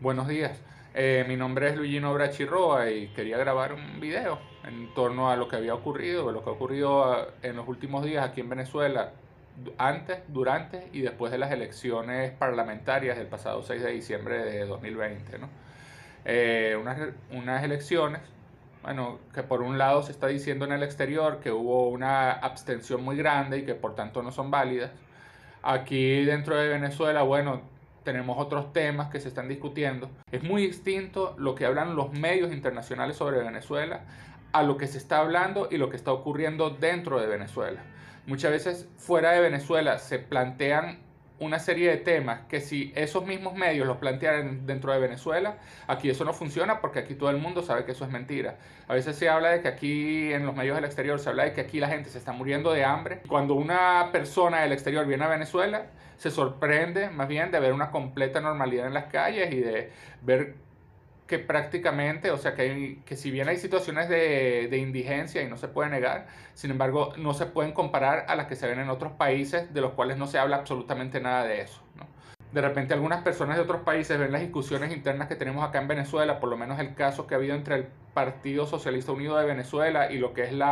Buenos días, mi nombre es Luigino Brachirroa y quería grabar un video en torno a lo que había ocurrido, de lo que ha ocurrido en los últimos días aquí en Venezuela, antes, durante y después de las elecciones parlamentarias del pasado 6 de diciembre de 2020, ¿no? Unas elecciones, bueno, que por un lado se está diciendo en el exterior que hubo una abstención muy grande y que por tanto no son válidas. Aquí dentro de Venezuela, bueno, tenemos otros temas que se están discutiendo. Es muy distinto lo que hablan los medios internacionales sobre Venezuela a lo que se está hablando y lo que está ocurriendo dentro de Venezuela. Muchas veces fuera de Venezuela se plantean una serie de temas que si esos mismos medios los plantearan dentro de Venezuela, aquí eso no funciona porque aquí todo el mundo sabe que eso es mentira. A veces se habla de que aquí en los medios del exterior se habla de que aquí la gente se está muriendo de hambre. Cuando una persona del exterior viene a Venezuela, se sorprende más bien de ver una completa normalidad en las calles y de ver que prácticamente, o sea, que si bien hay situaciones de indigencia y no se puede negar, sin embargo, no se pueden comparar a las que se ven en otros países de los cuales no se habla absolutamente nada de eso, ¿no? De repente algunas personas de otros países ven las discusiones internas que tenemos acá en Venezuela, por lo menos el caso que ha habido entre el Partido Socialista Unido de Venezuela y lo que es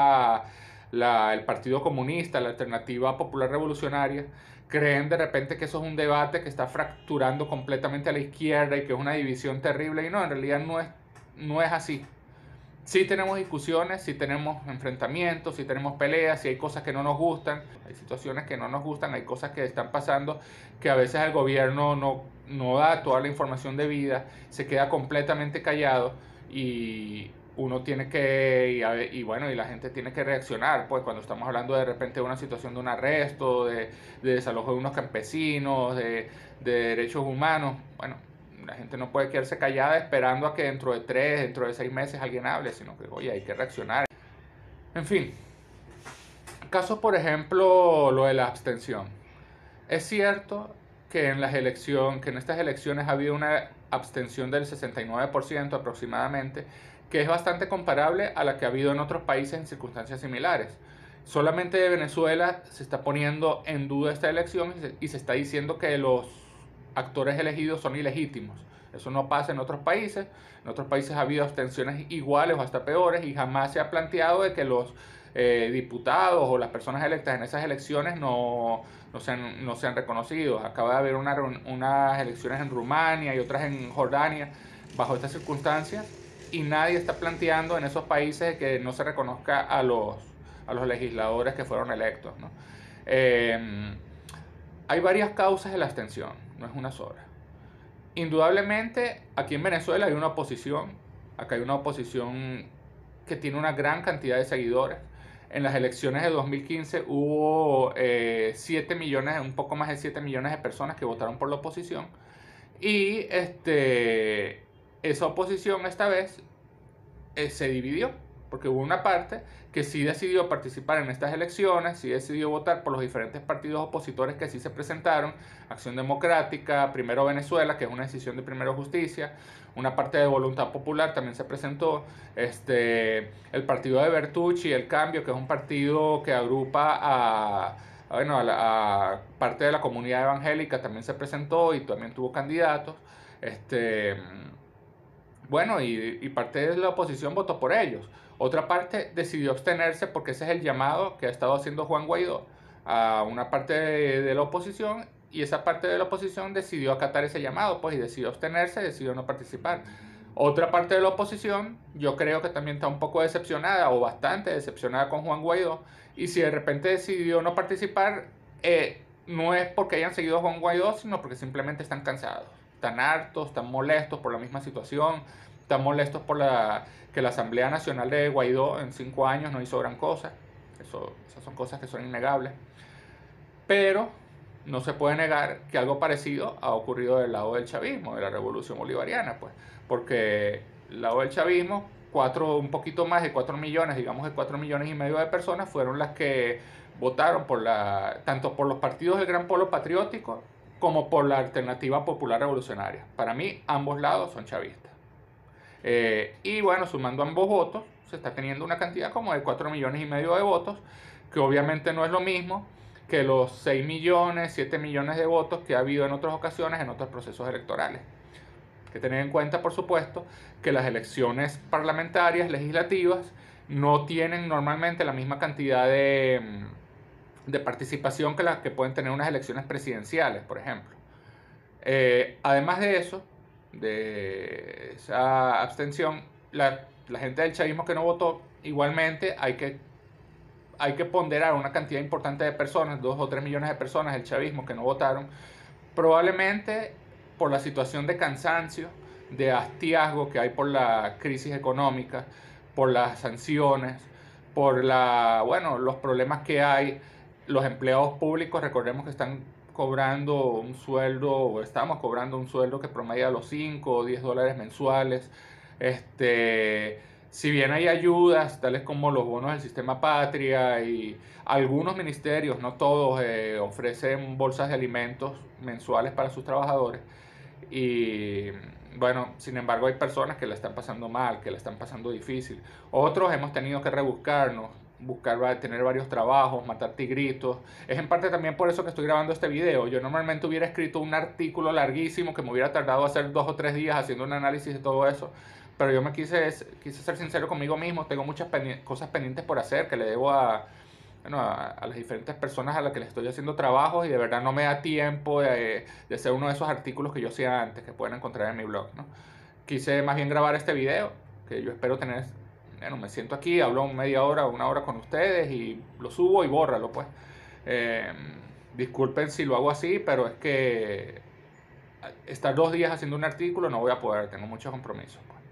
el Partido Comunista, la Alternativa Popular Revolucionaria, creen de repente que eso es un debate que está fracturando completamente a la izquierda y que es una división terrible, y no, en realidad no es así. Sí tenemos discusiones, sí tenemos enfrentamientos, sí tenemos peleas, sí hay cosas que no nos gustan, hay situaciones que no nos gustan, hay cosas que están pasando que a veces el gobierno no da toda la información debida, se queda completamente callado y uno tiene y bueno, y la gente tiene que reaccionar, pues cuando estamos hablando de repente de una situación de un arresto, de desalojo de unos campesinos, de derechos humanos, bueno, la gente no puede quedarse callada esperando a que dentro de 3, dentro de 6 meses alguien hable, sino que, oye, hay que reaccionar. En fin, casos por ejemplo lo de la abstención. Es cierto que que en estas elecciones ha habido una abstención del 69% aproximadamente, que es bastante comparable a la que ha habido en otros países en circunstancias similares. Solamente de Venezuela se está poniendo en duda esta elección y se está diciendo que los actores elegidos son ilegítimos. Eso no pasa en otros países. En otros países ha habido abstenciones iguales o hasta peores y jamás se ha planteado de que los diputados o las personas electas en esas elecciones no sean reconocidos. Acaba de haber unas elecciones en Rumania y otras en Jordania bajo estas circunstancias y nadie está planteando en esos países que no se reconozca a los legisladores que fueron electos, ¿no? Eh, Hay varias causas de la abstención, no es una sola. Indudablemente, aquí en Venezuela hay una oposición, acá hay una oposición que tiene una gran cantidad de seguidores. En las elecciones de 2015 hubo 7 millones, un poco más de 7 millones de personas que votaron por la oposición. Y esa oposición esta vez se dividió, porque hubo una parte que sí decidió participar en estas elecciones, sí decidió votar por los diferentes partidos opositores que sí se presentaron, Acción Democrática, Primero Venezuela, que es una decisión de Primero Justicia, una parte de Voluntad Popular también se presentó, el partido de Bertucci, El Cambio, que es un partido que agrupa a parte de la comunidad evangélica, también se presentó y también tuvo candidatos. Este, bueno, y parte de la oposición votó por ellos. Otra parte decidió abstenerse porque ese es el llamado que ha estado haciendo Juan Guaidó a una parte de la oposición, y esa parte de la oposición decidió acatar ese llamado, pues, y decidió abstenerse, decidió no participar. Otra parte de la oposición, yo creo que también está un poco decepcionada o bastante decepcionada con Juan Guaidó, y si de repente decidió no participar, no es porque hayan seguido a Juan Guaidó, sino porque simplemente están cansados, están hartos, están molestos por la misma situación, están molestos por que la Asamblea Nacional de Guaidó en 5 años no hizo gran cosa. Esas son cosas que son innegables. Pero no se puede negar que algo parecido ha ocurrido del lado del chavismo, de la revolución bolivariana, pues, porque del lado del chavismo, un poquito más de 4 millones, digamos de 4 millones y medio de personas fueron las que votaron tanto por los partidos del Gran Polo Patriótico como por la Alternativa Popular Revolucionaria. Para mí, ambos lados son chavistas. Y bueno, sumando ambos votos, se está teniendo una cantidad como de 4 millones y medio de votos, que obviamente no es lo mismo que los 6 millones, 7 millones de votos que ha habido en otras ocasiones en otros procesos electorales. Hay que tener en cuenta, por supuesto, que las elecciones parlamentarias, legislativas, no tienen normalmente la misma cantidad de participación que las que pueden tener unas elecciones presidenciales, por ejemplo. Además de eso, de esa abstención, la gente del chavismo que no votó, igualmente hay que ponderar una cantidad importante de personas, 2 o 3 millones de personas del chavismo que no votaron, probablemente por la situación de cansancio, de hastiazgo que hay por la crisis económica, por las sanciones, por los problemas que hay. Los empleados públicos, recordemos que están cobrando un sueldo, o estamos cobrando un sueldo que promedia los 5 o 10 dólares mensuales. Si bien hay ayudas, tales como los bonos del sistema Patria, y algunos ministerios, no todos, ofrecen bolsas de alimentos mensuales para sus trabajadores. Y bueno, sin embargo hay personas que la están pasando mal, que la están pasando difícil. Otros hemos tenido que rebuscarnos, tener varios trabajos, matar tigritos. Es en parte también por eso que estoy grabando este video. Yo normalmente hubiera escrito un artículo larguísimo que me hubiera tardado hacer 2 o 3 días haciendo un análisis de todo eso. Pero yo quise ser sincero conmigo mismo. Tengo muchas cosas pendientes por hacer que le debo a las diferentes personas a las que les estoy haciendo trabajos, y de verdad no me da tiempo de hacer uno de esos artículos que yo hacía antes, que pueden encontrar en mi blog, ¿no? Quise más bien grabar este video, que yo espero tener, bueno, me siento aquí, hablo media hora o 1 hora con ustedes y lo subo y bórralo, pues. Eh, Disculpen si lo hago así, pero es que estar 2 días haciendo un artículo no voy a poder, tengo muchos compromisos, pues.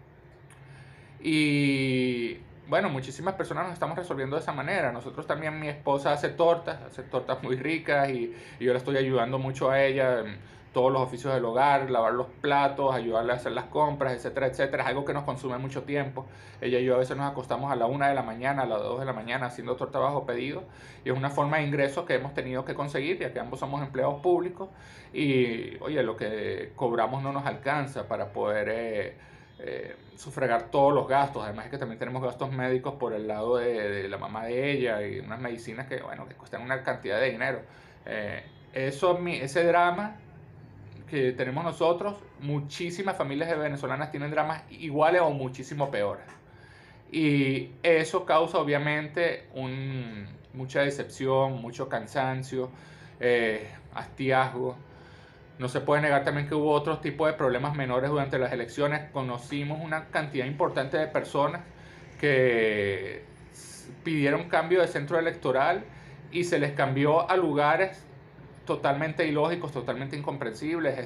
Y bueno, muchísimas personas nos estamos resolviendo de esa manera. Nosotros también, mi esposa hace tortas muy ricas, y yo le estoy ayudando mucho a ella en todos los oficios del hogar, lavar los platos, ayudarle a hacer las compras, etcétera, etcétera. Es algo que nos consume mucho tiempo. Ella y yo a veces nos acostamos a la 1 de la mañana, a las 2 de la mañana haciendo torta bajo pedido, y es una forma de ingreso que hemos tenido que conseguir, ya que ambos somos empleados públicos y, oye, lo que cobramos no nos alcanza para poder sufragar todos los gastos. Además es que también tenemos gastos médicos por el lado de la mamá de ella, y unas medicinas que, bueno, que cuestan una cantidad de dinero. Ese drama que tenemos nosotros, muchísimas familias venezolanas tienen dramas iguales o muchísimo peores. Y eso causa obviamente mucha decepción, mucho cansancio, hastiazgo. No se puede negar también que hubo otros tipos de problemas menores durante las elecciones. Conocimos una cantidad importante de personas que pidieron cambio de centro electoral y se les cambió a lugares totalmente ilógicos, totalmente incomprensibles.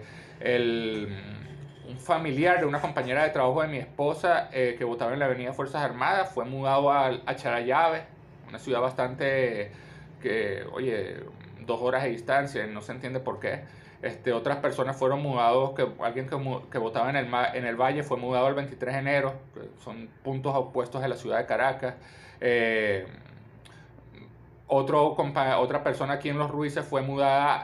Un familiar de una compañera de trabajo de mi esposa, que votaba en la avenida Fuerzas Armadas, fue mudado a Charallave, una ciudad bastante que, oye, 2 horas de distancia, y no se entiende por qué. Otras personas fueron mudados, alguien que votaba en el Valle fue mudado el 23 de enero, son puntos opuestos de la ciudad de Caracas. Otra persona aquí en Los Ruices fue mudada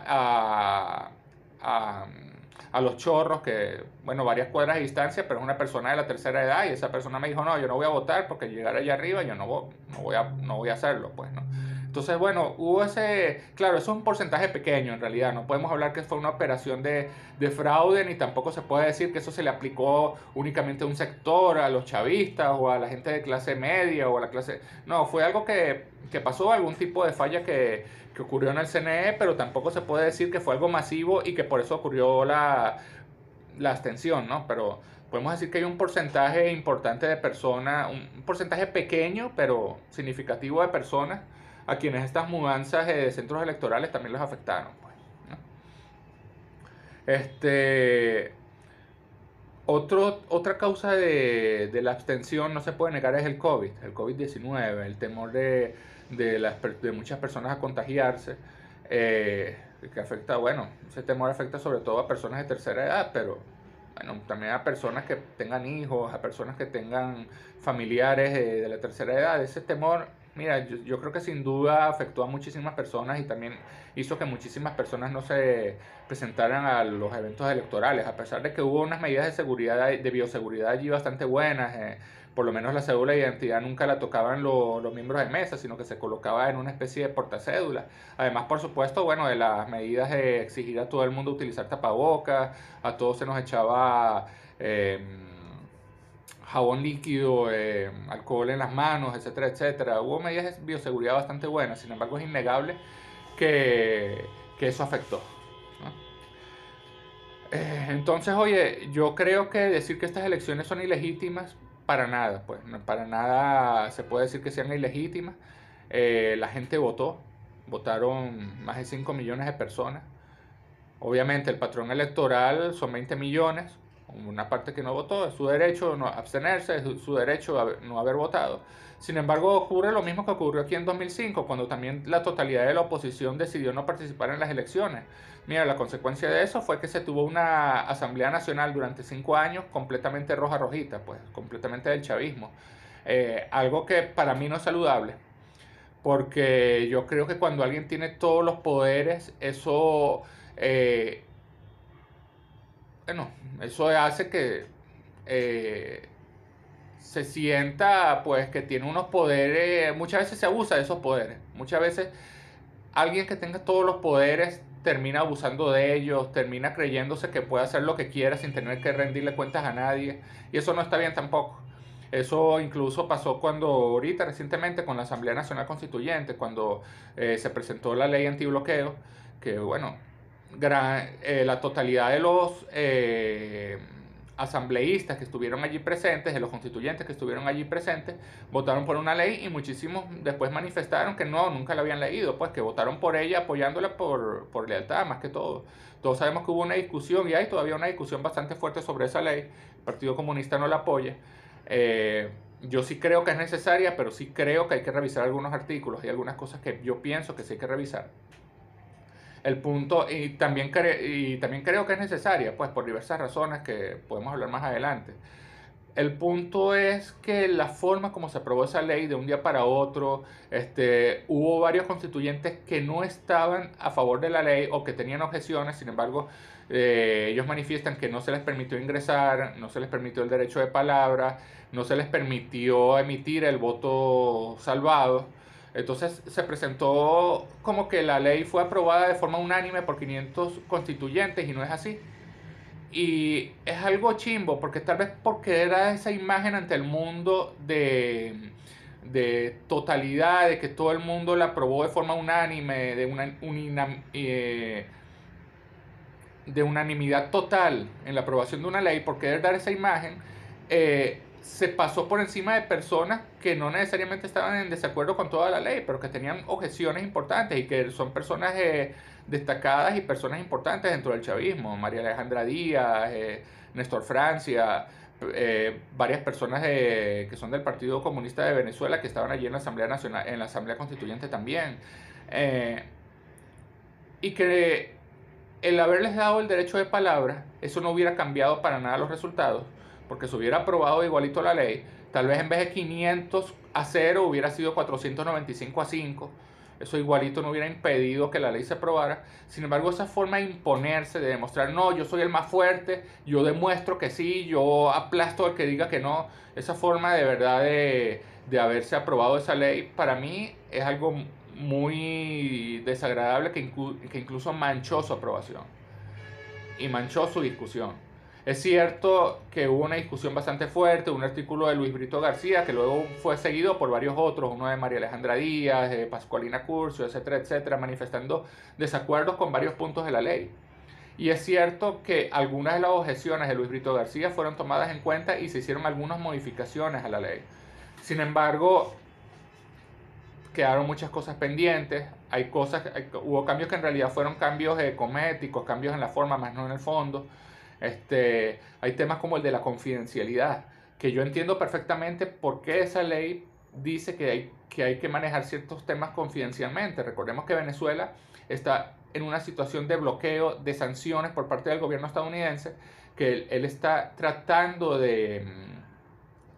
a Los Chorros, que, bueno, varias cuadras de distancia, pero es una persona de la tercera edad, y esa persona me dijo, no, yo no voy a votar porque llegar allá arriba yo no voy a hacerlo, pues, ¿no? Entonces, bueno, claro, eso es un porcentaje pequeño en realidad, no podemos hablar que fue una operación de fraude, ni tampoco se puede decir que eso se le aplicó únicamente a un sector, a los chavistas o a la gente de clase media o a la clase... No, fue algo que pasó, algún tipo de falla que ocurrió en el CNE, pero tampoco se puede decir que fue algo masivo y que por eso ocurrió la abstención, ¿no? Pero podemos decir que hay un porcentaje importante de personas, un porcentaje pequeño pero significativo de personas a quienes estas mudanzas de centros electorales también les afectaron, pues, ¿no? Otra causa de la abstención, no se puede negar, es el COVID-19, el temor de muchas personas a contagiarse, que afecta, bueno, ese temor afecta sobre todo a personas de tercera edad, pero bueno, también a personas que tengan hijos, a personas que tengan familiares de la tercera edad. Ese temor Mira, yo creo que sin duda afectó a muchísimas personas y también hizo que muchísimas personas no se presentaran a los eventos electorales, a pesar de que hubo unas medidas de seguridad, de bioseguridad allí bastante buenas. Por lo menos la cédula de identidad nunca la tocaban los miembros de mesa, sino que se colocaba en una especie de portacédula. Además, por supuesto, bueno, de las medidas de exigir a todo el mundo utilizar tapabocas, a todos se nos echaba eh, jabón líquido, alcohol en las manos, etcétera, etcétera. Hubo medidas de bioseguridad bastante buenas, sin embargo es innegable que eso afectó, ¿no? Entonces, oye, yo creo que decir que estas elecciones son ilegítimas, para nada, pues, para nada se puede decir que sean ilegítimas. La gente votó, votaron más de 5 millones de personas. Obviamente el patrón electoral son 20 millones, una parte que no votó, es su derecho no abstenerse, es su derecho no haber votado. Sin embargo, ocurre lo mismo que ocurrió aquí en 2005, cuando también la totalidad de la oposición decidió no participar en las elecciones. Mira, la consecuencia de eso fue que se tuvo una Asamblea Nacional durante 5 años completamente roja rojita, pues completamente del chavismo. Algo que para mí no es saludable, porque yo creo que cuando alguien tiene todos los poderes, eh, bueno, eso hace que eh, se sienta pues que tiene unos poderes, muchas veces se abusa de esos poderes, muchas veces alguien que tenga todos los poderes termina abusando de ellos, termina creyéndose que puede hacer lo que quiera sin tener que rendirle cuentas a nadie, y eso no está bien tampoco. Eso incluso pasó cuando ahorita recientemente con la Asamblea Nacional Constituyente, cuando se presentó la ley antibloqueo, que bueno, la totalidad de los asambleístas que estuvieron allí presentes, de los constituyentes que estuvieron allí presentes, votaron por una ley y muchísimos después manifestaron que no, nunca la habían leído, pues que votaron por ella apoyándola por lealtad más que todo. Todos sabemos que hubo una discusión y hay todavía una discusión bastante fuerte sobre esa ley. El Partido Comunista no la apoya. Yo sí creo que es necesaria, pero sí creo que hay que revisar algunos artículos y algunas cosas que yo pienso que sí hay que revisar. El punto, y también creo que es necesaria, pues por diversas razones que podemos hablar más adelante. El punto es que la forma como se aprobó esa ley de un día para otro, hubo varios constituyentes que no estaban a favor de la ley o que tenían objeciones. Sin embargo, ellos manifiestan que no se les permitió ingresar, no se les permitió el derecho de palabra, no se les permitió emitir el voto salvado. Entonces se presentó como que la ley fue aprobada de forma unánime por 500 constituyentes y no es así. Y es algo chimbo, porque tal vez porque era esa imagen ante el mundo de totalidad, de que todo el mundo la aprobó de forma unánime, de unanimidad total en la aprobación de una ley, por querer dar esa imagen, se pasó por encima de personas que no necesariamente estaban en desacuerdo con toda la ley, pero que tenían objeciones importantes y que son personas destacadas y personas importantes dentro del chavismo. María Alejandra Díaz, Néstor Francia, varias personas que son del Partido Comunista de Venezuela que estaban allí en la Asamblea Nacional, en la Asamblea Constituyente también. Y que el haberles dado el derecho de palabra, eso no hubiera cambiado para nada los resultados, porque se hubiera aprobado igualito la ley. Tal vez en vez de 500 a 0 hubiera sido 495 a 5. Eso igualito no hubiera impedido que la ley se aprobara. Sin embargo, esa forma de imponerse, de demostrar, no, yo soy el más fuerte, yo demuestro que sí, yo aplasto al que diga que no, esa forma de verdad de haberse aprobado esa ley, para mí es algo muy desagradable que incluso manchó su aprobación y manchó su discusión. Es cierto que hubo una discusión bastante fuerte, un artículo de Luis Brito García, que luego fue seguido por varios otros, uno de María Alejandra Díaz, de Pascualina Curcio, etcétera, etcétera, manifestando desacuerdos con varios puntos de la ley. Y es cierto que algunas de las objeciones de Luis Brito García fueron tomadas en cuenta y se hicieron algunas modificaciones a la ley. Sin embargo, quedaron muchas cosas pendientes, hubo cambios que en realidad fueron cambios cosméticos, cambios en la forma, más no en el fondo. Hay temas como el de la confidencialidad, que yo entiendo perfectamente por qué esa ley dice que hay que manejar ciertos temas confidencialmente. Recordemos que Venezuela está en una situación de bloqueo, de sanciones por parte del gobierno estadounidense, que él está tratando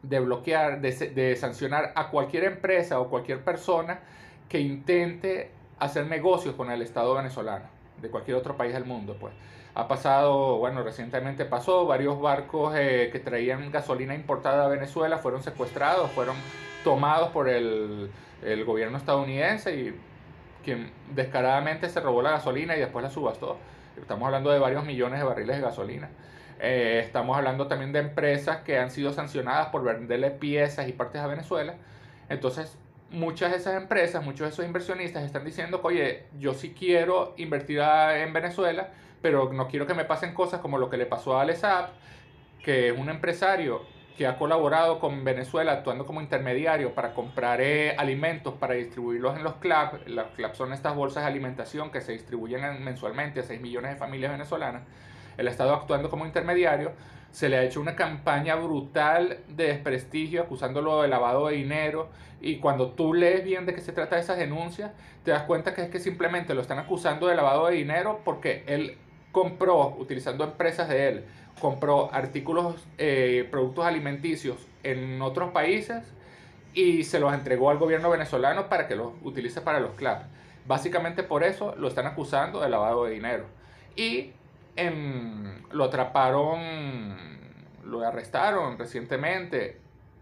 de bloquear, de sancionar a cualquier empresa o cualquier persona que intente hacer negocios con el Estado venezolano, de cualquier otro país del mundo, pues. Ha pasado, bueno, recientemente pasó, varios barcos que traían gasolina importada a Venezuela fueron secuestrados, fueron tomados por el gobierno estadounidense y quien descaradamente se robó la gasolina y después la subastó. Estamos hablando de varios millones de barriles de gasolina. Estamos hablando también de empresas que han sido sancionadas por venderle piezas y partes a Venezuela. Entonces, muchas de esas empresas, muchos de esos inversionistas están diciendo que, oye, yo sí quiero invertir en Venezuela, pero no quiero que me pasen cosas como lo que le pasó a Alex Saab, que es un empresario que ha colaborado con Venezuela actuando como intermediario para comprar alimentos para distribuirlos en los CLAP. Los CLAP son estas bolsas de alimentación que se distribuyen mensualmente a 6 millones de familias venezolanas. El Estado actuando como intermediario, se le ha hecho una campaña brutal de desprestigio acusándolo de lavado de dinero, y cuando tú lees bien de qué se trata esas denuncias, te das cuenta que es que simplemente lo están acusando de lavado de dinero porque él compró, utilizando empresas de él, compró artículos, productos alimenticios en otros países y se los entregó al gobierno venezolano para que los utilice para los CLAP. Básicamente por eso lo están acusando de lavado de dinero. Y lo atraparon, lo arrestaron recientemente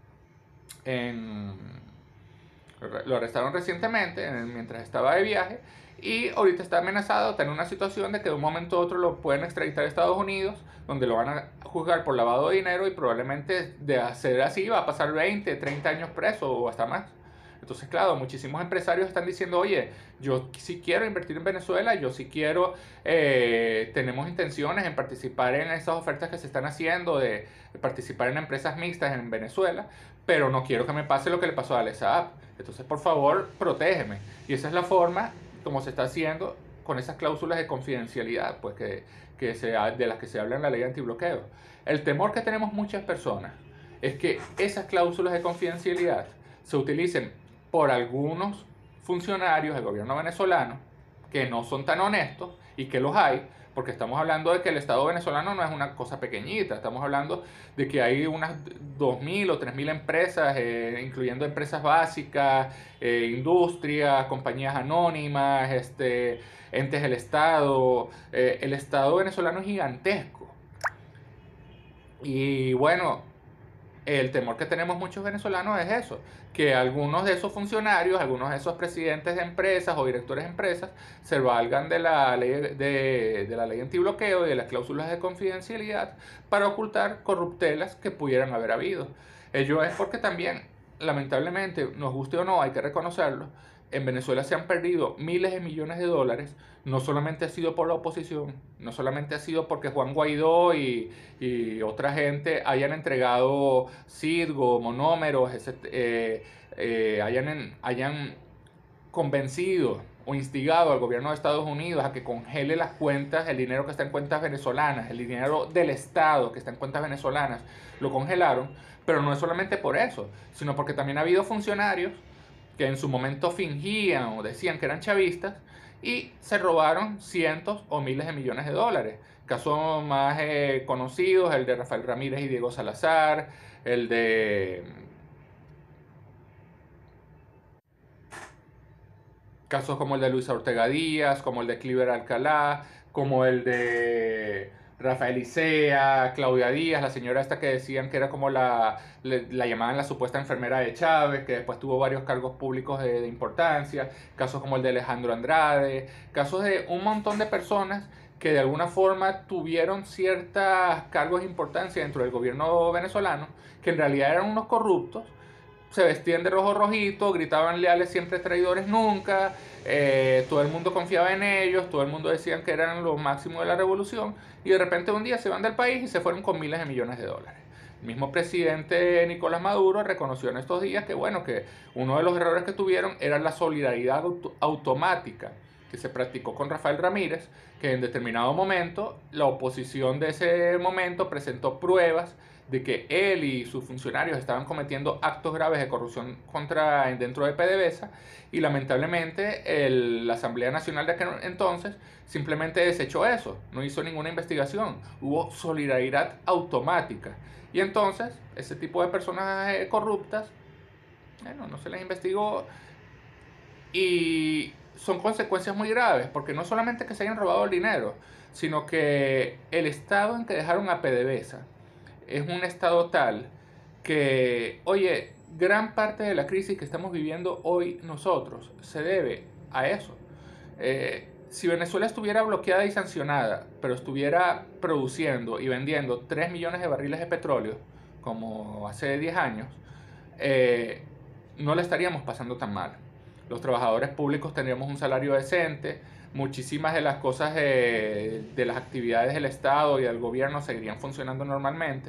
mientras estaba de viaje, y ahorita está amenazado, está en una situación de que de un momento a otro lo pueden extraditar a Estados Unidos, donde lo van a juzgar por lavado de dinero y probablemente de hacer así va a pasar 20, 30 años preso o hasta más. Entonces, claro, muchísimos empresarios están diciendo, oye, yo sí quiero invertir en Venezuela, yo sí quiero, tenemos intenciones en participar en esas ofertas que se están haciendo, de participar en empresas mixtas en Venezuela, pero no quiero que me pase lo que le pasó a Alex Saab. Entonces, por favor, protégeme. Y esa es la forma como se está haciendo con esas cláusulas de confidencialidad, pues de las que se habla en la ley antibloqueo. El temor que tenemos muchas personas es que esas cláusulas de confidencialidad se utilicen por algunos funcionarios del gobierno venezolano que no son tan honestos, y que los hay, porque estamos hablando de que el Estado venezolano no es una cosa pequeñita, estamos hablando de que hay unas 2.000 o 3.000 empresas, incluyendo empresas básicas, industrias, compañías anónimas, entes del Estado. El Estado venezolano es gigantesco. Y bueno, el temor que tenemos muchos venezolanos es eso, que algunos de esos funcionarios, algunos de esos presidentes de empresas o directores de empresas se valgan de la ley, de la ley antibloqueo y de las cláusulas de confidencialidad para ocultar corruptelas que pudieran haber habido. Ello es porque también, lamentablemente, nos guste o no, hay que reconocerlo, en Venezuela se han perdido miles de millones de dólares. No solamente ha sido por la oposición, no solamente ha sido porque Juan Guaidó y otra gente hayan entregado Citgo, monómeros, hayan convencido o instigado al gobierno de Estados Unidos a que congele las cuentas, el dinero que está en cuentas venezolanas, el dinero del Estado que está en cuentas venezolanas, lo congelaron. Pero no es solamente por eso, sino porque también ha habido funcionarios que en su momento fingían o decían que eran chavistas y se robaron cientos o miles de millones de dólares. Casos más conocidos, el de Rafael Ramírez y Diego Salazar, el de casos como el de Luisa Ortega Díaz, como el de Cliver Alcalá, como el de Rafael Isea, Claudia Díaz, la señora esta que decían que era como la llamaban la supuesta enfermera de Chávez, que después tuvo varios cargos públicos de importancia, casos como el de Alejandro Andrade, casos de un montón de personas que de alguna forma tuvieron ciertos cargos de importancia dentro del gobierno venezolano, que en realidad eran unos corruptos, se vestían de rojo rojito, gritaban leales siempre, traidores nunca, todo el mundo confiaba en ellos, todo el mundo decían que eran los máximos de la revolución, y de repente un día se van del país y se fueron con miles de millones de dólares. El mismo presidente Nicolás Maduro reconoció en estos días que, bueno, que uno de los errores que tuvieron era la solidaridad automática que se practicó con Rafael Ramírez, que en determinado momento la oposición de ese momento presentó pruebas de que él y sus funcionarios estaban cometiendo actos graves de corrupción dentro de PDVSA, y lamentablemente la Asamblea Nacional de aquel entonces simplemente desechó eso, no hizo ninguna investigación, hubo solidaridad automática. Y entonces ese tipo de personas corruptas, bueno, no se les investigó, y son consecuencias muy graves, porque no solamente que se hayan robado el dinero, sino que el estado en que dejaron a PDVSA es un estado tal que, oye, gran parte de la crisis que estamos viviendo hoy nosotros se debe a eso. Si Venezuela estuviera bloqueada y sancionada, pero estuviera produciendo y vendiendo 3 millones de barriles de petróleo, como hace 10 años, eh, no la estaríamos pasando tan mal. Los trabajadores públicos tendríamos un salario decente, muchísimas de las cosas de las actividades del Estado y del gobierno seguirían funcionando normalmente,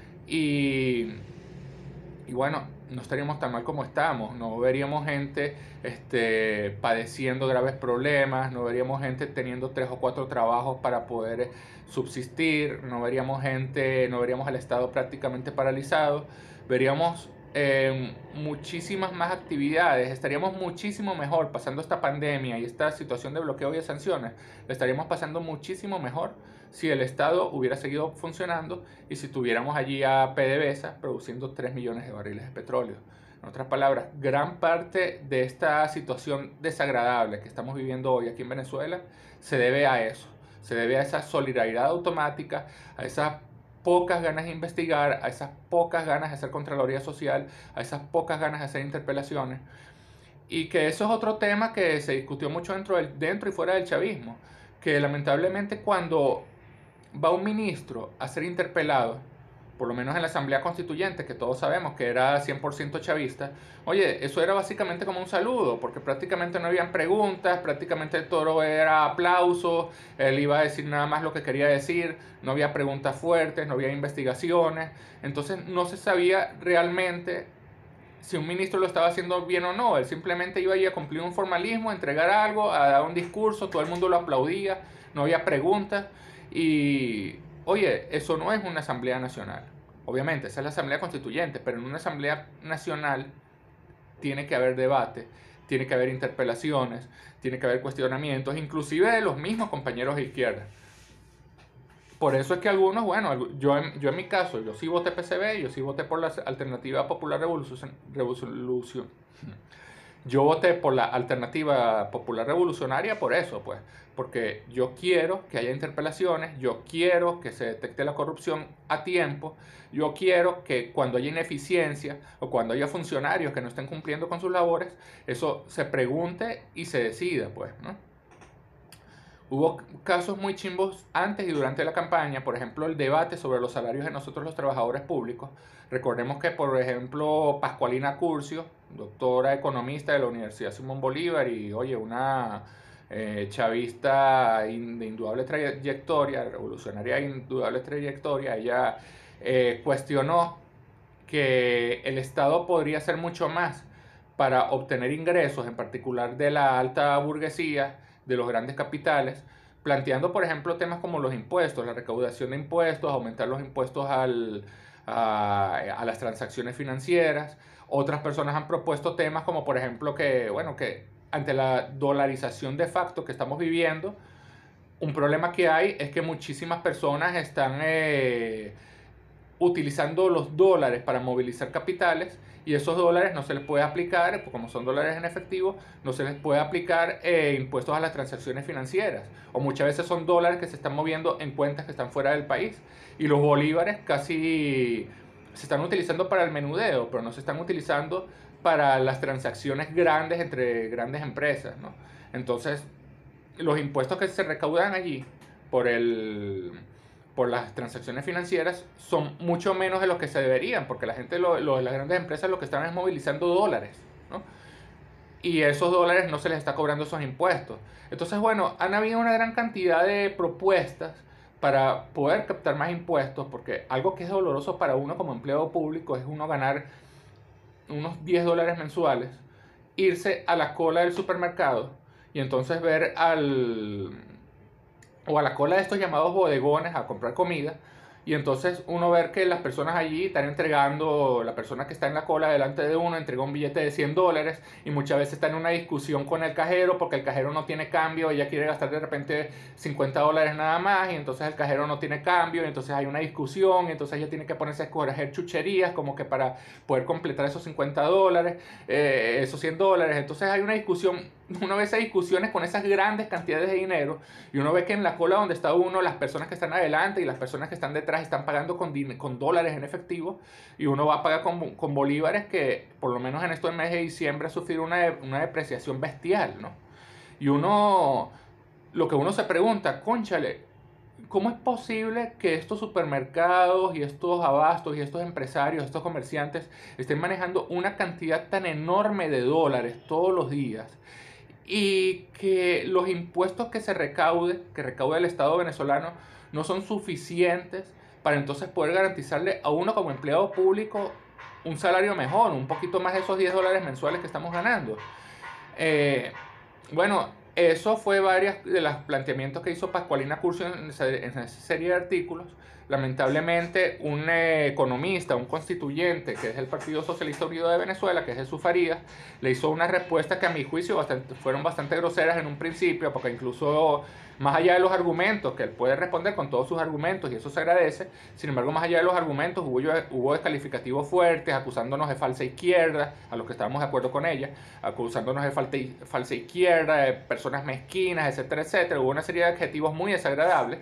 y, y bueno, no estaríamos tan mal como estamos, no veríamos gente padeciendo graves problemas, no veríamos gente teniendo 3 o 4 trabajos para poder subsistir, no veríamos al Estado prácticamente paralizado, veríamos muchísimas más actividades, estaríamos muchísimo mejor pasando esta pandemia y esta situación de bloqueo y de sanciones, le estaríamos pasando muchísimo mejor si el Estado hubiera seguido funcionando y si tuviéramos allí a PDVSA produciendo 3 millones de barriles de petróleo. En otras palabras, gran parte de esta situación desagradable que estamos viviendo hoy aquí en Venezuela se debe a eso, se debe a esa solidaridad automática, a esas pocas ganas de investigar, a esas pocas ganas de hacer Contraloría Social, a esas pocas ganas de hacer interpelaciones. Y que eso es otro tema que se discutió mucho dentro y fuera del chavismo, que lamentablemente cuando va un ministro a ser interpelado, por lo menos en la Asamblea Constituyente, que todos sabemos que era 100% chavista, oye, eso era básicamente como un saludo, porque prácticamente no habían preguntas, prácticamente todo era aplausos, él iba a decir nada más lo que quería decir, no había preguntas fuertes, no había investigaciones, entonces no se sabía realmente si un ministro lo estaba haciendo bien o no, él simplemente iba a cumplir un formalismo, a entregar algo, a dar un discurso, todo el mundo lo aplaudía, no había preguntas, y oye, eso no es una asamblea nacional. Obviamente, esa es la asamblea constituyente, pero en una asamblea nacional tiene que haber debate, tiene que haber interpelaciones, tiene que haber cuestionamientos, inclusive de los mismos compañeros de izquierda. Por eso es que algunos, bueno, yo en mi caso, yo sí voté PCB, yo sí voté por la Alternativa Popular Revolución. Yo voté por la Alternativa Popular Revolucionaria por eso, pues, porque yo quiero que haya interpelaciones, yo quiero que se detecte la corrupción a tiempo, yo quiero que cuando haya ineficiencia o cuando haya funcionarios que no estén cumpliendo con sus labores, eso se pregunte y se decida, pues, ¿no? Hubo casos muy chimbos antes y durante la campaña, por ejemplo, el debate sobre los salarios de nosotros los trabajadores públicos. Recordemos que, por ejemplo, Pascualina Curcio, doctora economista de la Universidad Simón Bolívar y, oye, una chavista de indudable trayectoria, revolucionaria de indudable trayectoria, ella cuestionó que el Estado podría hacer mucho más para obtener ingresos, en particular de la alta burguesía, de los grandes capitales, planteando, por ejemplo, temas como los impuestos, la recaudación de impuestos, aumentar los impuestos a las transacciones financieras. Otras personas han propuesto temas como, por ejemplo, que ante la dolarización de facto que estamos viviendo, un problema que hay es que muchísimas personas están utilizando los dólares para movilizar capitales, y esos dólares no se les puede aplicar, como son dólares en efectivo, no se les puede aplicar impuestos a las transacciones financieras, o muchas veces son dólares que se están moviendo en cuentas que están fuera del país, y los bolívares casi se están utilizando para el menudeo, pero no se están utilizando para las transacciones grandes entre grandes empresas, ¿no? Entonces, los impuestos que se recaudan allí por por las transacciones financieras son mucho menos de los que se deberían, porque la gente, las grandes empresas lo que están es movilizando dólares, ¿no? Y esos dólares no se les está cobrando esos impuestos. Entonces, bueno, han habido una gran cantidad de propuestas para poder captar más impuestos, porque algo que es doloroso para uno como empleado público es uno ganar unos $10 mensuales, irse a la cola del supermercado y entonces ver o a la cola de estos llamados bodegones a comprar comida, y entonces uno ver que las personas allí están entregando, la persona que está en la cola delante de uno entrega un billete de $100 y muchas veces está en una discusión con el cajero porque el cajero no tiene cambio, ella quiere gastar de repente $50 nada más y entonces el cajero no tiene cambio y entonces hay una discusión y entonces ella tiene que ponerse a escoger chucherías como que para poder completar esos $50, esos $100, entonces hay una discusión, uno ve esas discusiones con esas grandes cantidades de dinero y uno ve que en la cola donde está uno, las personas que están adelante y las personas que están detrás están pagando con dólares en efectivo y uno va a pagar con bolívares que por lo menos en estos meses de diciembre ha sufrido una depreciación bestial, ¿no? Y uno, lo que uno se pregunta, cónchale, ¿cómo es posible que estos supermercados y estos abastos y estos empresarios, estos comerciantes estén manejando una cantidad tan enorme de dólares todos los días? Y que los impuestos que recaude el Estado venezolano, no son suficientes para entonces poder garantizarle a uno como empleado público un salario mejor, un poquito más de esos $10 mensuales que estamos ganando. Eh, bueno, eso fue varios de los planteamientos que hizo Pascualina Curcio en esa serie de artículos. Lamentablemente, un economista, un constituyente, que es el Partido Socialista Unido de Venezuela, que es Jesús Farías, le hizo una respuesta que a mi juicio fueron bastante groseras en un principio, porque incluso más allá de los argumentos, que él puede responder con todos sus argumentos y eso se agradece, sin embargo, más allá de los argumentos, hubo descalificativos fuertes, acusándonos de falsa izquierda, a los que estábamos de acuerdo con ella, acusándonos de falsa izquierda, de personas mezquinas, etcétera, etcétera. Hubo una serie de adjetivos muy desagradables.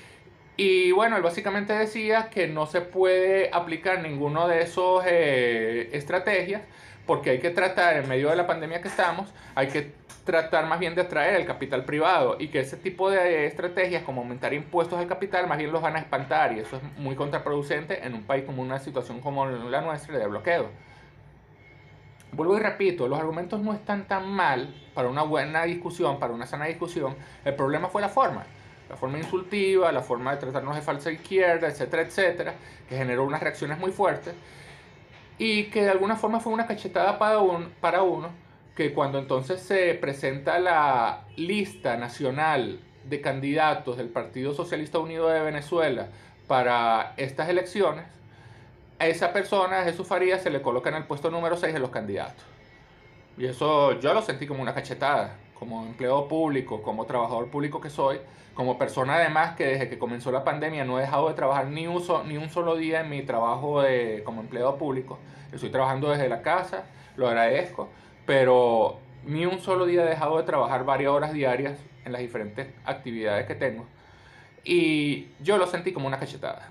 Y bueno, él básicamente decía que no se puede aplicar ninguno de esos estrategias porque hay que tratar, en medio de la pandemia que estamos, hay que tratar más bien de atraer el capital privado y que ese tipo de estrategias como aumentar impuestos al capital más bien los van a espantar y eso es muy contraproducente en un país como una situación como la nuestra de bloqueo. Vuelvo y repito, los argumentos no están tan mal para una buena discusión, para una sana discusión. El problema fue la forma insultiva, la forma de tratarnos de falsa izquierda, etcétera, etcétera, que generó unas reacciones muy fuertes y que de alguna forma fue una cachetada para uno, que cuando entonces se presenta la lista nacional de candidatos del Partido Socialista Unido de Venezuela para estas elecciones, a esa persona, a Jesús Farías, se le coloca en el puesto número 6 de los candidatos. Y eso yo lo sentí como una cachetada, como empleado público, como trabajador público que soy, como persona además que desde que comenzó la pandemia no he dejado de trabajar ni un solo día en mi trabajo como empleado público. Estoy trabajando desde la casa, lo agradezco, pero ni un solo día he dejado de trabajar varias horas diarias en las diferentes actividades que tengo. Y yo lo sentí como una cachetada,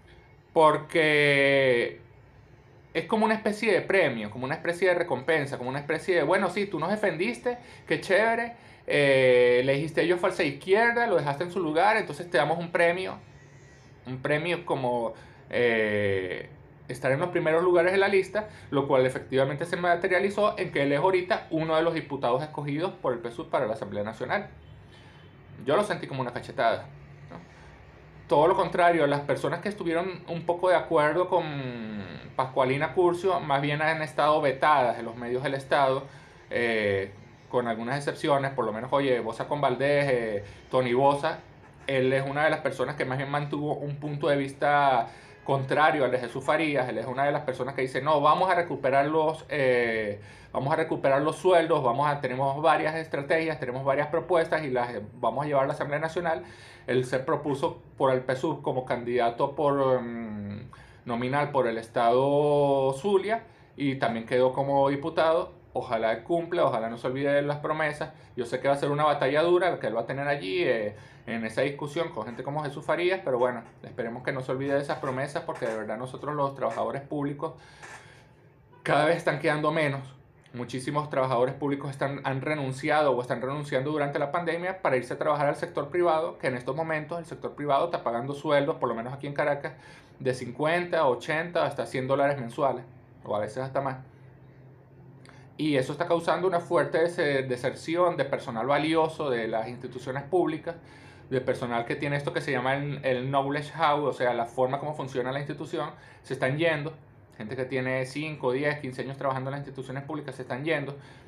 porque es como una especie de premio, como una especie de recompensa, como una especie de, bueno, sí, tú nos defendiste, qué chévere, le dijiste a ellos falsa izquierda, lo dejaste en su lugar, entonces te damos un premio como estar en los primeros lugares de la lista, lo cual efectivamente se materializó en que él es ahorita uno de los diputados escogidos por el PSUV para la Asamblea Nacional. Yo lo sentí como una cachetada, ¿no? Todo lo contrario, las personas que estuvieron un poco de acuerdo con Pascualina Curcio más bien han estado vetadas en los medios del Estado, eh, con algunas excepciones, por lo menos, oye, Bosa con Valdés, Tony Bosa, él es una de las personas que más bien mantuvo un punto de vista contrario al de Jesús Farías. Él es una de las personas que dice, no, vamos a recuperar los sueldos, tenemos varias estrategias, tenemos varias propuestas y las vamos a llevar a la Asamblea Nacional. Él se propuso por el PSUV como candidato nominal por el estado Zulia y también quedó como diputado. Ojalá él cumpla, ojalá no se olvide de las promesas. Yo sé que va a ser una batalla dura que él va a tener allí en esa discusión con gente como Jesús Farías, pero bueno, esperemos que no se olvide de esas promesas porque de verdad nosotros los trabajadores públicos cada vez están quedando menos. Muchísimos trabajadores públicos han renunciado o están renunciando durante la pandemia para irse a trabajar al sector privado, que en estos momentos el sector privado está pagando sueldos, por lo menos aquí en Caracas, de 50, 80 hasta $100 mensuales, o a veces hasta más. Y eso está causando una fuerte deserción de personal valioso de las instituciones públicas, de personal que tiene esto que se llama el knowledge house, o sea, la forma como funciona la institución, se están yendo. Gente que tiene 5, 10, 15 años trabajando en las instituciones públicas se están yendo.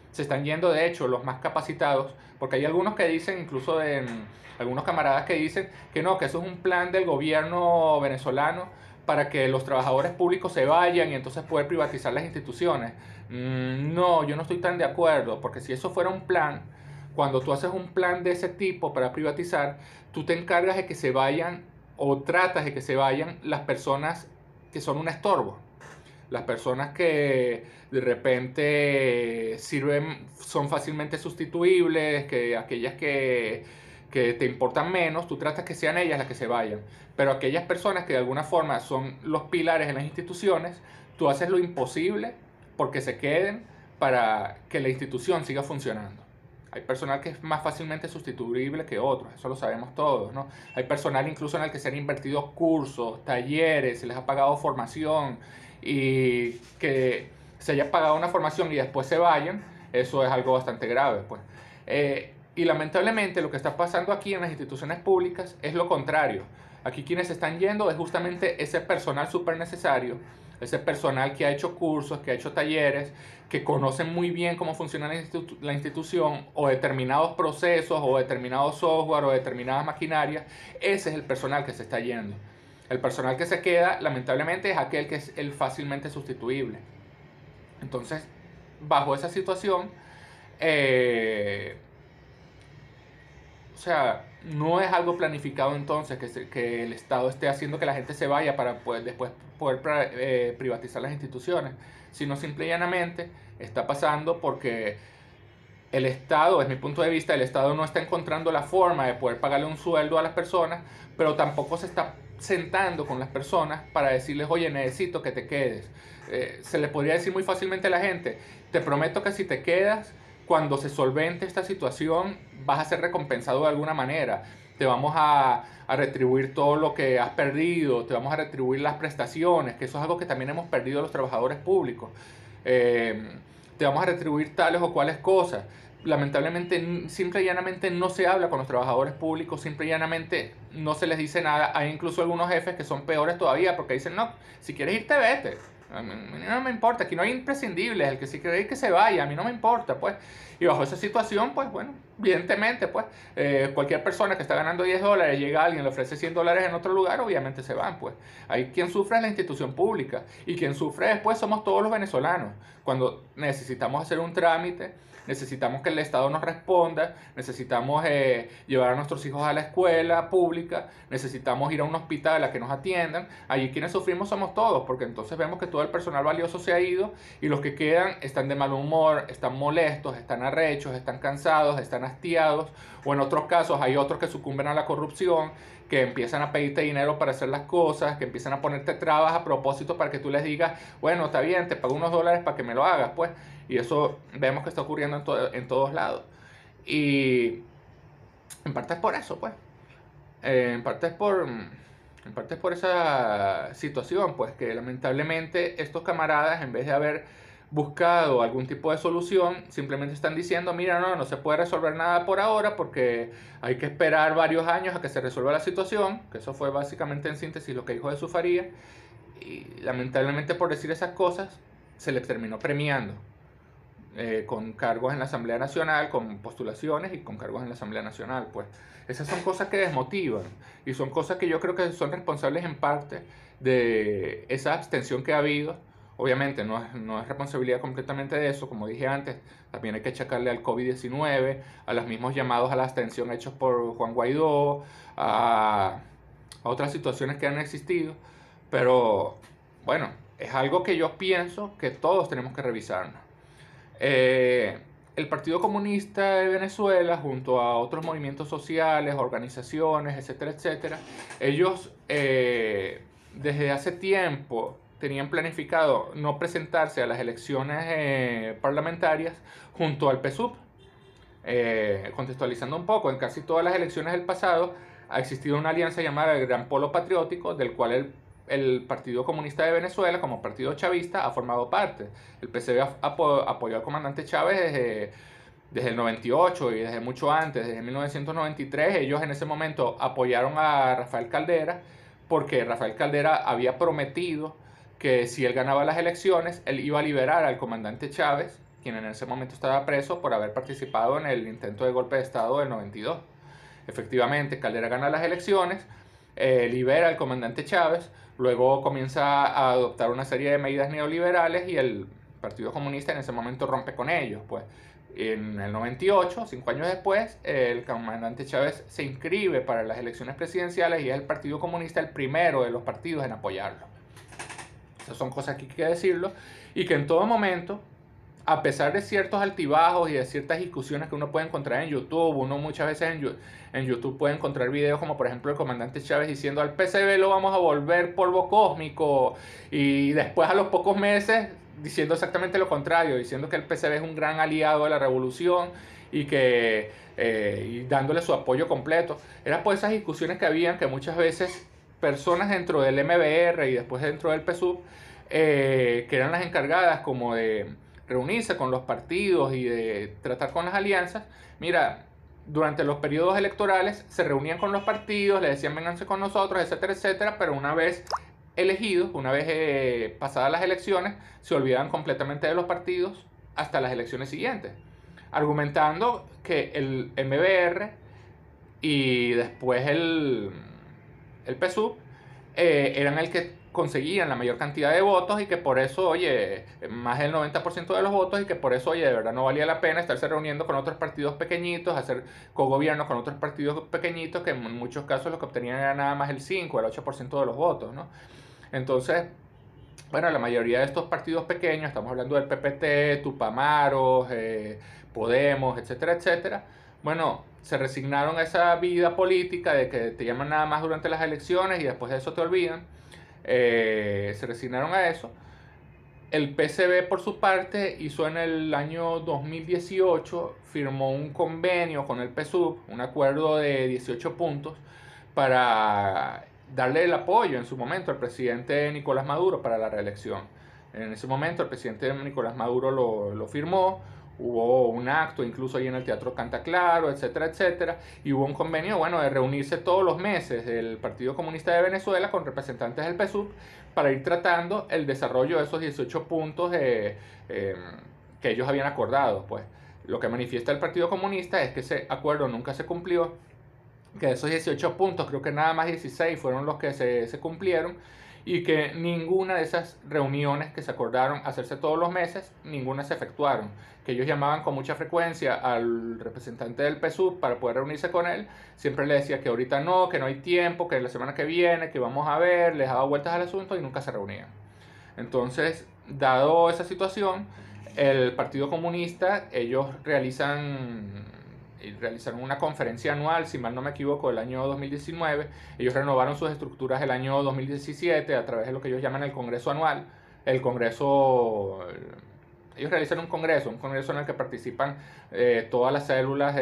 Se están yendo, de hecho, los más capacitados, porque hay algunos que dicen, incluso algunos camaradas que dicen que no, que eso es un plan del gobierno venezolano para que los trabajadores públicos se vayan y entonces poder privatizar las instituciones. No, yo no estoy tan de acuerdo, porque si eso fuera un plan, cuando tú haces un plan de ese tipo para privatizar, tú te encargas de que se vayan o tratas de que se vayan las personas que son un estorbo. Las personas que de repente sirven, son fácilmente sustituibles, que aquellas que te importan menos, tú tratas que sean ellas las que se vayan. Pero aquellas personas que de alguna forma son los pilares en las instituciones, tú haces lo imposible porque se queden para que la institución siga funcionando. Hay personal que es más fácilmente sustituible que otros, eso lo sabemos todos, ¿no? Hay personal incluso en el que se han invertido cursos, talleres, se les ha pagado formación y que se haya pagado una formación y después se vayan, eso es algo bastante grave, pues. Y lamentablemente lo que está pasando aquí en las instituciones públicas es lo contrario. Aquí quienes están yendo es justamente ese personal súper necesario, ese personal que ha hecho cursos, que ha hecho talleres, que conocen muy bien cómo funciona la institución o determinados procesos o determinados software o determinadas maquinarias. Ese es el personal que se está yendo. El personal que se queda, lamentablemente, es aquel que es el fácilmente sustituible. Entonces, bajo esa situación, eh, o sea, no es algo planificado entonces que el Estado esté haciendo que la gente se vaya para después poder privatizar las instituciones, sino simple y llanamente está pasando porque el Estado, desde mi punto de vista, el Estado no está encontrando la forma de poder pagarle un sueldo a las personas, pero tampoco se está sentando con las personas para decirles, oye, necesito que te quedes. Se le podría decir muy fácilmente a la gente, te prometo que si te quedas, cuando se solvente esta situación, vas a ser recompensado de alguna manera. Te vamos a retribuir todo lo que has perdido, te vamos a retribuir las prestaciones, que eso es algo que también hemos perdido los trabajadores públicos. Eh, Te vamos a retribuir tales o cuales cosas. Lamentablemente, simple y llanamente no se habla con los trabajadores públicos, simple y llanamente no se les dice nada. Hay incluso algunos jefes que son peores todavía porque dicen, no, si quieres irte, vete. A mí no me importa, aquí no hay imprescindibles, el que si quiere ir que se vaya, a mí no me importa, pues. Y bajo esa situación, pues bueno, evidentemente, pues, cualquier persona que está ganando $10, llega a alguien, le ofrece $100 en otro lugar, obviamente se van, pues. Ahí quien sufre es la institución pública y quien sufre después somos todos los venezolanos. Cuando necesitamos hacer un trámite, necesitamos que el Estado nos responda, necesitamos llevar a nuestros hijos a la escuela pública, necesitamos ir a un hospital a que nos atiendan. Allí quienes sufrimos somos todos, porque entonces vemos que todo el personal valioso se ha ido y los que quedan están de mal humor, están molestos, están arrechos, están cansados, están hastiados, o en otros casos hay otros que sucumben a la corrupción, que empiezan a pedirte dinero para hacer las cosas, que empiezan a ponerte trabas a propósito para que tú les digas, bueno, está bien, te pago unos dólares para que me lo hagas, pues. Y eso vemos que está ocurriendo en todos lados. Y en parte es por eso, pues. En parte es por esa situación, pues, que lamentablemente estos camaradas, en vez de haber buscado algún tipo de solución, simplemente están diciendo, mira, no se puede resolver nada por ahora porque hay que esperar varios años a que se resuelva la situación, que eso fue básicamente en síntesis lo que dijo Jesús Faría, y lamentablemente por decir esas cosas, se les terminó premiando. Con cargos en la Asamblea Nacional, con postulaciones y con cargos en la Asamblea Nacional, pues esas son cosas que desmotivan y son cosas que yo creo que son responsables en parte de esa abstención que ha habido. Obviamente no es responsabilidad completamente de eso, como dije antes, también hay que achacarle al COVID-19, a los mismos llamados a la abstención hechos por Juan Guaidó, a otras situaciones que han existido, pero bueno, es algo que yo pienso que todos tenemos que revisarnos. El Partido Comunista de Venezuela, junto a otros movimientos sociales, organizaciones, etcétera, etcétera, ellos desde hace tiempo tenían planificado no presentarse a las elecciones parlamentarias junto al PSUV. Contextualizando un poco, en casi todas las elecciones del pasado ha existido una alianza llamada el Gran Polo Patriótico, del cual el Partido Comunista de Venezuela, como partido chavista, ha formado parte. El PCV apoyó al comandante Chávez desde el 98 y desde mucho antes, desde 1993. Ellos en ese momento apoyaron a Rafael Caldera porque Rafael Caldera había prometido que si él ganaba las elecciones, él iba a liberar al comandante Chávez quien en ese momento estaba preso por haber participado en el intento de golpe de Estado del 92. Efectivamente, Caldera gana las elecciones, libera al comandante Chávez, luego comienza a adoptar una serie de medidas neoliberales y el Partido Comunista en ese momento rompe con ellos. Pues en el 98, 5 años después, el comandante Chávez se inscribe para las elecciones presidenciales y es el Partido Comunista el primero de los partidos en apoyarlo. Esas son cosas que hay que decirlo y que en todo momento, a pesar de ciertos altibajos y de ciertas discusiones que uno puede encontrar en YouTube, uno muchas veces en YouTube puede encontrar videos como por ejemplo el comandante Chávez diciendo al PCB lo vamos a volver polvo cósmico, y después a los pocos meses diciendo exactamente lo contrario, diciendo que el PCB es un gran aliado de la revolución y que y dándole su apoyo completo. Eran por esas discusiones que habían que muchas veces personas dentro del MBR y después dentro del PSUV, que eran las encargadas como de reunirse con los partidos y de tratar con las alianzas. Mira, durante los periodos electorales se reunían con los partidos, le decían vénganse con nosotros, etcétera, etcétera, pero una vez elegidos, una vez pasadas las elecciones, se olvidaban completamente de los partidos hasta las elecciones siguientes, argumentando que el MBR y después el PSUV eran el que conseguían la mayor cantidad de votos y que por eso, oye, más del 90% de los votos, y que por eso, oye, de verdad no valía la pena estarse reuniendo con otros partidos pequeñitos, hacer cogobiernos con otros partidos pequeñitos que en muchos casos lo que obtenían era nada más el 5 el 8% de los votos, ¿no? Entonces, bueno, la mayoría de estos partidos pequeños, estamos hablando del PPT, Tupamaros, Podemos, etcétera, etcétera, bueno, se resignaron a esa vida política de que te llaman nada más durante las elecciones y después de eso te olvidan. Se resignaron a eso. El PCB, por su parte, hizo en el año 2018, firmó un convenio con el PSUV, un acuerdo de 18 puntos, para darle el apoyo en su momento al presidente Nicolás Maduro para la reelección. En ese momento el presidente Nicolás Maduro lo firmó, hubo un acto incluso ahí en el Teatro Canta Claro, etcétera, etcétera, y hubo un convenio, bueno, de reunirse todos los meses el Partido Comunista de Venezuela con representantes del PSUV para ir tratando el desarrollo de esos 18 puntos que ellos habían acordado. Pues lo que manifiesta el Partido Comunista es que ese acuerdo nunca se cumplió, que de esos 18 puntos creo que nada más 16 fueron los que se cumplieron, y que ninguna de esas reuniones que se acordaron hacerse todos los meses, ninguna se efectuaron, que ellos llamaban con mucha frecuencia al representante del PSUV para poder reunirse con él, siempre le decía que ahorita no, que no hay tiempo, que la semana que viene, que vamos a ver, les daba vueltas al asunto y nunca se reunían. Entonces, dado esa situación, el Partido Comunista, ellos realizaron una conferencia anual, si mal no me equivoco, el año 2019. Ellos renovaron sus estructuras el año 2017 a través de lo que ellos llaman el Congreso Anual. El Congreso, ellos realizan un congreso en el que participan todas las células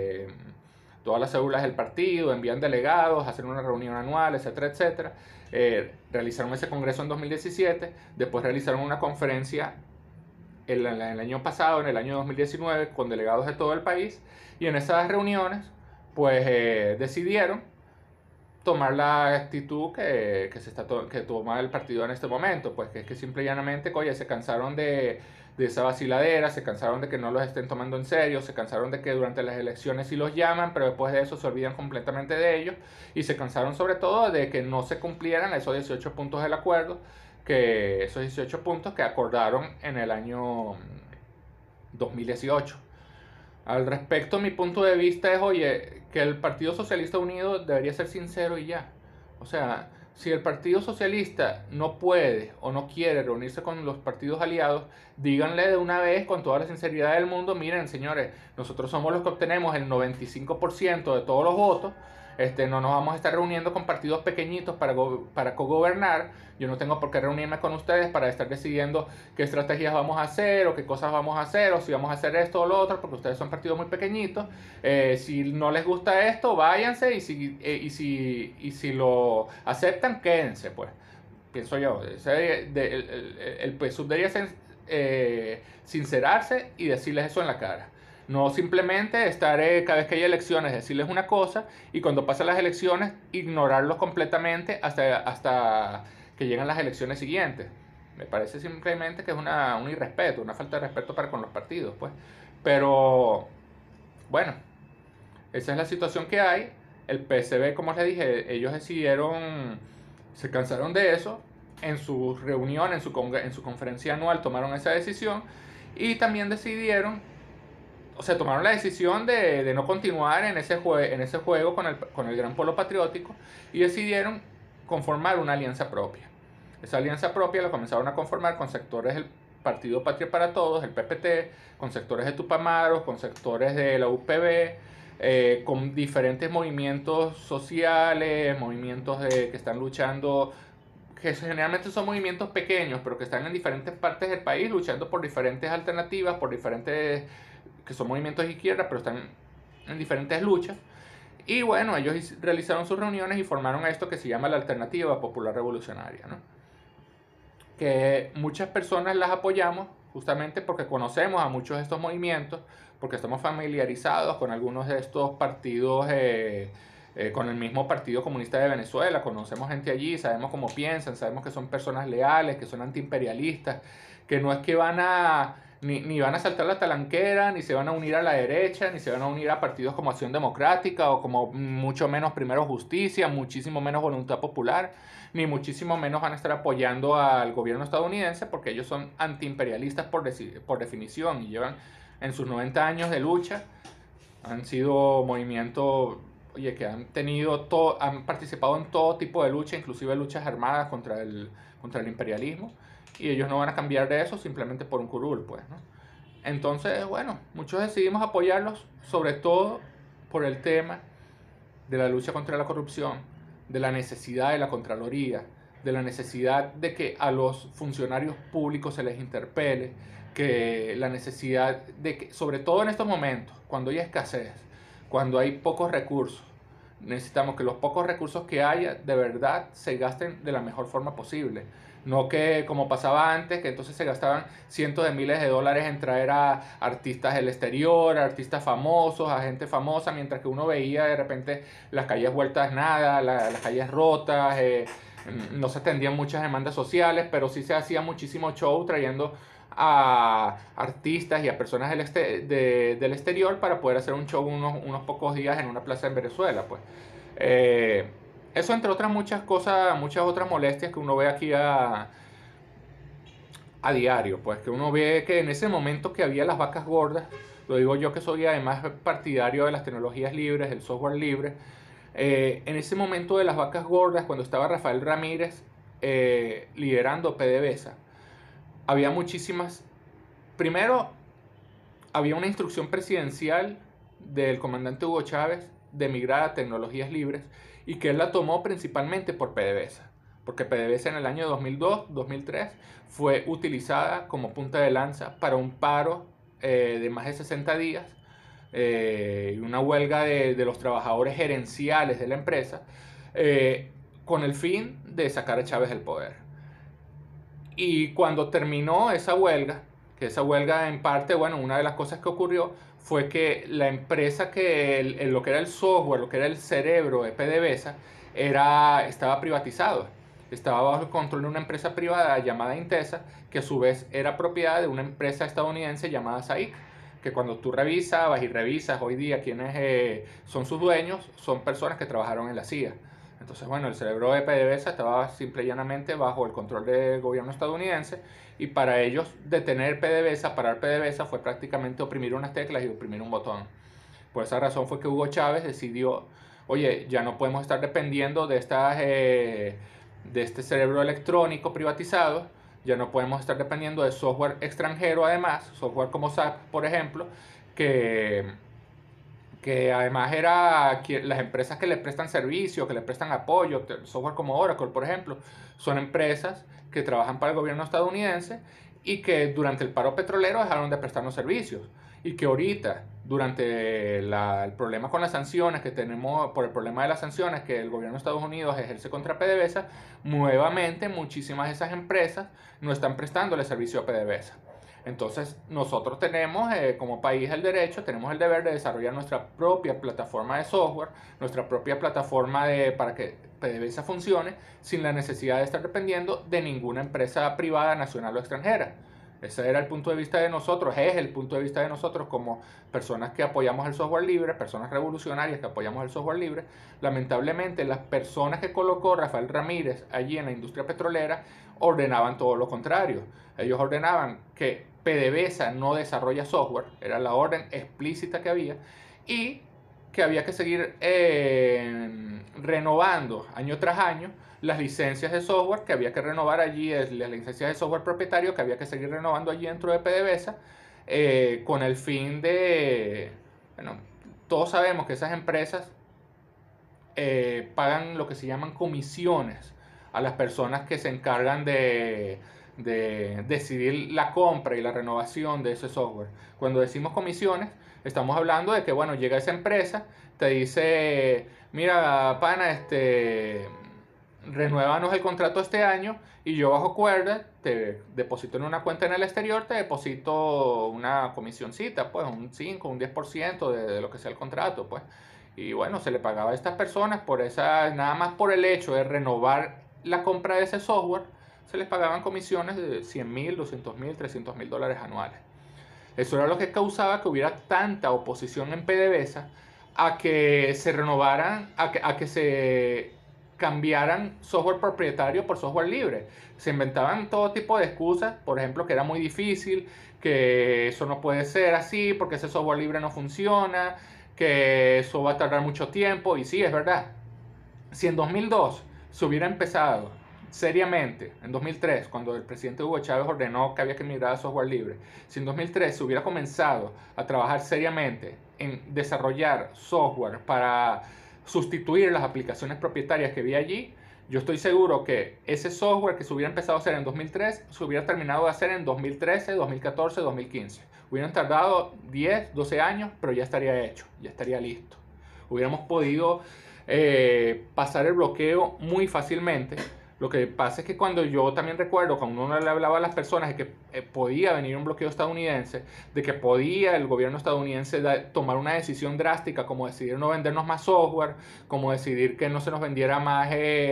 del partido, envían delegados, hacen una reunión anual, etcétera, etcétera. Realizaron ese congreso en 2017, después realizaron una conferencia el año pasado, en el año 2019, con delegados de todo el país, y en esas reuniones pues decidieron tomar la actitud que toma el partido en este momento, pues que es que simple y llanamente, oye, se cansaron de esa vaciladera, se cansaron de que no los estén tomando en serio, se cansaron de que durante las elecciones sí los llaman, pero después de eso se olvidan completamente de ellos, y se cansaron sobre todo de que no se cumplieran esos 18 puntos del acuerdo, que esos 18 puntos que acordaron en el año 2018. Al respecto, mi punto de vista es, oye, que el Partido Socialista Unido debería ser sincero y ya. O sea, si el Partido Socialista no puede o no quiere reunirse con los partidos aliados, díganle de una vez con toda la sinceridad del mundo, miren señores, nosotros somos los que obtenemos el 95% de todos los votos, no nos vamos a estar reuniendo con partidos pequeñitos para cogobernar. Yo no tengo por qué reunirme con ustedes para estar decidiendo qué estrategias vamos a hacer o qué cosas vamos a hacer o si vamos a hacer esto o lo otro, porque ustedes son partidos muy pequeñitos. Si no les gusta esto, váyanse, y si lo aceptan, quédense, pues. Pienso yo. El PSUV debería sincerarse y decirles eso en la cara. No simplemente estar cada vez que hay elecciones, decirles una cosa, y cuando pasan las elecciones ignorarlos completamente hasta que llegan las elecciones siguientes. Me parece simplemente que es un irrespeto, una falta de respeto para con los partidos, pues. Pero, bueno, esa es la situación que hay. El PSB, como les dije, ellos decidieron, se cansaron de eso. En su reunión, en su conferencia anual, tomaron esa decisión. Y también decidieron, o sea, tomaron la decisión de no continuar en ese juego con el Gran Polo Patriótico y decidieron conformar una alianza propia. Esa alianza propia la comenzaron a conformar con sectores del Partido Patria para Todos, el PPT, con sectores de Tupamaros, con sectores de la UPB, con diferentes movimientos sociales, que están luchando, que generalmente son movimientos pequeños, pero que están en diferentes partes del país luchando por diferentes alternativas, que son movimientos de izquierda, pero están en diferentes luchas. Y bueno, ellos realizaron sus reuniones y formaron esto que se llama la Alternativa Popular Revolucionaria, ¿no? Que muchas personas las apoyamos justamente porque conocemos a muchos de estos movimientos, porque estamos familiarizados con algunos de estos partidos, con el mismo Partido Comunista de Venezuela, conocemos gente allí, sabemos cómo piensan, sabemos que son personas leales, que son antiimperialistas, que no es que ni van a saltar la talanquera, ni se van a unir a la derecha, ni se van a unir a partidos como Acción Democrática o como mucho menos Primero Justicia, muchísimo menos Voluntad Popular, ni muchísimo menos van a estar apoyando al gobierno estadounidense porque ellos son antiimperialistas por definición y llevan en sus 90 años de lucha, han sido movimientos, oye, que han participado en todo tipo de lucha, inclusive luchas armadas contra el imperialismo, y ellos no van a cambiar de eso simplemente por un curul, pues, ¿no? Entonces, bueno, muchos decidimos apoyarlos, sobre todo por el tema de la lucha contra la corrupción, de la necesidad de la Contraloría, de la necesidad de que a los funcionarios públicos se les interpele, que la necesidad de que, sobre todo en estos momentos, cuando hay escasez, cuando hay pocos recursos, necesitamos que los pocos recursos que haya de verdad se gasten de la mejor forma posible. No que como pasaba antes, que entonces se gastaban cientos de miles de dólares en traer a artistas del exterior, a artistas famosos, a gente famosa, mientras que uno veía de repente las calles vueltas nada, las calles rotas, no se atendían muchas demandas sociales, pero sí se hacía muchísimo show trayendo a artistas y a personas del exterior para poder hacer un show unos pocos días en una plaza en Venezuela, pues. Eh, Eso entre otras muchas cosas, muchas otras molestias que uno ve aquí a diario, pues que uno ve que en ese momento que había las vacas gordas, lo digo yo que soy además partidario de las tecnologías libres, del software libre, en ese momento de las vacas gordas, cuando estaba Rafael Ramírez liderando PDVSA, había muchísimas, primero había una instrucción presidencial del comandante Hugo Chávez de migrar a tecnologías libres y que él la tomó principalmente por PDVSA, porque PDVSA en el año 2002-2003 fue utilizada como punta de lanza para un paro de más de 60 días y una huelga de los trabajadores gerenciales de la empresa con el fin de sacar a Chávez del poder. Y cuando terminó esa huelga, que esa huelga en parte, bueno, una de las cosas que ocurrió fue que la empresa lo que era el software, lo que era el cerebro de PDVSA, estaba privatizado. Estaba bajo el control de una empresa privada llamada Intesa, que a su vez era propiedad de una empresa estadounidense llamada SAIC, que cuando tú vas y revisas hoy día quiénes son sus dueños, son personas que trabajaron en la CIA. Entonces, bueno, el cerebro de PDVSA estaba simple y llanamente bajo el control del gobierno estadounidense y para ellos detener PDVSA, parar PDVSA fue prácticamente oprimir unas teclas y oprimir un botón. Por esa razón fue que Hugo Chávez decidió, oye, ya no podemos estar dependiendo de este cerebro electrónico privatizado, ya no podemos estar dependiendo de software extranjero además, software como SAP, por ejemplo, que además las empresas que le prestan servicio, que le prestan apoyo, software como Oracle, por ejemplo, son empresas que trabajan para el gobierno estadounidense y que durante el paro petrolero dejaron de prestarnos servicios. Y que ahorita, durante el problema con las sanciones que tenemos, por el problema de las sanciones que el gobierno de Estados Unidos ejerce contra PDVSA, nuevamente muchísimas de esas empresas no están prestándole servicio a PDVSA. Entonces, nosotros tenemos como país el derecho, tenemos el deber de desarrollar nuestra propia plataforma de software, nuestra propia plataforma para que PDVSA funcione sin la necesidad de estar dependiendo de ninguna empresa privada, nacional o extranjera. Ese era el punto de vista de nosotros, es el punto de vista de nosotros como personas que apoyamos el software libre, personas revolucionarias que apoyamos el software libre. Lamentablemente, las personas que colocó Rafael Ramírez allí en la industria petrolera ordenaban todo lo contrario. Ellos ordenaban que PDVSA no desarrolla software, era la orden explícita que había, y que había que seguir renovando año tras año las licencias de software, que había que renovar allí, las licencias de software propietario, que había que seguir renovando allí dentro de PDVSA, con el fin de, bueno, todos sabemos que esas empresas pagan lo que se llaman comisiones a las personas que se encargan de decidir la compra y la renovación de ese software. Cuando decimos comisiones, estamos hablando de que, bueno, llega esa empresa, te dice, mira, pana, renuévanos el contrato este año y yo bajo cuerda te deposito en una cuenta en el exterior, te deposito una comisioncita, pues un 5, un 10% de lo que sea el contrato, pues. Y bueno, se le pagaba a estas personas por nada más por el hecho de renovar la compra de ese software, se les pagaban comisiones de 100.000, 200.000, 300.000 dólares anuales. Eso era lo que causaba que hubiera tanta oposición en PDVSA a que se renovaran, a que se cambiaran software propietario por software libre. Se inventaban todo tipo de excusas, por ejemplo, que era muy difícil, que eso no puede ser así, porque ese software libre no funciona, que eso va a tardar mucho tiempo, y sí, es verdad. Si en 2002 se hubiera empezado seriamente, en 2003, cuando el presidente Hugo Chávez ordenó que había que migrar a software libre, si en 2003 se hubiera comenzado a trabajar seriamente en desarrollar software para sustituir las aplicaciones propietarias que había allí, yo estoy seguro que ese software que se hubiera empezado a hacer en 2003 se hubiera terminado de hacer en 2013, 2014, 2015. Hubieran tardado 10, 12 años, pero ya estaría hecho, ya estaría listo. Hubiéramos podido pasar el bloqueo muy fácilmente. Lo que pasa es que cuando yo también recuerdo, cuando uno le hablaba a las personas de que podía venir un bloqueo estadounidense, de que podía el gobierno estadounidense tomar una decisión drástica, como decidir no vendernos más software, como decidir que no se nos vendiera más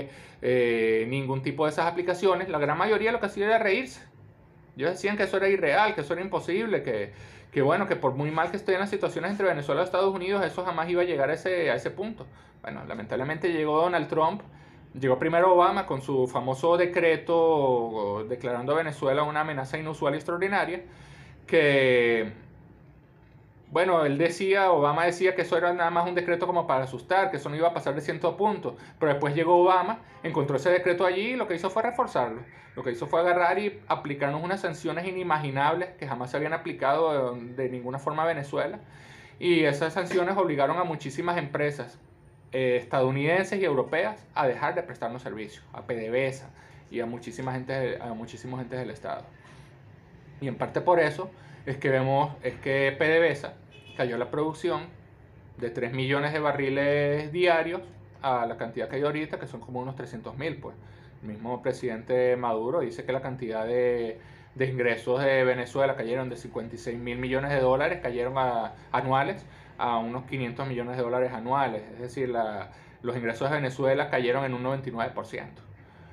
ningún tipo de esas aplicaciones, la gran mayoría lo que hacía era reírse. Ellos decían que eso era irreal, que eso era imposible, que bueno, que por muy mal que estén las situaciones entre Venezuela y Estados Unidos, eso jamás iba a llegar a ese punto. Bueno, lamentablemente llegó Donald Trump, llegó primero Obama con su famoso decreto declarando a Venezuela una amenaza inusual y extraordinaria, que bueno, Obama decía que eso era nada más un decreto como para asustar, que eso no iba a pasar de 100 puntos. Pero después llegó Obama, encontró ese decreto allí y lo que hizo fue reforzarlo. Lo que hizo fue agarrar y aplicarnos unas sanciones inimaginables que jamás se habían aplicado de ninguna forma a Venezuela. Y esas sanciones obligaron a muchísimas empresas estadounidenses y europeas a dejar de prestarnos servicios, a PDVSA y a muchísimos agentes del Estado. Y en parte por eso es que PDVSA cayó la producción de 3 millones de barriles diarios a la cantidad que hay ahorita, que son como unos 300.000, pues. El mismo presidente Maduro dice que la cantidad de ingresos de Venezuela cayeron de 56.000 millones de dólares, cayeron anuales a unos 500 millones de dólares anuales. Es decir, los ingresos de Venezuela cayeron en un 99%.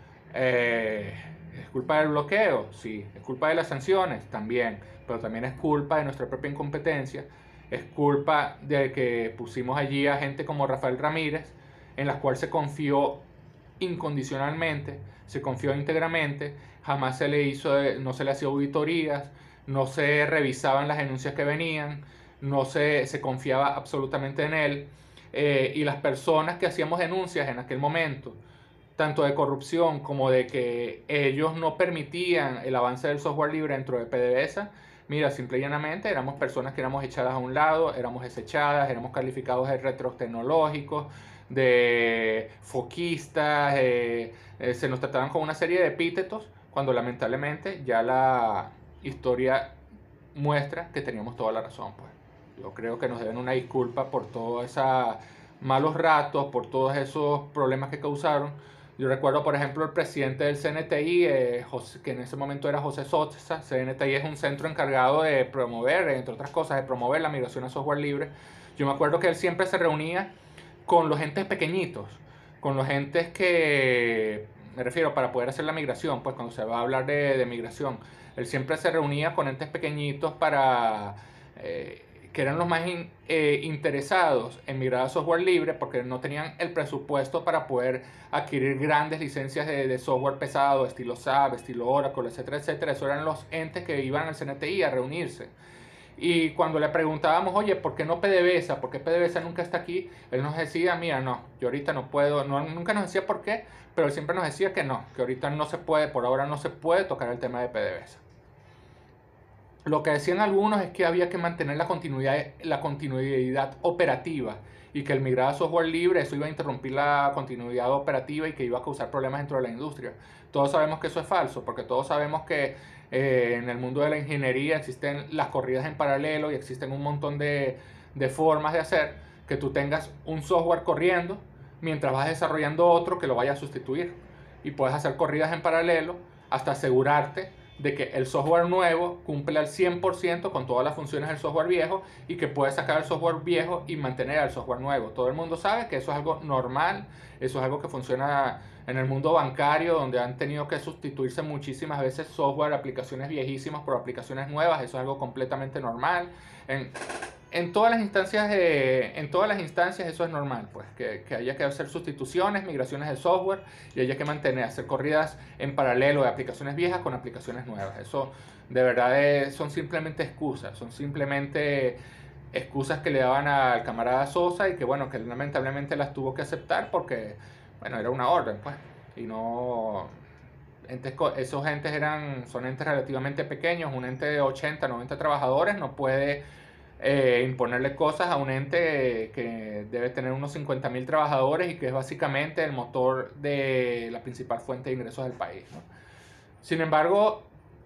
¿Es culpa del bloqueo? Sí. ¿Es culpa de las sanciones? También. Pero también es culpa de nuestra propia incompetencia. Es culpa de que pusimos allí a gente como Rafael Ramírez, en la cual se confió incondicionalmente, se confió íntegramente, jamás no se le hacía auditorías, no se revisaban las denuncias que venían, no se confiaba absolutamente en él. Y las personas que hacíamos denuncias en aquel momento, tanto de corrupción como de que ellos no permitían el avance del software libre dentro de PDVSA, mira, simple y llanamente éramos personas que éramos echadas a un lado, éramos desechadas, éramos calificados de retros tecnológicos, de foquistas, se nos trataban con una serie de epítetos, cuando lamentablemente ya la historia muestra que teníamos toda la razón, pues. Yo creo que nos deben una disculpa por todos esos malos ratos, por todos esos problemas que causaron, Yo recuerdo, por ejemplo, el presidente del CNTI, que en ese momento era José Sosa. CNTI es un centro encargado de promover, entre otras cosas, de promover la migración a software libre. Yo me acuerdo que él siempre se reunía con los entes pequeñitos, con los entes que, me refiero, para poder hacer la migración, pues cuando se va a hablar de migración, él siempre se reunía con entes pequeñitos para... que eran los más interesados en migrar a software libre porque no tenían el presupuesto para poder adquirir grandes licencias de software pesado, estilo SAP, estilo Oracle, etcétera, etcétera. Esos eran los entes que iban al CNTI a reunirse. Y cuando le preguntábamos, oye, ¿por qué no PDVSA? ¿Por qué PDVSA nunca está aquí? Él nos decía, mira, no, yo ahorita no puedo, no, nunca nos decía por qué, pero él siempre nos decía que no, que ahorita no se puede, por ahora no se puede tocar el tema de PDVSA. Lo que decían algunos es que había que mantener la continuidad operativa y que el migrar a software libre eso iba a interrumpir la continuidad operativa y que iba a causar problemas dentro de la industria. Todos sabemos que eso es falso, porque todos sabemos que en el mundo de la ingeniería existen las corridas en paralelo y existen un montón de formas de hacer que tú tengas un software corriendo mientras vas desarrollando otro que lo vaya a sustituir. Y puedes hacer corridas en paralelo hasta asegurarte de que el software nuevo cumple al 100% con todas las funciones del software viejo y que puedes sacar el software viejo y mantener el software nuevo. Todo el mundo sabe que eso es algo normal, eso es algo que funciona en el mundo bancario, donde han tenido que sustituirse muchísimas veces software, aplicaciones viejísimas por aplicaciones nuevas, eso es algo completamente normal. En todas las instancias eso es normal, pues, que haya que hacer sustituciones, migraciones de software y haya que hacer corridas en paralelo de aplicaciones viejas con aplicaciones nuevas. Eso de verdad son simplemente excusas que le daban al camarada Sosa y que bueno, que lamentablemente las tuvo que aceptar porque, bueno, era una orden, pues, y no... Esos entes son entes relativamente pequeños, un ente de 80, 90 trabajadores no puede imponerle cosas a un ente que debe tener unos 50.000 trabajadores y que es básicamente el motor de la principal fuente de ingresos del país, ¿no? Sin embargo,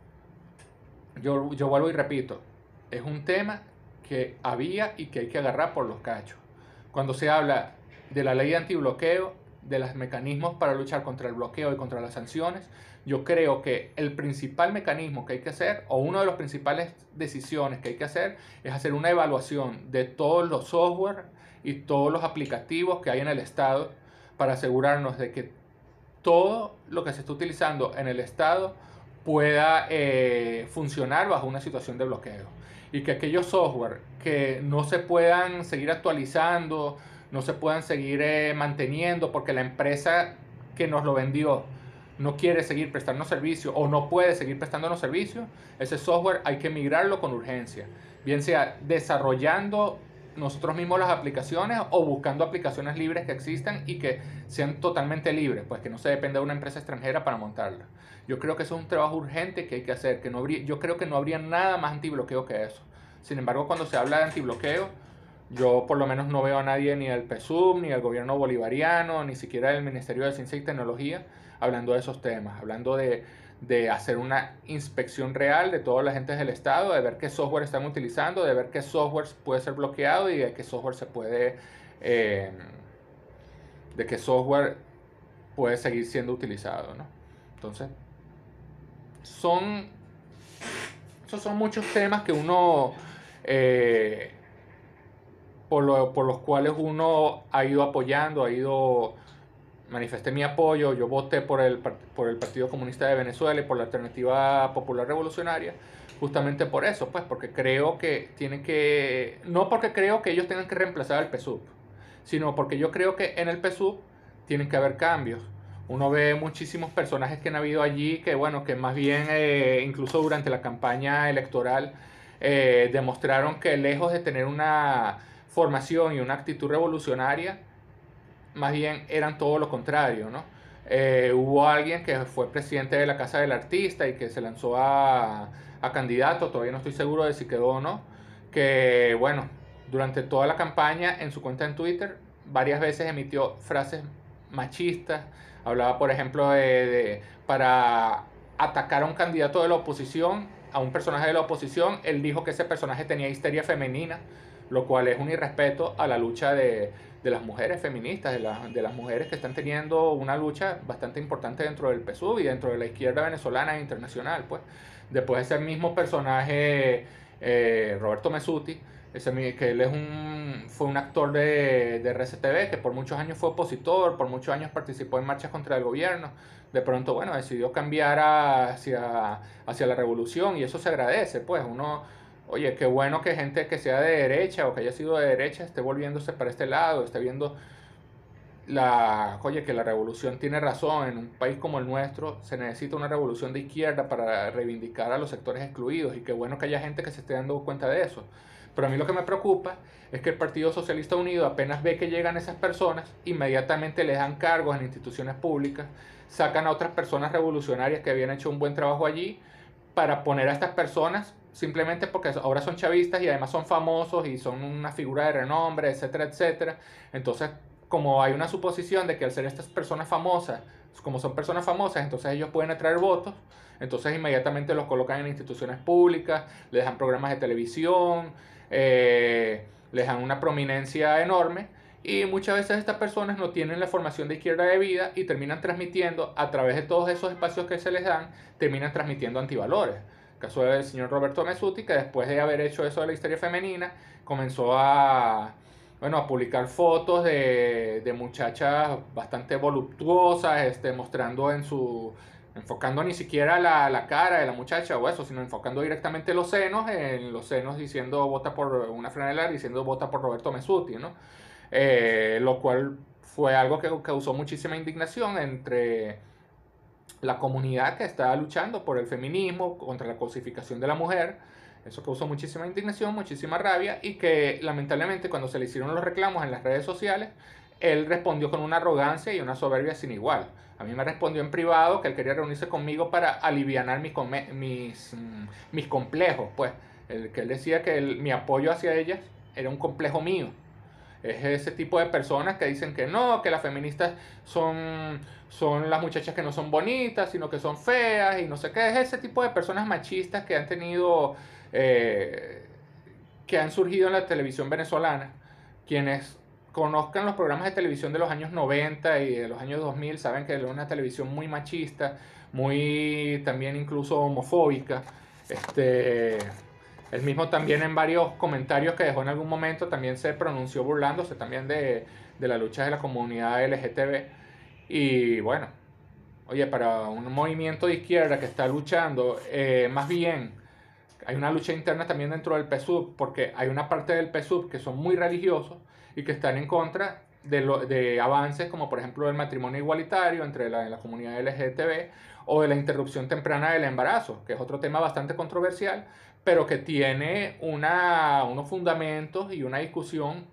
yo vuelvo y repito, es un tema que había y que hay que agarrar por los cachos. Cuando se habla de la ley de antibloqueo, de los mecanismos para luchar contra el bloqueo y contra las sanciones, yo creo que el principal mecanismo que hay que hacer, o una de las principales decisiones que hay que hacer, es hacer una evaluación de todos los software y todos los aplicativos que hay en el Estado para asegurarnos de que todo lo que se está utilizando en el Estado pueda funcionar bajo una situación de bloqueo. Y que aquellos software que no se puedan seguir actualizando, no se puedan seguir manteniendo porque la empresa que nos lo vendió no quiere seguir prestando servicio o no puede seguir prestándonos servicio, ese software hay que migrarlo con urgencia. Bien sea desarrollando nosotros mismos las aplicaciones o buscando aplicaciones libres que existan y que sean totalmente libres, pues que no se dependa de una empresa extranjera para montarla. Yo creo que eso es un trabajo urgente que hay que hacer, yo creo que no habría nada más antibloqueo que eso. Sin embargo, cuando se habla de antibloqueo, yo por lo menos no veo a nadie ni del PSUV, ni del gobierno bolivariano, ni siquiera del Ministerio de Ciencia y Tecnología hablando de esos temas, hablando de hacer una inspección real de todas las agentes del Estado, de ver qué software están utilizando, de ver qué software puede ser bloqueado y de qué software de qué software puede seguir siendo utilizado, ¿no? Entonces, esos son muchos temas que uno, por los cuales uno ha ido apoyando, manifesté mi apoyo, yo voté por el Partido Comunista de Venezuela y por la Alternativa Popular Revolucionaria, justamente por eso, pues, porque creo que no porque creo que ellos tengan que reemplazar al PSUV, sino porque yo creo que en el PSUV tienen que haber cambios. Uno ve muchísimos personajes que han habido allí que, bueno, que más bien, incluso durante la campaña electoral, demostraron que lejos de tener una formación y una actitud revolucionaria, más bien eran todo lo contrario, ¿no? Hubo alguien que fue presidente de la Casa del Artista y que se lanzó a candidato, todavía no estoy seguro de si quedó o no, que bueno, durante toda la campaña en su cuenta en Twitter varias veces emitió frases machistas, hablaba por ejemplo para atacar a un candidato de la oposición, a un personaje de la oposición, él dijo que ese personaje tenía histeria femenina, lo cual es un irrespeto a la lucha de las mujeres feministas, de las mujeres que están teniendo una lucha bastante importante dentro del PSUV y dentro de la izquierda venezolana e internacional, pues. Después ese mismo personaje, Roberto Mesuti, que él fue un actor de RCTV, que por muchos años fue opositor, por muchos años participó en marchas contra el gobierno. De pronto, bueno, decidió cambiar hacia la revolución y eso se agradece, pues. Oye, qué bueno que gente que sea de derecha o que haya sido de derecha esté volviéndose para este lado, esté viendo oye, que la revolución tiene razón. En un país como el nuestro se necesita una revolución de izquierda para reivindicar a los sectores excluidos y qué bueno que haya gente que se esté dando cuenta de eso. Pero a mí lo que me preocupa es que el Partido Socialista Unido apenas ve que llegan esas personas, inmediatamente les dan cargos en instituciones públicas, sacan a otras personas revolucionarias que habían hecho un buen trabajo allí para poner a estas personas simplemente porque ahora son chavistas y además son famosos y son una figura de renombre, etcétera, etcétera. Entonces, como hay una suposición de que al ser estas personas famosas, como son personas famosas, entonces ellos pueden atraer votos, entonces inmediatamente los colocan en instituciones públicas, les dan programas de televisión, les dan una prominencia enorme y muchas veces estas personas no tienen la formación de izquierda de vida y terminan transmitiendo, a través de todos esos espacios que se les dan, terminan transmitiendo antivalores. El caso del señor Roberto Mesuti, que después de haber hecho eso de la historia femenina, comenzó a publicar fotos de muchachas bastante voluptuosas, mostrando enfocando ni siquiera la cara de la muchacha o eso, sino enfocando directamente en los senos diciendo vota por una franela, diciendo vota por Roberto Mesuti, ¿no? Lo cual fue algo que causó muchísima indignación entre la comunidad que está luchando por el feminismo, contra la cosificación de la mujer. Eso causó muchísima indignación, muchísima rabia y que lamentablemente cuando se le hicieron los reclamos en las redes sociales, él respondió con una arrogancia y una soberbia sin igual. A mí me respondió en privado que él quería reunirse conmigo para alivianar mis complejos, pues. Que él decía que mi apoyo hacia ellas era un complejo mío. Es ese tipo de personas que dicen que no, que las feministas son las muchachas que no son bonitas, sino que son feas y no sé qué. Es ese tipo de personas machistas que han tenido, que han surgido en la televisión venezolana. Quienes conozcan los programas de televisión de los años 90 y de los años 2000 saben que es una televisión muy machista, muy también incluso homofóbica. El mismo también en varios comentarios que dejó en algún momento también se pronunció burlándose también de la lucha de la comunidad LGTB. Y bueno, oye, para un movimiento de izquierda que está luchando, más bien hay una lucha interna también dentro del PSUV, porque hay una parte del PSUV que son muy religiosos y que están en contra de avances como por ejemplo el matrimonio igualitario entre la comunidad LGTB o de la interrupción temprana del embarazo, que es otro tema bastante controversial, pero que tiene unos fundamentos y una discusión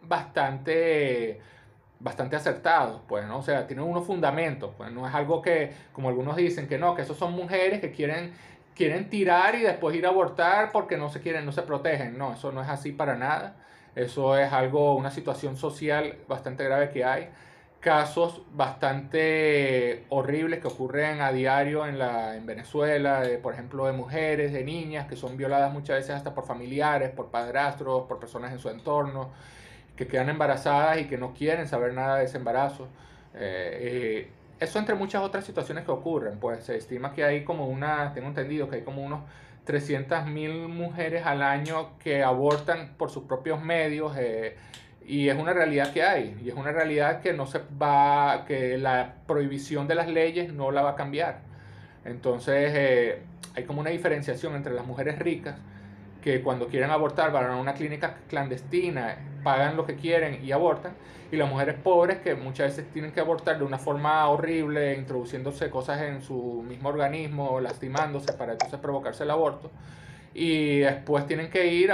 bastante acertados, pues, ¿no? O sea, tiene unos fundamentos, pues, no es algo que, como algunos dicen, que no, que esos son mujeres que quieren tirar y después ir a abortar porque no se protegen. No, eso no es así para nada. Eso es una situación social bastante grave que hay. Casos bastante horribles que ocurren a diario en Venezuela, por ejemplo, de mujeres, de niñas que son violadas muchas veces hasta por familiares, por padrastros, por personas en su entorno, que quedan embarazadas y que no quieren saber nada de ese embarazo. Eso entre muchas otras situaciones que ocurren, pues se estima que hay tengo entendido que hay como unos 300.000 mujeres al año que abortan por sus propios medios, y es una realidad que hay, y es una realidad que que la prohibición de las leyes no la va a cambiar. Entonces hay como una diferenciación entre las mujeres ricas que cuando quieren abortar van a una clínica clandestina, pagan lo que quieren y abortan, y las mujeres pobres que muchas veces tienen que abortar de una forma horrible, introduciéndose cosas en su mismo organismo, lastimándose para entonces provocarse el aborto, y después tienen que ir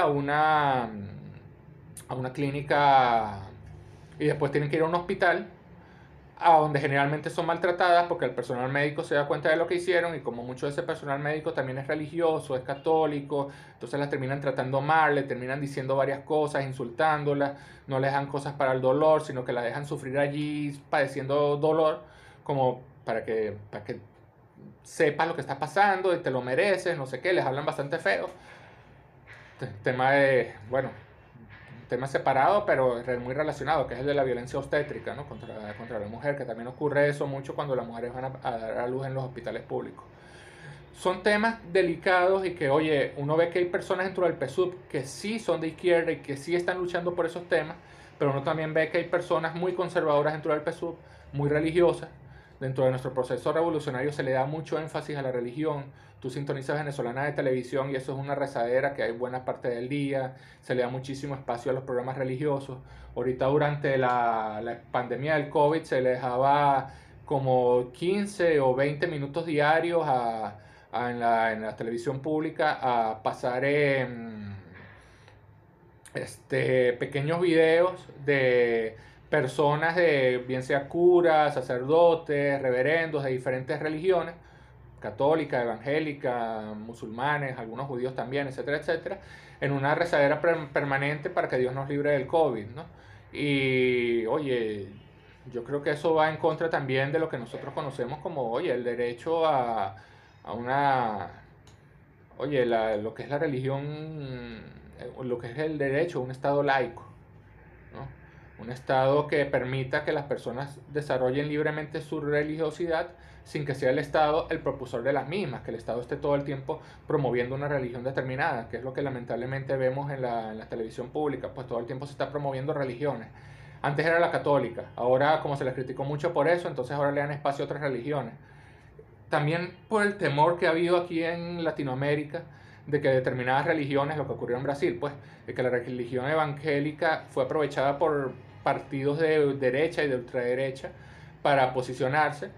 a una clínica y después tienen que ir a un hospital a donde generalmente son maltratadas porque el personal médico se da cuenta de lo que hicieron y como mucho de ese personal médico también es religioso, es católico, entonces las terminan tratando mal, le terminan diciendo varias cosas, insultándolas, no les dan cosas para el dolor, sino que las dejan sufrir allí padeciendo dolor, como para que sepas lo que está pasando y te lo mereces, no sé qué, les hablan bastante feo. Tema de, bueno, tema separado, pero es muy relacionado, que es el de la violencia obstétrica, ¿no? Contra la mujer, que también ocurre eso mucho cuando las mujeres van a dar a luz en los hospitales públicos. Son temas delicados y que, oye, uno ve que hay personas dentro del PSUV que sí son de izquierda y que sí están luchando por esos temas, pero uno también ve que hay personas muy conservadoras dentro del PSUV, muy religiosas. Dentro de nuestro proceso revolucionario se le da mucho énfasis a la religión. Tú sintonizas Venezolana de televisión y eso es una rezadera que hay buena parte del día. Se le da muchísimo espacio a los programas religiosos. Ahorita durante la pandemia del COVID se le dejaba como 15 o 20 minutos diarios en la televisión pública a pasar pequeños videos de personas de bien sea curas, sacerdotes, reverendos de diferentes religiones, católica, evangélica, musulmanes, algunos judíos también, etcétera, etcétera, en una rezadera permanente para que Dios nos libre del COVID, ¿no? Y oye, yo creo que eso va en contra también de lo que nosotros conocemos como, oye, el derecho a una, oye, lo que es la religión, lo que es el derecho a un Estado laico, ¿no? Un Estado que permita que las personas desarrollen libremente su religiosidad sin que sea el Estado el propulsor de las mismas, que el Estado esté todo el tiempo promoviendo una religión determinada, que es lo que lamentablemente vemos en la televisión pública, pues todo el tiempo se está promoviendo religiones. Antes era la católica, ahora como se les criticó mucho por eso, entonces ahora le dan espacio a otras religiones. También por el temor que ha habido aquí en Latinoamérica de que determinadas religiones, lo que ocurrió en Brasil, pues, de que la religión evangélica fue aprovechada por partidos de derecha y de ultraderecha para posicionarse,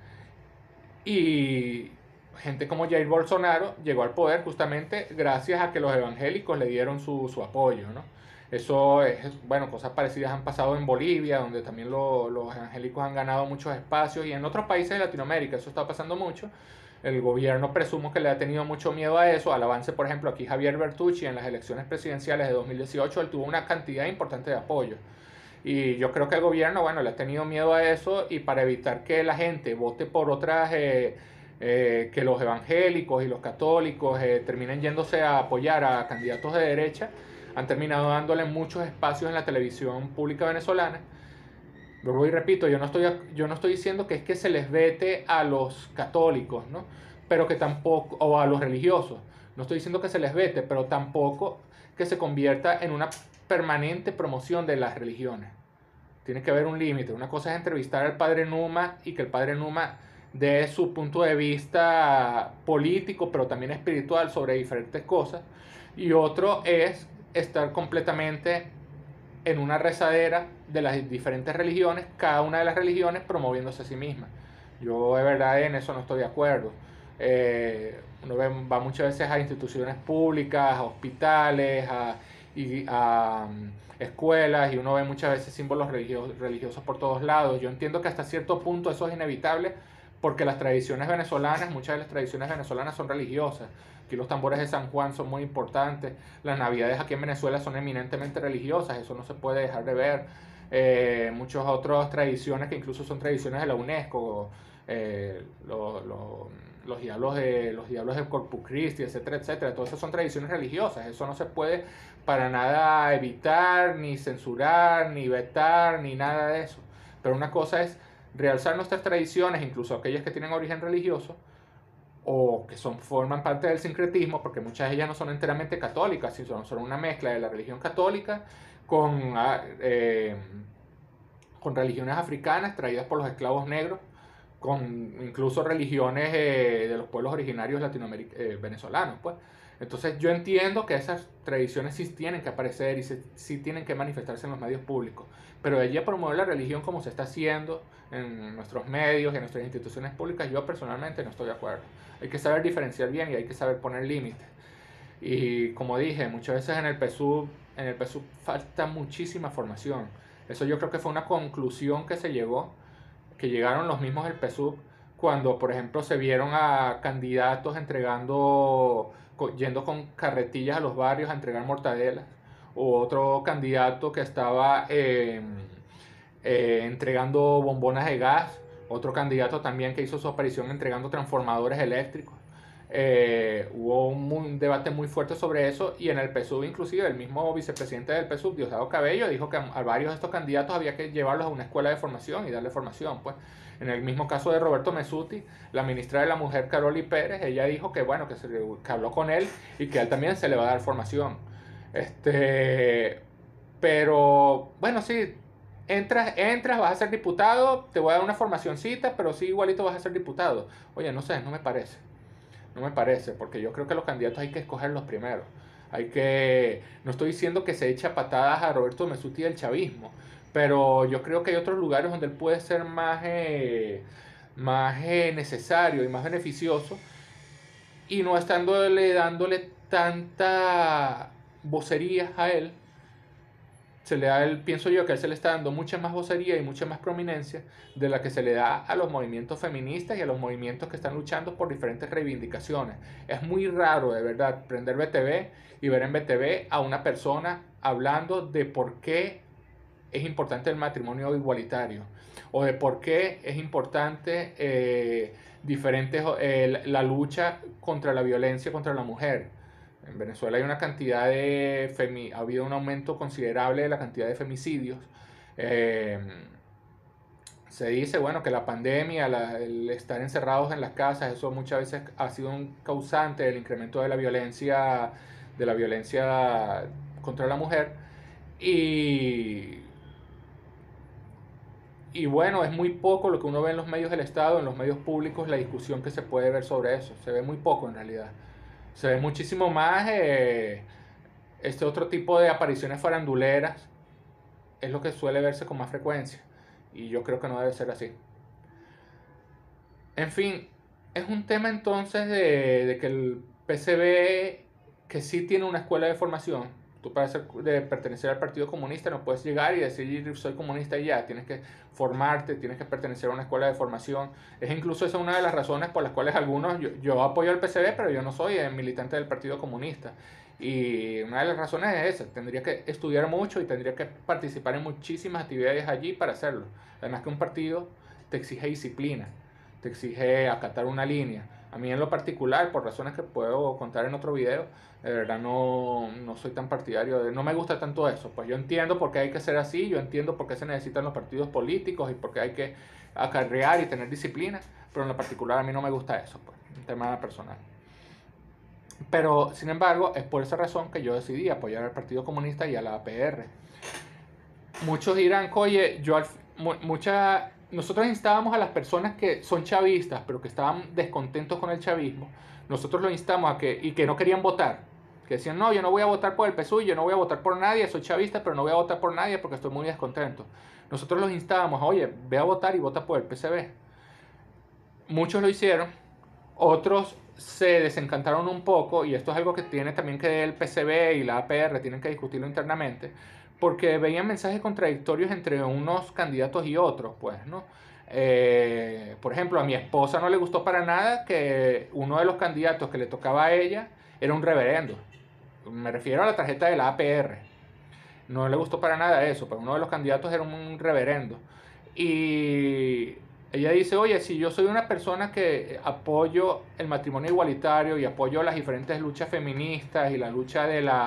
y gente como Jair Bolsonaro llegó al poder justamente gracias a que los evangélicos le dieron su apoyo, ¿no? Eso es, bueno, cosas parecidas han pasado en Bolivia, donde también los evangélicos han ganado muchos espacios, y en otros países de Latinoamérica eso está pasando mucho. El gobierno presumo que le ha tenido mucho miedo a eso, al avance. Por ejemplo, aquí Javier Bertucci en las elecciones presidenciales de 2018, él tuvo una cantidad importante de apoyo. Y yo creo que el gobierno, bueno, le ha tenido miedo a eso, y para evitar que la gente vote por otras, que los evangélicos y los católicos terminen yéndose a apoyar a candidatos de derecha, han terminado dándole muchos espacios en la televisión pública venezolana. Luego y repito, yo no estoy diciendo que es que se les vete a los católicos, ¿no? Pero que tampoco, o a los religiosos, no estoy diciendo que se les vete, pero tampoco que se convierta en una permanente promoción de las religiones. Tiene que haber un límite. Una cosa es entrevistar al padre Numa y que el padre Numa dé su punto de vista político, pero también espiritual sobre diferentes cosas. Y otro es estar completamente en una rezadera de las diferentes religiones, cada una de las religiones promoviéndose a sí misma. Yo de verdad en eso no estoy de acuerdo. Uno va muchas veces a instituciones públicas, a hospitales, a escuelas, y uno ve muchas veces símbolos religiosos por todos lados. Yo entiendo que hasta cierto punto eso es inevitable, porque las tradiciones venezolanas, muchas de las tradiciones venezolanas son religiosas. Aquí los tambores de San Juan son muy importantes. Las navidades aquí en Venezuela son eminentemente religiosas, eso no se puede dejar de ver. Muchas otras tradiciones que incluso son tradiciones de la UNESCO, los diablos de Corpus Christi, etcétera, etcétera. Todas esas son tradiciones religiosas, eso no se puede para nada evitar, ni censurar, ni vetar, ni nada de eso. Pero una cosa es realzar nuestras tradiciones, incluso aquellas que tienen origen religioso, o que forman parte del sincretismo, porque muchas de ellas no son enteramente católicas, sino son una mezcla de la religión católica con, con religiones africanas traídas por los esclavos negros, con incluso religiones de los pueblos originarios venezolanos, pues. Entonces yo entiendo que esas tradiciones sí tienen que aparecer y sí tienen que manifestarse en los medios públicos, pero de allí a promover la religión como se está haciendo en nuestros medios y en nuestras instituciones públicas, yo personalmente no estoy de acuerdo. Hay que saber diferenciar bien y hay que saber poner límites. Y como dije, muchas veces en el PSUV falta muchísima formación. Eso yo creo que fue una conclusión que se llegó, que llegaron los mismos del PSUV, cuando por ejemplo se vieron a candidatos yendo con carretillas a los barrios a entregar mortadelas, o otro candidato que estaba entregando bombonas de gas, otro candidato también que hizo su aparición entregando transformadores eléctricos. Hubo un debate muy fuerte sobre eso y en el PSUV inclusive el mismo vicepresidente del PSUV, Diosdado Cabello, dijo que a varios de estos candidatos había que llevarlos a una escuela de formación y darle formación. Pues en el mismo caso de Roberto Mesuti, la ministra de la Mujer, Caroli Pérez, ella dijo que bueno, que habló con él y que a él también se le va a dar formación. Pero bueno, sí, entras, vas a ser diputado, te voy a dar una formacioncita, pero sí igualito vas a ser diputado. Oye, no sé, no me parece. No me parece, porque yo creo que los candidatos hay que escogerlos primero. No estoy diciendo que se eche a patadas a Roberto Mesuti del chavismo, pero yo creo que hay otros lugares donde él puede ser más necesario y más beneficioso y no dándole tanta vocería a él. Pienso yo que a él se le está dando mucha más vocería y mucha más prominencia de la que se le da a los movimientos feministas y a los movimientos que están luchando por diferentes reivindicaciones. Es muy raro, de verdad, prender BTV y ver en BTV a una persona hablando de por qué es importante el matrimonio igualitario o de por qué es importante la lucha contra la violencia contra la mujer. En Venezuela hay una cantidad ha habido un aumento considerable de la cantidad de femicidios. Eh, Se dice, bueno, que la pandemia, el estar encerrados en las casas, eso muchas veces ha sido un causante del incremento de la violencia contra la mujer. Y, y bueno, es muy poco lo que uno ve en los medios del Estado, en los medios públicos, la discusión que se puede ver sobre eso. Se ve muy poco en realidad. Se ve muchísimo más este otro tipo de apariciones faranduleras, es lo que suele verse con más frecuencia. Y yo creo que no debe ser así. En fin, es un tema entonces de que el PCB, que sí tiene una escuela de formación, tú para pertenecer al Partido Comunista no puedes llegar y decir soy comunista y ya, tienes que formarte, tienes que pertenecer a una escuela de formación. Es incluso esa una de las razones por las cuales yo apoyo al PCB, pero yo no soy militante del Partido Comunista. Y una de las razones es esa, tendría que estudiar mucho y tendría que participar en muchísimas actividades allí para hacerlo. Además que un partido te exige disciplina, te exige acatar una línea. A mí en lo particular, por razones que puedo contar en otro video, de verdad no soy tan partidario, no me gusta tanto eso. Pues yo entiendo por qué hay que ser así, yo entiendo por qué se necesitan los partidos políticos y por qué hay que acarrear y tener disciplina, pero en lo particular a mí no me gusta eso, pues, un tema personal. Pero, sin embargo, es por esa razón que yo decidí apoyar al Partido Comunista y a la APR. Muchos dirán, oye, nosotros instábamos a las personas que son chavistas, pero que estaban descontentos con el chavismo, nosotros los instamos y que no querían votar, que decían, no, yo no voy a votar por el PSUV, yo no voy a votar por nadie, soy chavista, pero no voy a votar por nadie porque estoy muy descontento. Nosotros los instábamos, oye, ve a votar y vota por el PCB. Muchos lo hicieron, otros se desencantaron un poco, y esto es algo que tiene también que el PCB y la APR tienen que discutirlo internamente, porque veían mensajes contradictorios entre unos candidatos y otros, pues, ¿no? Por ejemplo, a mi esposa no le gustó para nada que uno de los candidatos que le tocaba a ella era un reverendo. Me refiero a la tarjeta de la APR. No le gustó para nada eso, pero uno de los candidatos era un reverendo. Y ella dice, oye, si yo soy una persona que apoyo el matrimonio igualitario y apoyo las diferentes luchas feministas y la lucha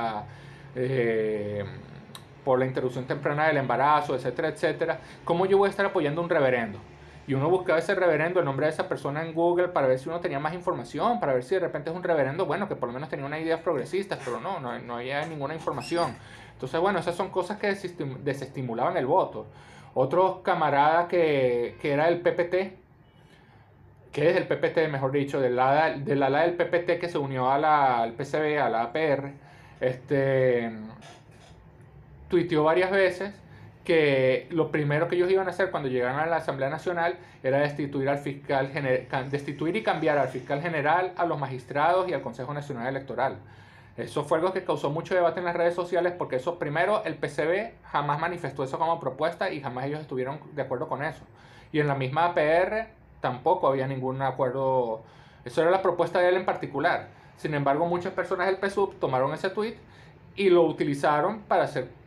eh, por la interrupción temprana del embarazo, etcétera, etcétera, ¿cómo yo voy a estar apoyando a un reverendo? Y uno buscaba ese reverendo, el nombre de esa persona en Google para ver si uno tenía más información, para ver si de repente es un reverendo, bueno, que por lo menos tenía unas ideas progresistas, pero no había ninguna información. Entonces, bueno, esas son cosas que desestimulaban el voto. Otro camarada que era del PPT, que es del PPT, mejor dicho, del ala del PPT que se unió al PCB, a la APR, tuiteó varias veces que lo primero que ellos iban a hacer cuando llegaran a la Asamblea Nacional era destituir y cambiar al fiscal general, a los magistrados y al Consejo Nacional Electoral. Eso fue algo que causó mucho debate en las redes sociales porque eso, primero, el PCB jamás manifestó eso como propuesta y jamás ellos estuvieron de acuerdo con eso. Y en la misma APR tampoco había ningún acuerdo. Eso era la propuesta de él en particular. Sin embargo, muchas personas del PSUV tomaron ese tweet y lo utilizaron para hacer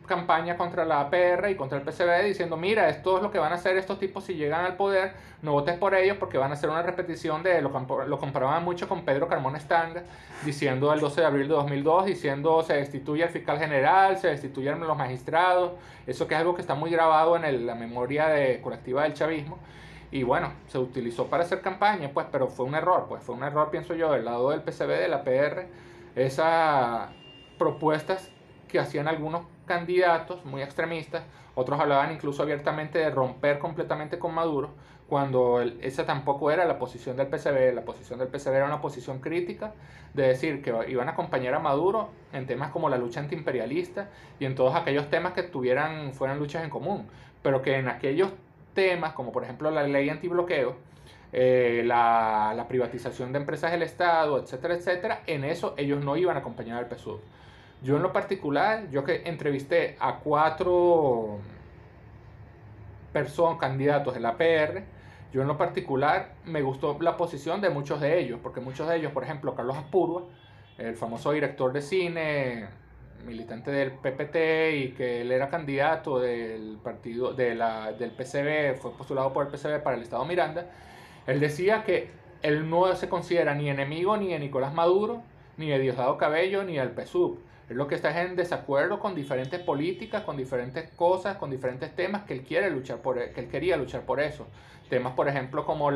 campaña contra la APR y contra el PCB diciendo, mira, esto es lo que van a hacer estos tipos si llegan al poder, no votes por ellos porque van a hacer una repetición de lo comparaban mucho con Pedro Carmona Stanga, diciendo el 12 de abril de 2002, diciendo se destituye el fiscal general, se destituyen los magistrados, eso que es algo que está muy grabado en la memoria colectiva del chavismo. Y bueno, se utilizó para hacer campaña, pues, pero fue un error, pienso yo, del lado del PCB, de la PR, esas propuestas que hacían algunos candidatos muy extremistas, otros hablaban incluso abiertamente de romper completamente con Maduro, cuando esa tampoco era la posición del PCB. La posición del PCB era una posición crítica, de decir que iban a acompañar a Maduro en temas como la lucha antiimperialista y en todos aquellos temas que fueran luchas en común, pero que en aquellos temas, como por ejemplo la ley antibloqueo, la privatización de empresas del Estado, etcétera, etcétera, en eso ellos no iban a acompañar al PSUV. Yo en lo particular, yo que entrevisté a 4 candidatos de la PR, yo en lo particular me gustó la posición de muchos de ellos, porque muchos de ellos, por ejemplo, Carlos Aspurua, el famoso director de cine, militante del PPT y que él era candidato del partido del PCB, fue postulado por el PCB para el Estado Miranda, él decía que él no se considera ni enemigo ni de Nicolás Maduro, ni de Diosdado Cabello, ni del PSUV. Él lo que está es en desacuerdo con diferentes políticas, con diferentes cosas, con diferentes temas que él quería luchar por eso. Temas, por ejemplo, como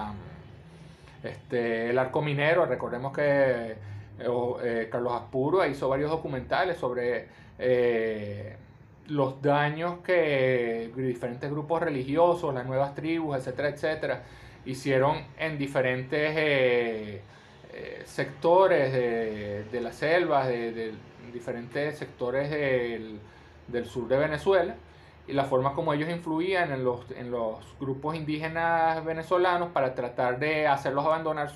el arco minero. Recordemos que Carlos Aspurua hizo varios documentales sobre los daños que diferentes grupos religiosos, las nuevas tribus, etcétera, etcétera, hicieron en diferentes sectores de las selvas, de diferentes sectores del sur de Venezuela, y la forma como ellos influían en los grupos indígenas venezolanos para tratar de hacerlos abandonar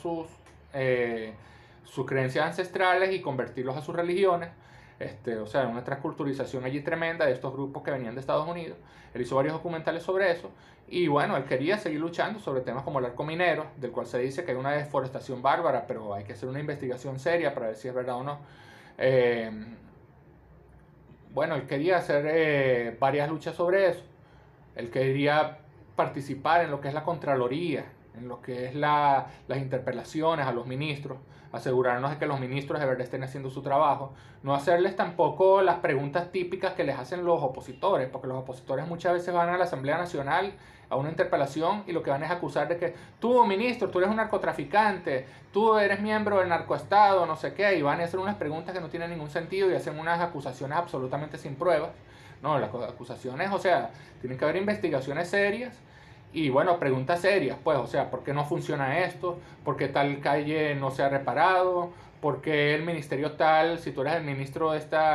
sus creencias ancestrales y convertirlos a sus religiones. O sea, una transculturización allí tremenda de estos grupos que venían de Estados Unidos. Él hizo varios documentales sobre eso. Y bueno, él quería seguir luchando sobre temas como el arco minero, del cual se dice que hay una deforestación bárbara, pero hay que hacer una investigación seria para ver si es verdad o no. Bueno, él quería hacer varias luchas sobre eso. Él quería participar en lo que es la Contraloría, en lo que es las interpelaciones a los ministros, asegurarnos de que los ministros de verdad estén haciendo su trabajo, no hacerles tampoco las preguntas típicas que les hacen los opositores, porque los opositores muchas veces van a la Asamblea Nacional a una interpelación y lo que van es acusar de que tú, ministro, tú eres un narcotraficante, tú eres miembro del narcoestado, no sé qué, y van a hacer unas preguntas que no tienen ningún sentido y hacen unas acusaciones absolutamente sin pruebas. No, las acusaciones, o sea, tienen que haber investigaciones serias y bueno, preguntas serias, pues, o sea, ¿por qué no funciona esto? ¿Por qué tal calle no se ha reparado? ¿Por qué el ministerio tal, si tú eres el ministro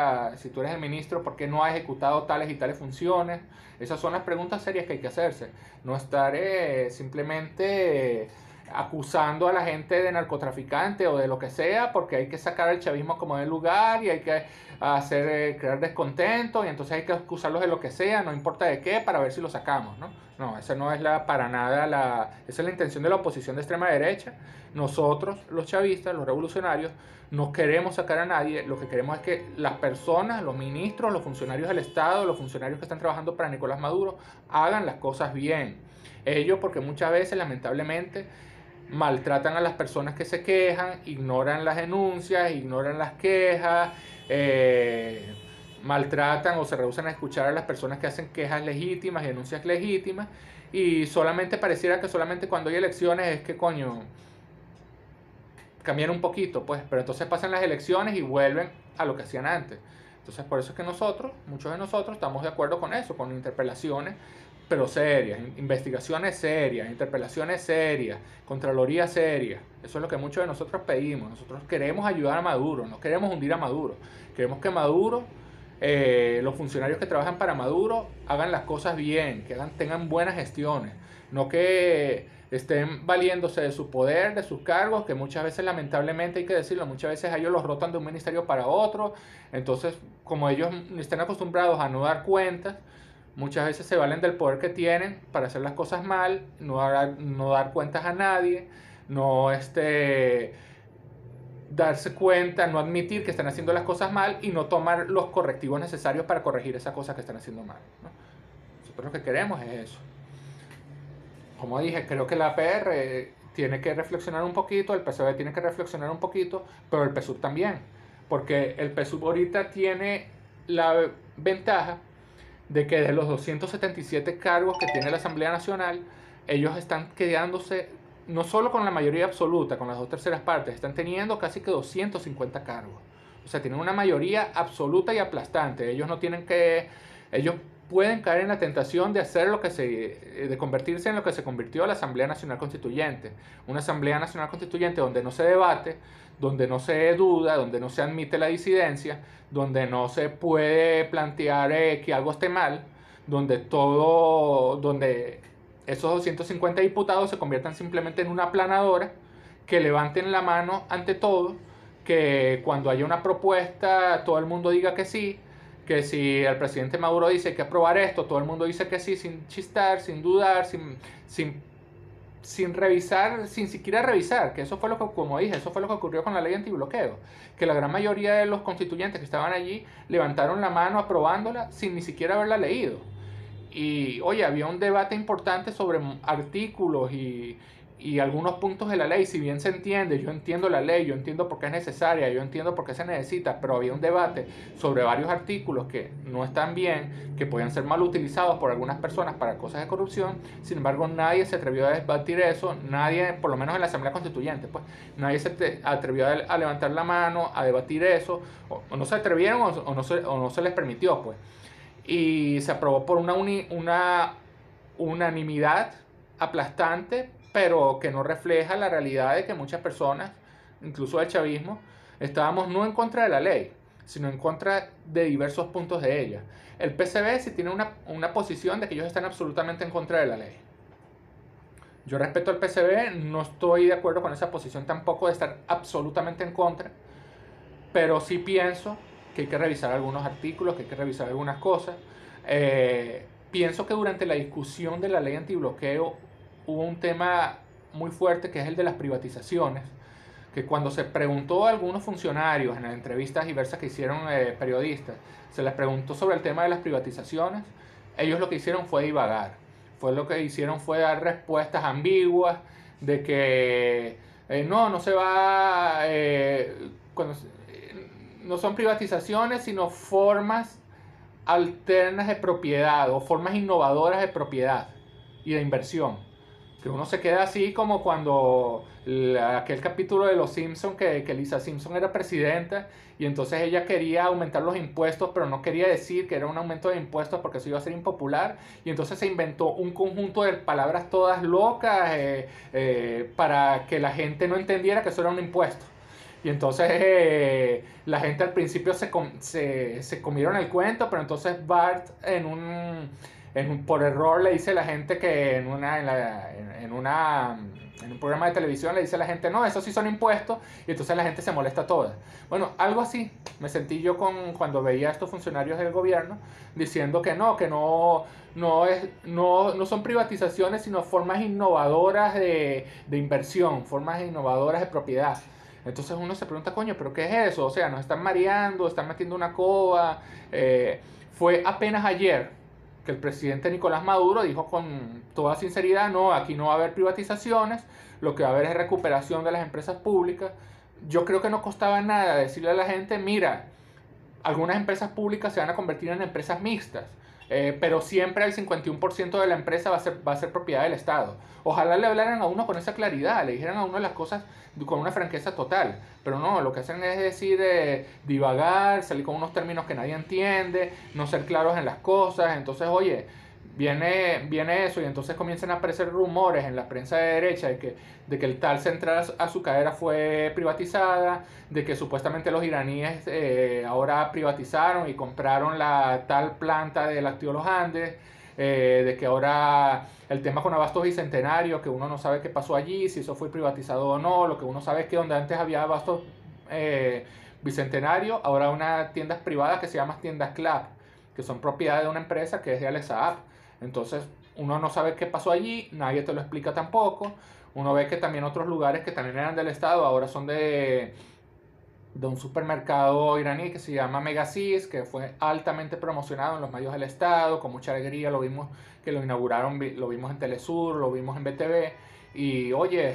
¿por qué no ha ejecutado tales y tales funciones? Esas son las preguntas serias que hay que hacerse. No estar simplemente acusando a la gente de narcotraficante o de lo que sea, porque hay que sacar al chavismo como del lugar y hay que crear descontento y entonces hay que acusarlos de lo que sea, no importa de qué, para ver si lo sacamos, ¿no? No, esa no es para nada esa es la intención de la oposición de extrema derecha. Nosotros, los chavistas, los revolucionarios, no queremos sacar a nadie, lo que queremos es que las personas, los ministros, los funcionarios del Estado, los funcionarios que están trabajando para Nicolás Maduro, hagan las cosas bien. Ellos, porque muchas veces, lamentablemente, maltratan a las personas que se quejan, ignoran las denuncias, ignoran las quejas, maltratan o se rehúsan a escuchar a las personas que hacen quejas legítimas y denuncias legítimas, y solamente pareciera que solamente cuando hay elecciones es que coño cambian un poquito, pues, pero entonces pasan las elecciones y vuelven a lo que hacían antes. Entonces por eso es que muchos de nosotros estamos de acuerdo con eso, con interpelaciones pero serias, investigaciones serias, interpelaciones serias, contraloría seria. Eso es lo que muchos de nosotros pedimos. Nosotros queremos ayudar a Maduro, no queremos hundir a Maduro. Queremos que Maduro, los funcionarios que trabajan para Maduro, hagan las cosas bien, que tengan buenas gestiones, no que estén valiéndose de su poder, de sus cargos, que muchas veces, lamentablemente hay que decirlo, muchas veces a ellos los rotan de un ministerio para otro. Entonces, como ellos están acostumbrados a no dar cuentas, muchas veces se valen del poder que tienen para hacer las cosas mal, no dar cuentas a nadie, no darse cuenta, no admitir que están haciendo las cosas mal y no tomar los correctivos necesarios para corregir esas cosas que están haciendo mal, ¿no? Nosotros lo que queremos es eso. Como dije, creo que la APR tiene que reflexionar un poquito, el PSV tiene que reflexionar un poquito, pero el PSUV también, porque el PSUV ahorita tiene la ventaja de que de los 277 cargos que tiene la Asamblea Nacional, ellos están quedándose no solo con la mayoría absoluta, con las 2/3 partes, están teniendo casi que 250 cargos. O sea, tienen una mayoría absoluta y aplastante. Ellos pueden caer en la tentación de hacer de convertirse en lo que se convirtió la Asamblea Nacional Constituyente. Una Asamblea Nacional Constituyente donde no se debate, donde no se duda, donde no se admite la disidencia, donde no se puede plantear que algo esté mal, donde esos 250 diputados se conviertan simplemente en una aplanadora, que levanten la mano ante todo, que cuando haya una propuesta todo el mundo diga que sí, que si el presidente Maduro dice que aprobar esto, todo el mundo dice que sí, sin chistar, sin dudar, sin revisar, sin siquiera revisar, que eso fue lo que, como dije, eso fue lo que ocurrió con la ley antibloqueo, que la gran mayoría de los constituyentes que estaban allí levantaron la mano aprobándola sin ni siquiera haberla leído. Y oye, había un debate importante sobre artículos y algunos puntos de la ley. Si bien se entiende, yo entiendo la ley, yo entiendo por qué es necesaria, yo entiendo por qué se necesita, pero había un debate sobre varios artículos que no están bien, que podían ser mal utilizados por algunas personas para cosas de corrupción. Sin embargo, nadie se atrevió a debatir eso, nadie, por lo menos en la Asamblea Constituyente, pues nadie se atrevió a levantar la mano, a debatir eso, o no se atrevieron o no se les permitió, pues. Y se aprobó por una unanimidad aplastante, pero que no refleja la realidad de que muchas personas, incluso el chavismo, estábamos no en contra de la ley, sino en contra de diversos puntos de ella. El PSV sí tiene una posición de que ellos están absolutamente en contra de la ley. Yo respeto al PSV, no estoy de acuerdo con esa posición tampoco de estar absolutamente en contra, pero sí pienso que hay que revisar algunos artículos, que hay que revisar algunas cosas. Pienso que durante la discusión de la ley antibloqueo hubo un tema muy fuerte que es el de las privatizaciones, que cuando se preguntó a algunos funcionarios en las entrevistas diversas que hicieron periodistas, se les preguntó sobre el tema de las privatizaciones, ellos lo que hicieron fue divagar, lo que hicieron fue dar respuestas ambiguas de que no se va, no son privatizaciones, sino formas alternas de propiedad o formas innovadoras de propiedad y de inversión. Que uno se queda así como cuando aquel capítulo de Los Simpsons que Lisa Simpson era presidenta y entonces ella quería aumentar los impuestos, pero no quería decir que era un aumento de impuestos porque eso iba a ser impopular, y entonces se inventó un conjunto de palabras todas locas para que la gente no entendiera que eso era un impuesto. Y entonces la gente al principio se comieron el cuento, pero entonces Bart por error le dice a la gente que en un programa de televisión le dice a la gente, no, eso sí son impuestos, y entonces la gente se molesta toda. Bueno, algo así me sentí yo cuando veía a estos funcionarios del gobierno diciendo que no son privatizaciones, sino formas innovadoras de inversión, formas innovadoras de propiedad. Entonces uno se pregunta, coño, ¿pero qué es eso? O sea, nos están mareando, están metiendo una coba. Fue apenas ayer que el presidente Nicolás Maduro dijo con toda sinceridad, no, aquí no va a haber privatizaciones, lo que va a haber es recuperación de las empresas públicas. Yo creo que no costaba nada decirle a la gente, mira, algunas empresas públicas se van a convertir en empresas mixtas, pero siempre el 51% de la empresa va a ser propiedad del Estado. Ojalá le hablaran a uno con esa claridad, le dijeran a uno las cosas con una franqueza total, pero no, lo que hacen es decir, divagar, salir con unos términos que nadie entiende, no ser claros en las cosas. Entonces, oye, viene eso y entonces comienzan a aparecer rumores en la prensa de derecha de que el tal central azucarera fue privatizada, de que supuestamente los iraníes ahora privatizaron y compraron la tal planta de Lácteos Los Andes, de que ahora el tema con Abastos Bicentenario, que uno no sabe qué pasó allí, si eso fue privatizado o no. Lo que uno sabe es que donde antes había Abastos Bicentenario, ahora hay unas tiendas privadas que se llaman tiendas Club, que son propiedad de una empresa que es de Alexa App. Entonces uno no sabe qué pasó allí, nadie te lo explica tampoco. Uno ve que también otros lugares que también eran del Estado ahora son de de un supermercado iraní que se llama Megasis, que fue altamente promocionado en los medios del Estado, con mucha alegría lo vimos que lo inauguraron, lo vimos en Telesur, lo vimos en BTV, y oye,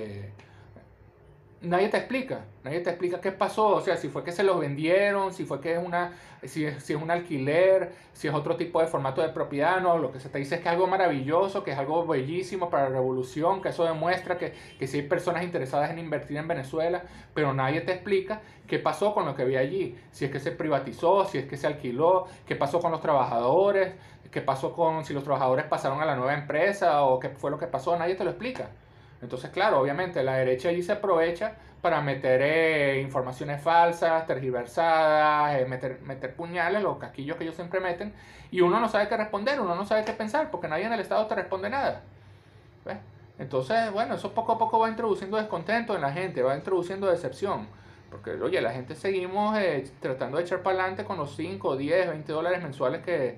nadie te explica qué pasó, o sea, si fue que se los vendieron, si fue que es si es un alquiler, si es otro tipo de formato de propiedad, no, lo que se te dice es que es algo maravilloso, que es algo bellísimo para la revolución, que eso demuestra que sí hay personas interesadas en invertir en Venezuela, pero nadie te explica qué pasó con lo que había allí, si es que se privatizó, si es que se alquiló, qué pasó con los trabajadores, qué pasó con si los trabajadores pasaron a la nueva empresa o qué fue lo que pasó, nadie te lo explica. Entonces, claro, obviamente la derecha allí se aprovecha para meter informaciones falsas, tergiversadas, meter puñales, los casquillos que ellos siempre meten, y uno no sabe qué responder, uno no sabe qué pensar, porque nadie en el Estado te responde nada. ¿Ves? Entonces, bueno, eso poco a poco va introduciendo descontento en la gente, va introduciendo decepción. Porque, oye, la gente seguimos tratando de echar para adelante con los 5, 10, 20 dólares mensuales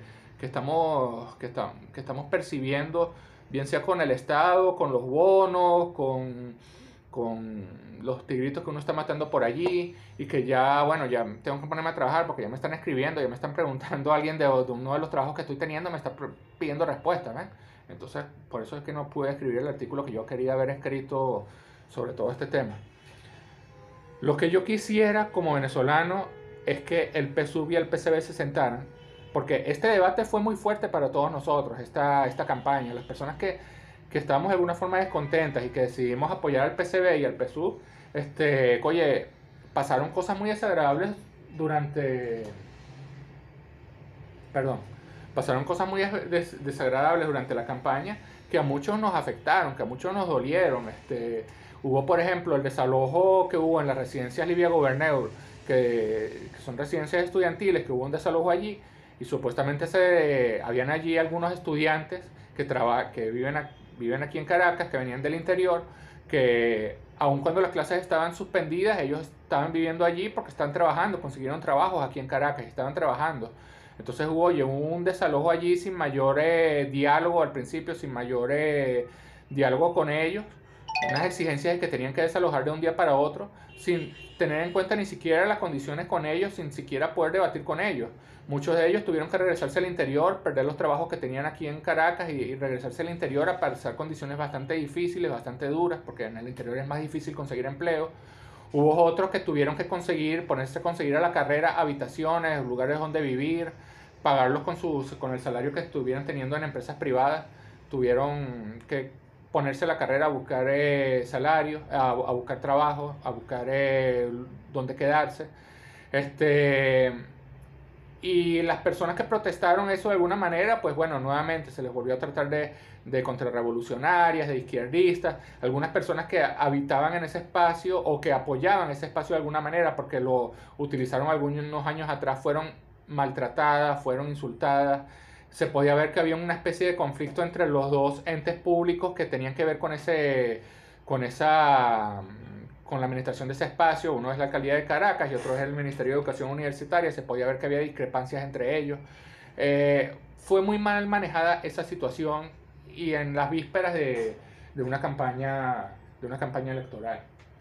que estamos percibiendo, bien sea con el Estado, con los bonos, con los tigritos que uno está matando por allí, y que ya, bueno, ya tengo que ponerme a trabajar porque ya me están escribiendo, ya me están preguntando a alguien de uno de los trabajos que estoy teniendo, me está pidiendo respuestas, ¿ven? Entonces, por eso es que no pude escribir el artículo que yo quería haber escrito sobre todo este tema. Lo que yo quisiera como venezolano es que el PSUV y el PCB se sentaran, porque este debate fue muy fuerte para todos nosotros, esta campaña. Las personas que estábamos de alguna forma descontentas y que decidimos apoyar al PCB y al PSUV, oye, pasaron cosas muy desagradables durante... Perdón, pasaron cosas muy desagradables durante la campaña que a muchos nos afectaron, que a muchos nos dolieron. Hubo, por ejemplo, el desalojo que hubo en las residencias Livia Goberneur, que son residencias estudiantiles, que hubo un desalojo allí, y supuestamente habían allí algunos estudiantes que viven aquí en Caracas, que venían del interior, que aun cuando las clases estaban suspendidas, ellos estaban viviendo allí porque están trabajando, consiguieron trabajos aquí en Caracas, estaban trabajando. Entonces hubo, oye, un desalojo allí sin mayor diálogo al principio, sin mayor diálogo con ellos, unas exigencias de que tenían que desalojar de un día para otro, sin tener en cuenta ni siquiera las condiciones con ellos, sin siquiera poder debatir con ellos. Muchos de ellos tuvieron que regresarse al interior, perder los trabajos que tenían aquí en Caracas y regresarse al interior a pasar condiciones bastante difíciles, bastante duras, porque en el interior es más difícil conseguir empleo. Hubo otros que tuvieron que ponerse a conseguir a la carrera habitaciones, lugares donde vivir, pagarlos con el salario que estuvieran teniendo en empresas privadas. Tuvieron que ponerse a la carrera a buscar salario, a buscar trabajo, a buscar dónde quedarse. Este, y las personas que protestaron eso de alguna manera, pues bueno, nuevamente se les volvió a tratar de contrarrevolucionarias, de izquierdistas, algunas personas que habitaban en ese espacio o que apoyaban ese espacio de alguna manera porque lo utilizaron algunos años atrás, fueron maltratadas, fueron insultadas. Se podía ver que había una especie de conflicto entre los dos entes públicos que tenían que ver con esa con la administración de ese espacio. Uno es la alcaldía de Caracas y otro es el Ministerio de Educación Universitaria. Se podía ver que había discrepancias entre ellos. Fue muy mal manejada esa situación y en las vísperas de una campaña electoral.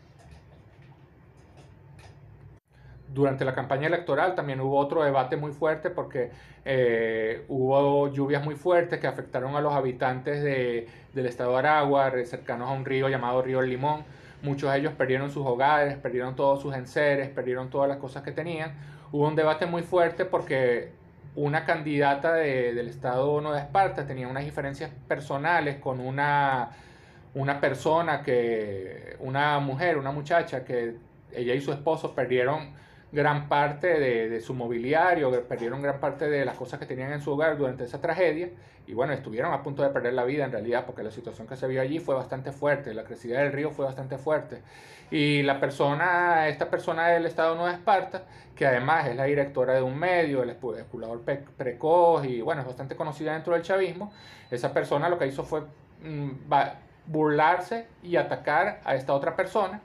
Durante la campaña electoral también hubo otro debate muy fuerte porque hubo lluvias muy fuertes que afectaron a los habitantes del estado de Aragua, cercanos a un río llamado Río El Limón. Muchos de ellos perdieron sus hogares, perdieron todos sus enseres, perdieron todas las cosas que tenían. Hubo un debate muy fuerte porque una candidata del estado Nueva Esparta tenía unas diferencias personales con una persona una mujer, una muchacha que ella y su esposo perdieron gran parte de su mobiliario, perdieron gran parte de las cosas que tenían en su hogar durante esa tragedia y bueno, estuvieron a punto de perder la vida en realidad porque la situación que se vio allí fue bastante fuerte, la crecida del río fue bastante fuerte y esta persona del estado de Nueva Esparta, que además es la directora de un medio, el espulador precoz y bueno, es bastante conocida dentro del chavismo, esa persona lo que hizo fue burlarse y atacar a esta otra persona.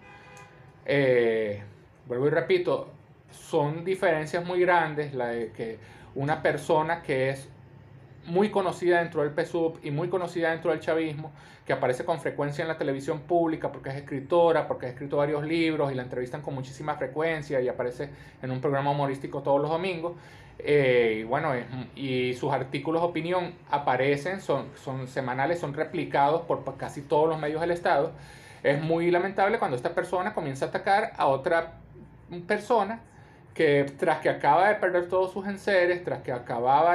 Vuelvo y repito, son diferencias muy grandes la de que una persona que es muy conocida dentro del PSUV y muy conocida dentro del chavismo, que aparece con frecuencia en la televisión pública porque es escritora, porque ha escrito varios libros y la entrevistan con muchísima frecuencia y aparece en un programa humorístico todos los domingos. Y bueno, y sus artículos de opinión aparecen, son semanales, son replicados por casi todos los medios del Estado. Es muy lamentable cuando esta persona comienza a atacar a otra persona que tras que acaba de perder todos sus enseres, tras que acababa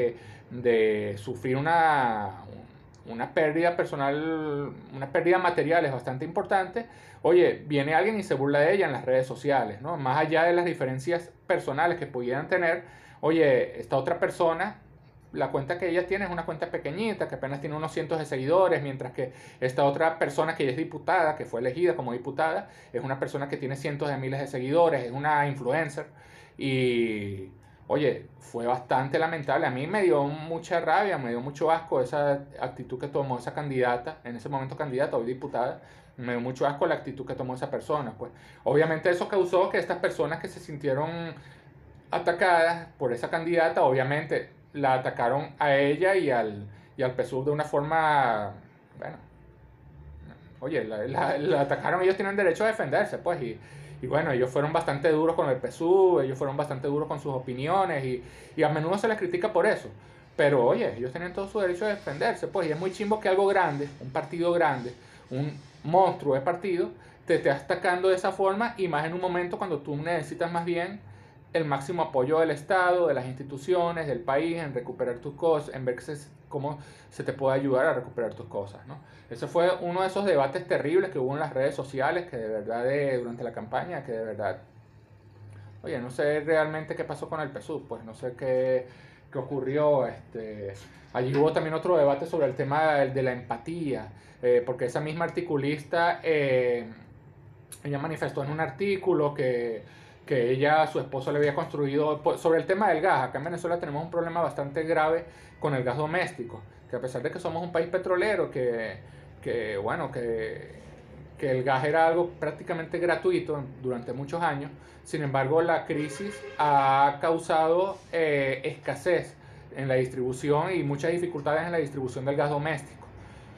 de sufrir una pérdida personal, una pérdida material es bastante importante, oye, viene alguien y se burla de ella en las redes sociales, ¿no? Más allá de las diferencias personales que pudieran tener, oye, esta otra persona, la cuenta que ella tiene es una cuenta pequeñita, que apenas tiene unos cientos de seguidores, mientras que esta otra persona que ella es diputada, que fue elegida como diputada, es una persona que tiene cientos de miles de seguidores, es una influencer. Y, oye, fue bastante lamentable. A mí me dio mucha rabia, me dio mucho asco esa actitud que tomó esa candidata, en ese momento candidata, hoy diputada. Me dio mucho asco la actitud que tomó esa persona. Pues, obviamente eso causó que estas personas que se sintieron atacadas por esa candidata, obviamente la atacaron a ella y al PSUV de una forma, bueno, oye, la atacaron, ellos tienen derecho a defenderse, pues, y bueno, ellos fueron bastante duros con el PSUV, ellos fueron bastante duros con sus opiniones, y a menudo se les critica por eso. Pero oye, ellos tienen todo su derecho a defenderse, pues, y es muy chimbo que algo grande, un partido grande, un monstruo de partido, te esté atacando de esa forma, y más en un momento cuando tú necesitas más bien el máximo apoyo del Estado, de las instituciones, del país, en recuperar tus cosas, en ver cómo se te puede ayudar a recuperar tus cosas, ¿no? Ese fue uno de esos debates terribles que hubo en las redes sociales, que de verdad, durante la campaña, que de verdad, oye, no sé realmente qué pasó con el PSUV, pues no sé qué ocurrió. Allí hubo también otro debate sobre el tema de la empatía, porque esa misma articulista, ella manifestó en un artículo que ella, su esposo le había construido sobre el tema del gas. Acá en Venezuela tenemos un problema bastante grave con el gas doméstico, que a pesar de que somos un país petrolero, bueno, que el gas era algo prácticamente gratuito durante muchos años, sin embargo la crisis ha causado escasez en la distribución y muchas dificultades en la distribución del gas doméstico.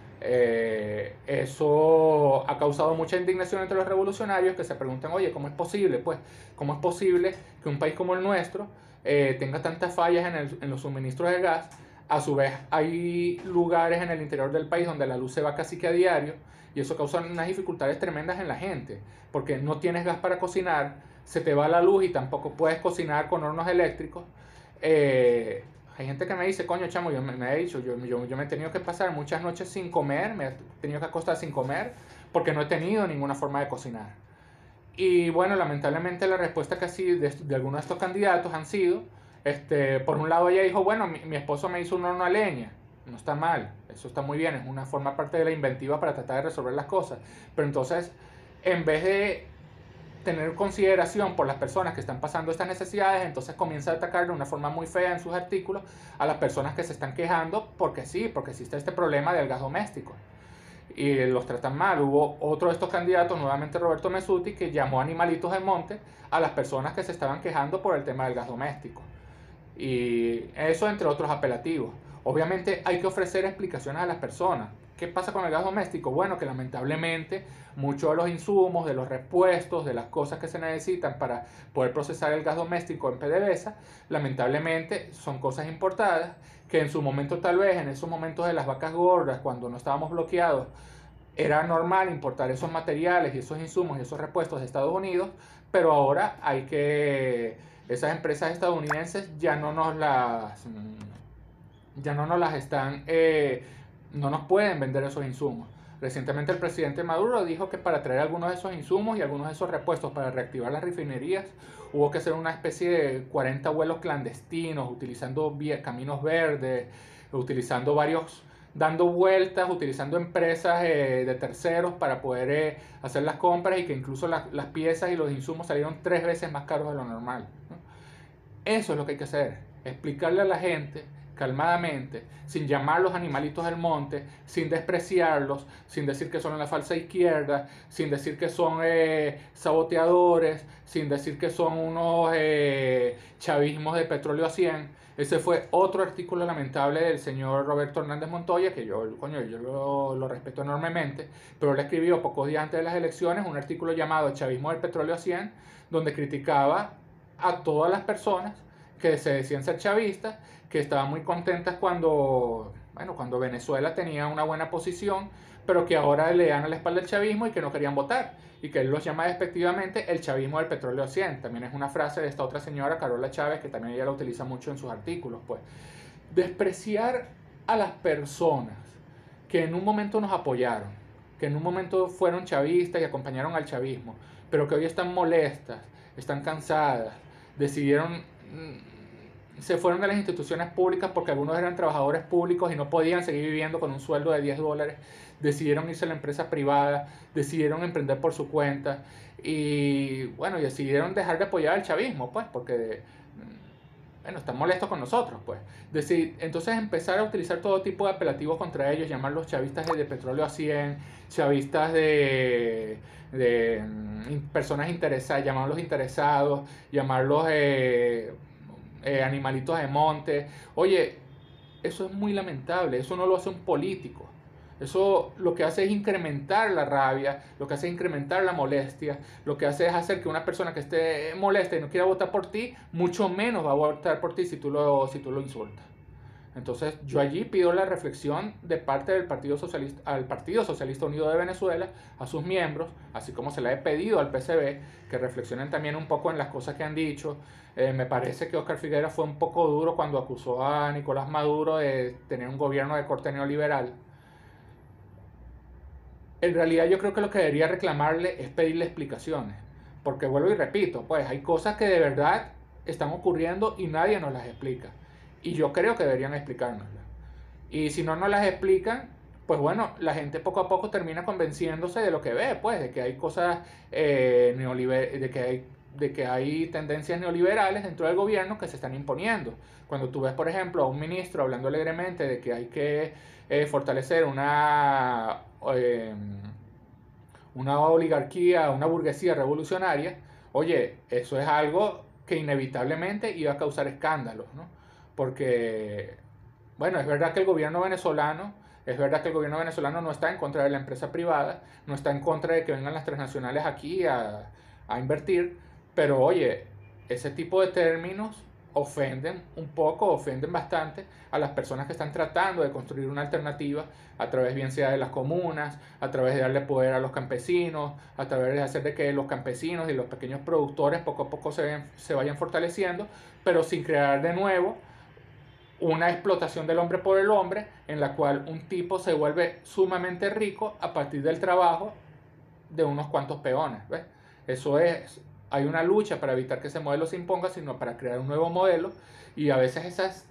Eso ha causado mucha indignación entre los revolucionarios que se preguntan, oye, ¿cómo es posible? Pues, ¿cómo es posible que un país como el nuestro tenga tantas fallas en los suministros de gas? A su vez, hay lugares en el interior del país donde la luz se va casi que a diario y eso causa unas dificultades tremendas en la gente, porque no tienes gas para cocinar, se te va la luz y tampoco puedes cocinar con hornos eléctricos. Hay gente que me dice, coño, chamo, me he dicho, yo me he tenido que pasar muchas noches sin comer, me he tenido que acostar sin comer, porque no he tenido ninguna forma de cocinar. Y bueno, lamentablemente la respuesta casi de algunos de estos candidatos han sido, por un lado ella dijo, bueno, mi esposo me hizo un horno a leña, no está mal, eso está muy bien, es una forma parte de la inventiva para tratar de resolver las cosas, pero entonces, en vez de tener consideración por las personas que están pasando estas necesidades, entonces comienza a atacar de una forma muy fea en sus artículos a las personas que se están quejando porque sí, porque existe este problema del gas doméstico y los tratan mal. Hubo otro de estos candidatos, nuevamente Roberto Mesuti, que llamó animalitos del monte a las personas que se estaban quejando por el tema del gas doméstico. Y eso entre otros apelativos. Obviamente hay que ofrecer explicaciones a las personas. ¿Qué pasa con el gas doméstico? Bueno, que lamentablemente muchos de los insumos, de los repuestos, de las cosas que se necesitan para poder procesar el gas doméstico en PDVSA, lamentablemente son cosas importadas que en su momento, tal vez en esos momentos de las vacas gordas, cuando no estábamos bloqueados, era normal importar esos materiales y esos insumos y esos repuestos de Estados Unidos, pero ahora hay que, esas empresas estadounidenses ya no nos las están, no nos pueden vender esos insumos. Recientemente el presidente Maduro dijo que para traer algunos de esos insumos y algunos de esos repuestos para reactivar las refinerías hubo que hacer una especie de 40 vuelos clandestinos, utilizando caminos verdes, utilizando dando vueltas, utilizando empresas de terceros para poder hacer las compras y que incluso las piezas y los insumos salieron 3 veces más caros de lo normal, ¿no? Eso es lo que hay que hacer, explicarle a la gente calmadamente, sin llamar los animalitos del monte, sin despreciarlos, sin decir que son la falsa izquierda, sin decir que son saboteadores, sin decir que son unos chavismos de petróleo a 100. Ese fue otro artículo lamentable del señor Roberto Hernández Montoya, que yo lo respeto enormemente, pero él escribió pocos días antes de las elecciones un artículo llamado Chavismo del petróleo a 100, donde criticaba a todas las personas que se decían ser chavistas, que estaban muy contentas cuando Venezuela tenía una buena posición, pero que ahora le dan a la espalda el chavismo y que no querían votar, y que él los llama despectivamente el chavismo del petróleo a 100. También es una frase de esta otra señora, Carola Chávez, que también ella la utiliza mucho en sus artículos. Pues despreciar a las personas que en un momento nos apoyaron, que en un momento fueron chavistas y acompañaron al chavismo, pero que hoy están molestas, están cansadas, decidieron, se fueron de las instituciones públicas porque algunos eran trabajadores públicos y no podían seguir viviendo con un sueldo de $10, decidieron irse a la empresa privada, decidieron emprender por su cuenta y bueno, y decidieron dejar de apoyar al chavismo, pues, porque están molestos con nosotros, pues. Entonces empezar a utilizar todo tipo de apelativos contra ellos, llamarlos chavistas de petróleo a 100, chavistas de personas interesadas, llamarlos interesados, llamarlos animalitos de monte. Oye, eso es muy lamentable, eso no lo hace un político. Eso lo que hace es incrementar la rabia, lo que hace es incrementar la molestia, lo que hace es hacer que una persona que esté molesta y no quiera votar por ti, mucho menos va a votar por ti si tú lo insultas. Entonces yo allí pido la reflexión de parte del Partido Socialista, al Partido Socialista Unido de Venezuela, a sus miembros, así como se le he pedido al PCB, que reflexionen también un poco en las cosas que han dicho. Me parece que Óscar Figueras fue un poco duro cuando acusó a Nicolás Maduro de tener un gobierno de corte neoliberal. En realidad yo creo que lo que debería reclamarle es pedirle explicaciones, porque vuelvo y repito, pues hay cosas que de verdad están ocurriendo y nadie nos las explica, y yo creo que deberían explicárnoslas, y si no nos las explican, pues bueno, la gente poco a poco termina convenciéndose de lo que ve, pues de que hay cosas de que hay tendencias neoliberales dentro del gobierno que se están imponiendo. Cuando tú ves, por ejemplo, a un ministro hablando alegremente de que hay que fortalecer eh, una oligarquía, una burguesía revolucionaria, oye, eso es algo que inevitablemente iba a causar escándalos, ¿no? Porque, bueno, es verdad que el gobierno venezolano no está en contra de la empresa privada, no está en contra de que vengan las transnacionales aquí a invertir, pero oye, ese tipo de términos ofenden un poco, ofenden bastante a las personas que están tratando de construir una alternativa a través bien sea de las comunas, a través de darle poder a los campesinos, a través de hacer de que los campesinos y los pequeños productores poco a poco se vayan fortaleciendo, pero sin crear de nuevo una explotación del hombre por el hombre en la cual un tipo se vuelve sumamente rico a partir del trabajo de unos cuantos peones, ¿ves? Eso es, hay una lucha para evitar que ese modelo se imponga, sino para crear un nuevo modelo, y a veces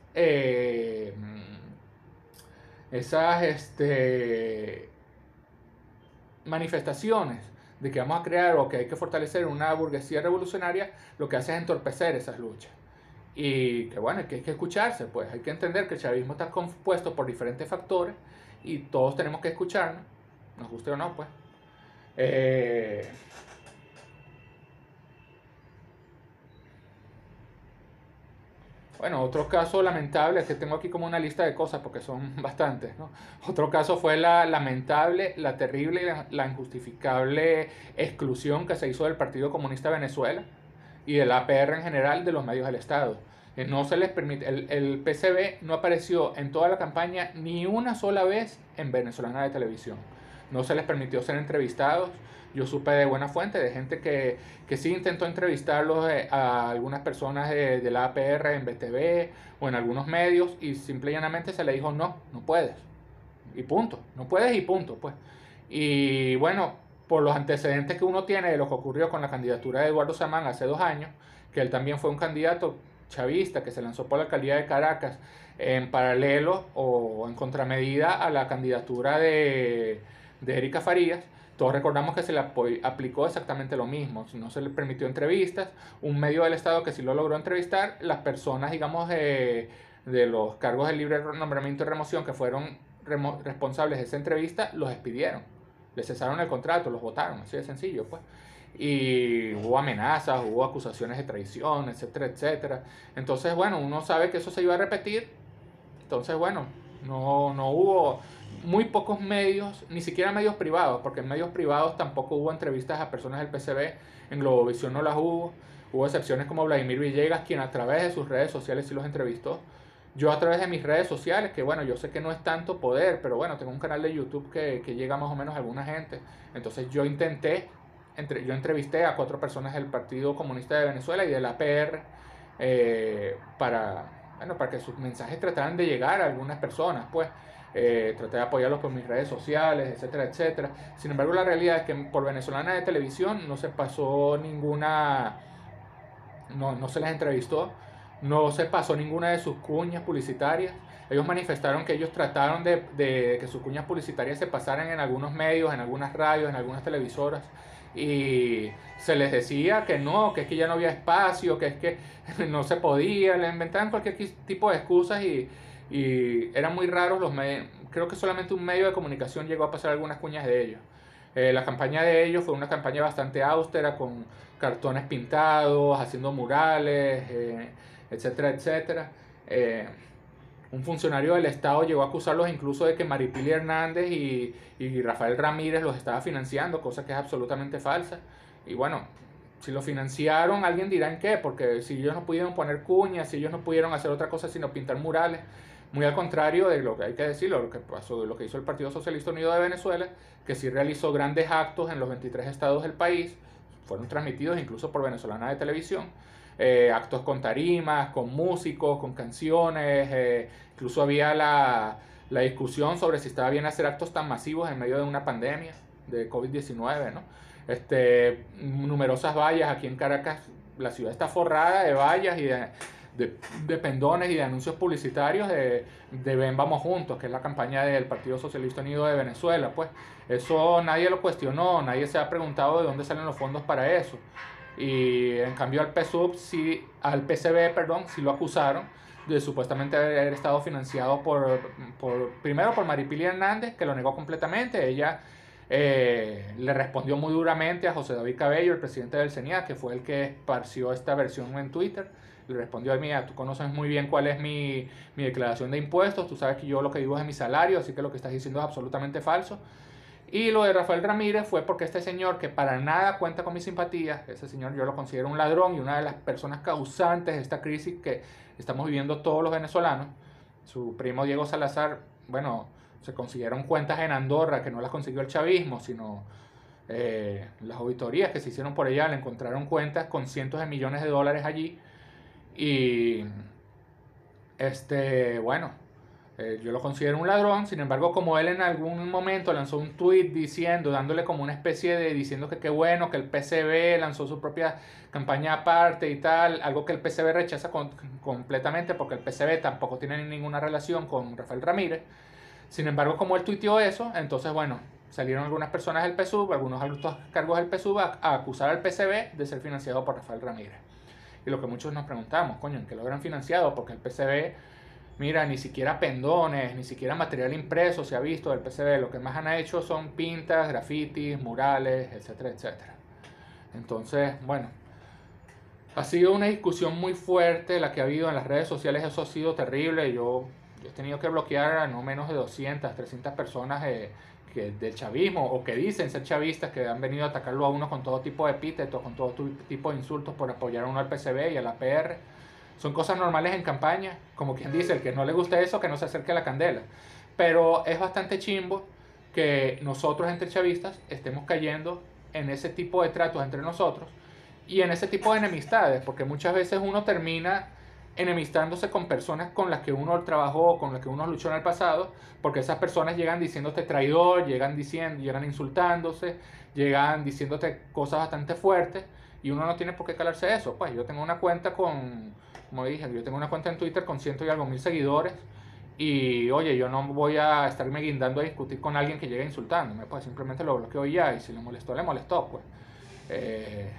esas manifestaciones de que vamos a crear o que hay que fortalecer una burguesía revolucionaria, lo que hace es entorpecer esas luchas. Y que bueno, que hay que escucharse, pues hay que entender que el chavismo está compuesto por diferentes factores y todos tenemos que escucharnos, nos guste o no, pues. Eh, Bueno, otro caso lamentable, es que tengo aquí como una lista de cosas porque son bastantes, ¿no? Otro caso fue la lamentable, la terrible y la injustificable exclusión que se hizo del Partido Comunista de Venezuela y del APR en general de los medios del Estado. No se les permite, el PCB no apareció en toda la campaña ni una sola vez en Venezolana de Televisión. No se les permitió ser entrevistados. Yo supe de buena fuente de gente que sí intentó entrevistarlos a algunas personas de la APR en BTV o en algunos medios y simple y llanamente se le dijo no puedes. Y punto, no puedes y punto, pues. Y bueno, por los antecedentes que uno tiene de lo que ocurrió con la candidatura de Eduardo Samán hace 2 años, que él también fue un candidato chavista que se lanzó por la alcaldía de Caracas en paralelo o en contramedida a la candidatura de Erika Farías. Todos recordamos que se le aplicó exactamente lo mismo, no se le permitió entrevistas, un medio del Estado que sí lo logró entrevistar, las personas, digamos, de los cargos de libre nombramiento y remoción que fueron responsables de esa entrevista, los despidieron. Les cesaron el contrato, los votaron, así de sencillo, pues. Y hubo amenazas, hubo acusaciones de traición, etcétera, etcétera. Entonces, bueno, uno sabe que eso se iba a repetir. Entonces, bueno, no hubo muy pocos medios, ni siquiera medios privados, porque en medios privados tampoco hubo entrevistas a personas del PCB, en Globovisión no las hubo. Hubo excepciones como Vladimir Villegas, quien a través de sus redes sociales sí los entrevistó. Yo a través de mis redes sociales, que bueno, yo sé que no es tanto poder, pero bueno, tengo un canal de YouTube que llega más o menos a alguna gente. Entonces yo entrevisté a 4 personas del Partido Comunista de Venezuela y de la APR para que sus mensajes trataran de llegar a algunas personas, pues. Traté de apoyarlos por mis redes sociales, etcétera, etcétera. Sin embargo, la realidad es que por Venezolana de Televisión no se pasó ninguna, no se les entrevistó, no se pasó ninguna de sus cuñas publicitarias. Ellos manifestaron que ellos trataron de que sus cuñas publicitarias se pasaran en algunos medios, en algunas radios, en algunas televisoras, y se les decía que no, que es que ya no había espacio, que es que no se podía, le inventaban cualquier tipo de excusas y eran muy raros los medios. Creo que solamente un medio de comunicación llegó a pasar algunas cuñas de ellos. La campaña de ellos fue una campaña bastante austera, con cartones pintados, haciendo murales, etcétera, etcétera. Un funcionario del Estado llegó a acusarlos incluso de que Maripili Hernández y Rafael Ramírez los estaba financiando, cosa que es absolutamente falsa. Y bueno, si lo financiaron, alguien dirá en qué, porque si ellos no pudieron poner cuñas, si ellos no pudieron hacer otra cosa sino pintar murales, muy al contrario de lo que hay que decirlo, lo que pasó, lo que hizo el Partido Socialista Unido de Venezuela, que sí realizó grandes actos en los 23 estados del país, fueron transmitidos incluso por Venezolana de Televisión, actos con tarimas, con músicos, con canciones, incluso había la discusión sobre si estaba bien hacer actos tan masivos en medio de una pandemia de COVID-19, ¿no? Numerosas vallas aquí en Caracas, la ciudad está forrada de vallas y de pendones y de anuncios publicitarios de Ven Vamos Juntos, que es la campaña del Partido Socialista Unido de Venezuela. Pues eso nadie lo cuestionó, nadie se ha preguntado de dónde salen los fondos para eso. Y en cambio al PSUV, al PCB, perdón, sí lo acusaron de supuestamente haber estado financiado primero por Maripili Hernández, que lo negó completamente. Ella le respondió muy duramente a José David Cabello, el presidente del CENIAT, que fue el que esparció esta versión en Twitter. Le respondió: mira, tú conoces muy bien cuál es mi declaración de impuestos, tú sabes que yo lo que vivo es mi salario, así que lo que estás diciendo es absolutamente falso. Y lo de Rafael Ramírez fue porque este señor, que para nada cuenta con mi simpatía, ese señor yo lo considero un ladrón y una de las personas causantes de esta crisis que estamos viviendo todos los venezolanos. Su primo Diego Salazar, bueno, se consiguieron cuentas en Andorra que no las consiguió el chavismo, sino las auditorías que se hicieron por allá le encontraron cuentas con cientos de millones de dólares allí. Y bueno, yo lo considero un ladrón. Sin embargo, como él en algún momento lanzó un tweet dándole como una especie de, diciendo que qué bueno que el PCB lanzó su propia campaña aparte y tal, algo que el PCB rechaza completamente, porque el PCB tampoco tiene ninguna relación con Rafael Ramírez. Sin embargo, como él tuiteó eso, entonces bueno, salieron algunas personas del PSUV, algunos altos cargos del PSUV a acusar al PCB de ser financiado por Rafael Ramírez. Y lo que muchos nos preguntamos, coño, ¿en qué lo habrán financiado? Porque el PCB, mira, ni siquiera pendones, ni siquiera material impreso se ha visto del PCB. Lo que más han hecho son pintas, grafitis, murales, etcétera, etcétera. Entonces, bueno, ha sido una discusión muy fuerte la que ha habido en las redes sociales. Eso ha sido terrible. Yo he tenido que bloquear a no menos de 200, 300 personas del chavismo, o que dicen ser chavistas, que han venido a atacarlo a uno con todo tipo de epítetos, con todo tipo de insultos por apoyar a uno al PCB y a la PR. Son cosas normales en campaña, como quien dice, el que no le guste eso, que no se acerque a la candela. Pero es bastante chimbo que nosotros entre chavistas estemos cayendo en ese tipo de tratos entre nosotros y en ese tipo de enemistades, porque muchas veces uno termina enemistándose con personas con las que uno trabajó, con las que uno luchó en el pasado, porque esas personas llegan diciéndote traidor, llegan insultándose, llegan diciéndote cosas bastante fuertes, y uno no tiene por qué calarse eso. Pues yo tengo una cuenta como dije, yo tengo una cuenta en Twitter con 100 y algo mil seguidores, y oye, yo no voy a estarme guindando a discutir con alguien que llegue insultándome, pues simplemente lo bloqueo y ya, y si le molestó, pues.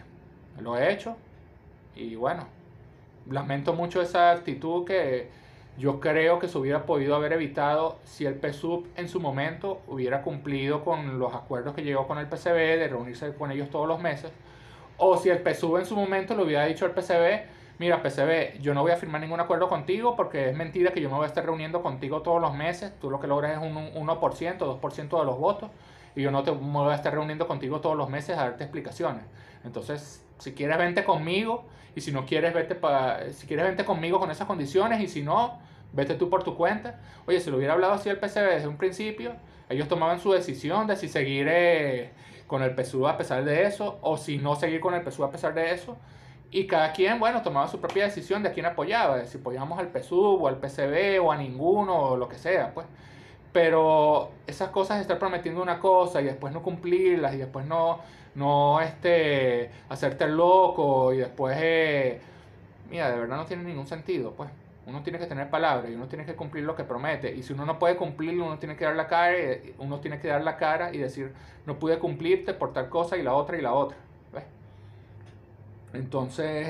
Lo he hecho, y bueno, lamento mucho esa actitud Yo creo que se hubiera podido haber evitado si el PSUV en su momento hubiera cumplido con los acuerdos que llegó con el PCB de reunirse con ellos todos los meses, o si el PSUV en su momento le hubiera dicho al PCB, mira PCB, yo no voy a firmar ningún acuerdo contigo porque es mentira que yo me voy a estar reuniendo contigo todos los meses, tú lo que logras es un 1%, 2% de los votos, y yo no me voy a estar reuniendo contigo todos los meses a darte explicaciones. Entonces, si quieres vente conmigo, y si no quieres si quieres vente conmigo con esas condiciones, y si no, vete tú por tu cuenta. Oye, si lo hubiera hablado así el PCB desde un principio, ellos tomaban su decisión de si seguir con el PSUV a pesar de eso, o si no seguir con el PSUV a pesar de eso. Y cada quien, bueno, tomaba su propia decisión de a quién apoyaba, de si apoyábamos al PSUV o al PCB o a ninguno o lo que sea, pues. Pero esas cosas de estar prometiendo una cosa y después no cumplirlas y después no hacerte el loco y después, mira, de verdad no tiene ningún sentido, pues. Uno tiene que tener palabra y uno tiene que cumplir lo que promete. Y si uno no puede cumplirlo, uno tiene que dar la cara y decir, no pude cumplirte por tal cosa y la otra y la otra. ¿Ves? Entonces,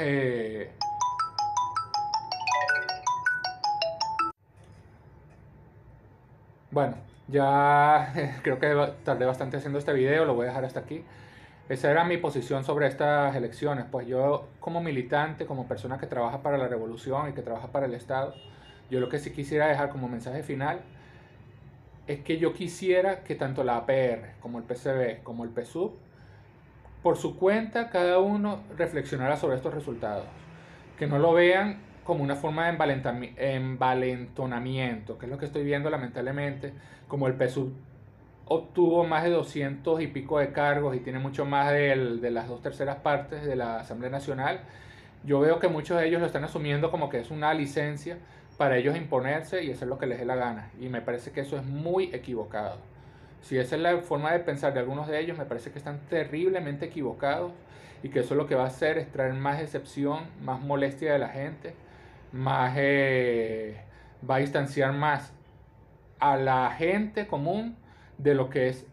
bueno, ya creo que tardé bastante haciendo este video, lo voy a dejar hasta aquí. Esa era mi posición sobre estas elecciones. Pues yo como militante, como persona que trabaja para la revolución y que trabaja para el Estado, yo lo que sí quisiera dejar como mensaje final es que yo quisiera que tanto la APR como el PCB como el PSUV, por su cuenta, cada uno reflexionara sobre estos resultados. Que no lo vean como una forma de envalentonamiento, que es lo que estoy viendo lamentablemente, como el PSUV obtuvo más de 200 y pico de cargos y tiene mucho más de las 2/3 partes de la Asamblea Nacional. Yo veo que muchos de ellos lo están asumiendo como que es una licencia para ellos imponerse y hacer lo que les dé la gana. Y me parece que eso es muy equivocado. Si esa es la forma de pensar de algunos de ellos, me parece que están terriblemente equivocados y que eso lo que va a hacer es traer más decepción, más molestia de la gente, más va a distanciar más a la gente común de lo que es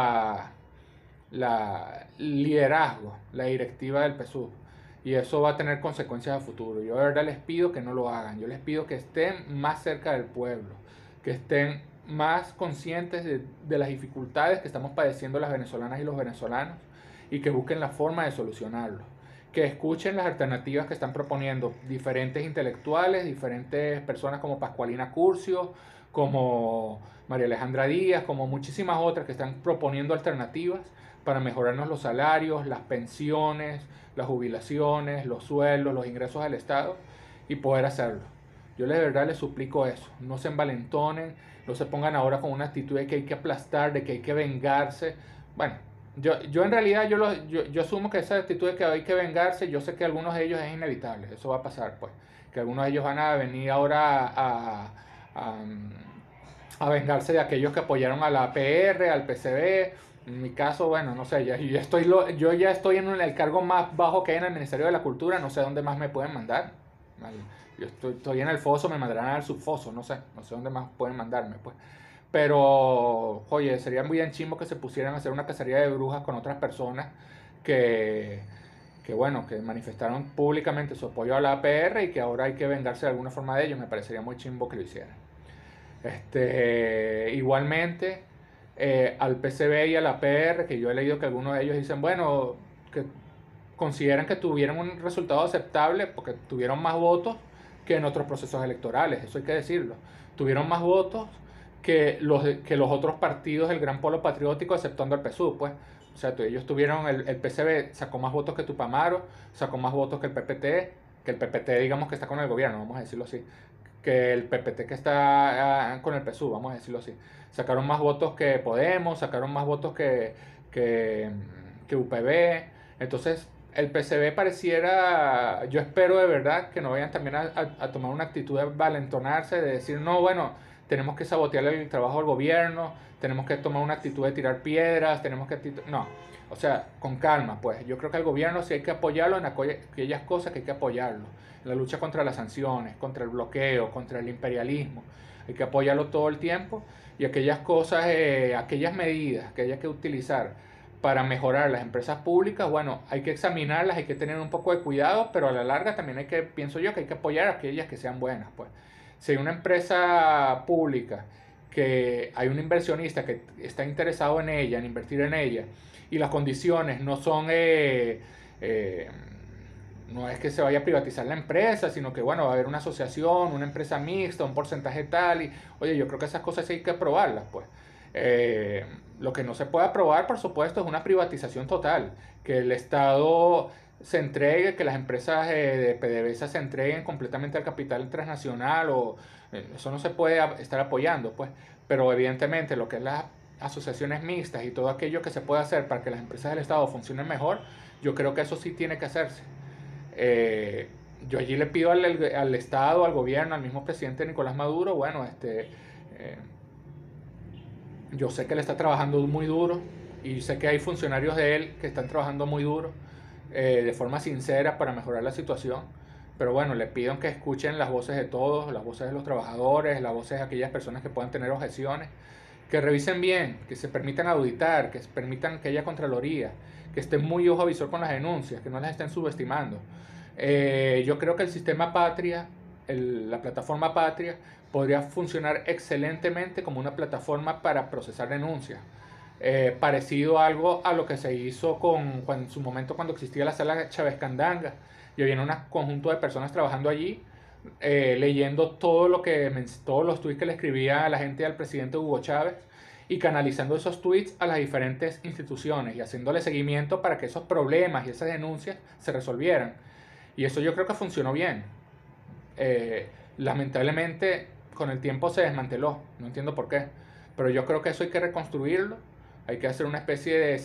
la liderazgo, la directiva del PSUV. Y eso va a tener consecuencias a futuro. Yo de verdad les pido que no lo hagan. Yo les pido que estén más cerca del pueblo, que estén más conscientes de las dificultades que estamos padeciendo las venezolanas y los venezolanos y que busquen la forma de solucionarlo. Que escuchen las alternativas que están proponiendo diferentes intelectuales, diferentes personas como Pascualina Curcio, como María Alejandra Díaz, como muchísimas otras que están proponiendo alternativas para mejorarnos los salarios, las pensiones, las jubilaciones, los sueldos, los ingresos al Estado y poder hacerlo. Yo de verdad les suplico eso, no se envalentonen, no se pongan ahora con una actitud de que hay que aplastar, de que hay que vengarse. Bueno, yo en realidad yo asumo que esa actitud de que hay que vengarse, yo sé que algunos de ellos es inevitable, eso va a pasar, pues, que algunos de ellos van a venir ahora a, a vengarse de aquellos que apoyaron a la APR, al PCB. En mi caso, bueno, no sé, yo ya estoy en el cargo más bajo que hay en el Ministerio de la Cultura, no sé dónde más me pueden mandar. Yo estoy en el foso, me mandarán al subfoso, no sé dónde más pueden mandarme, pues. Pero, oye, sería muy bien chimbo que se pusieran a hacer una cacería de brujas con otras personas que, bueno, que manifestaron públicamente su apoyo a la APR y que ahora hay que vengarse de alguna forma de ellos. Me parecería muy chimbo que lo hicieran. Igualmente, al PCB y a la APR, que yo he leído que algunos de ellos dicen, bueno, que consideran que tuvieron un resultado aceptable porque tuvieron más votos que en otros procesos electorales, eso hay que decirlo. Tuvieron más votos que los otros partidos del Gran Polo Patriótico, exceptuando el PSUV, pues. O sea, ellos tuvieron, el PCB sacó más votos que Tupamaro, sacó más votos que el PPT, digamos, que está con el gobierno, vamos a decirlo así, que el PPT que está con el PSUV, vamos a decirlo así. Sacaron más votos que Podemos, sacaron más votos que UPB. Entonces, el PCB pareciera, yo espero de verdad que no vayan también a tomar una actitud de valentonarse, de decir, no, bueno, tenemos que sabotear el trabajo del gobierno, tenemos que tomar una actitud de tirar piedras, tenemos que... No, o sea, con calma, pues. Yo creo que al gobierno sí hay que apoyarlo en aquellas cosas que hay que apoyarlo. En la lucha contra las sanciones, contra el bloqueo, contra el imperialismo. Hay que apoyarlo todo el tiempo y aquellas cosas, aquellas medidas que haya que utilizar para mejorar las empresas públicas, bueno, hay que examinarlas, hay que tener un poco de cuidado, pero a la larga también hay que, pienso yo, que hay que apoyar aquellas que sean buenas, pues. Si hay una empresa pública que hay un inversionista que está interesado en ella, en invertir en ella, y las condiciones no son, eh, no es que se vaya a privatizar la empresa, sino que bueno, va a haber una asociación, una empresa mixta, un porcentaje tal, y oye, yo creo que esas cosas sí hay que aprobarlas, pues. Eh, lo que no se puede aprobar, por supuesto, es una privatización total, que el Estado se entregue, que las empresas de PDVSA se entreguen completamente al capital transnacional, o eso no se puede estar apoyando, pues. Pero evidentemente lo que es las asociaciones mixtas y todo aquello que se puede hacer para que las empresas del Estado funcionen mejor, yo creo que eso sí tiene que hacerse. Eh, yo allí le pido al Estado, al gobierno, al mismo presidente Nicolás Maduro, bueno, yo sé que él está trabajando muy duro y sé que hay funcionarios de él que están trabajando muy duro, de forma sincera para mejorar la situación. Pero bueno, le pido que escuchen las voces de todos, las voces de los trabajadores, las voces de aquellas personas que puedan tener objeciones, que revisen bien, que se permitan auditar, que se permitan que haya contraloría, que estén muy ojo avisor con las denuncias, que no las estén subestimando. Yo creo que el sistema Patria, la plataforma Patria, podría funcionar excelentemente como una plataforma para procesar denuncias. Parecido algo a lo que se hizo en su momento cuando existía la sala Chávez Candanga. Y había un conjunto de personas trabajando allí, leyendo todos los tweets que le escribía a la gente al presidente Hugo Chávez y canalizando esos tweets a las diferentes instituciones y haciéndole seguimiento para que esos problemas y esas denuncias se resolvieran. Y eso yo creo que funcionó bien. Lamentablemente con el tiempo se desmanteló, no entiendo por qué, pero yo creo que eso hay que reconstruirlo, hay que hacer una especie de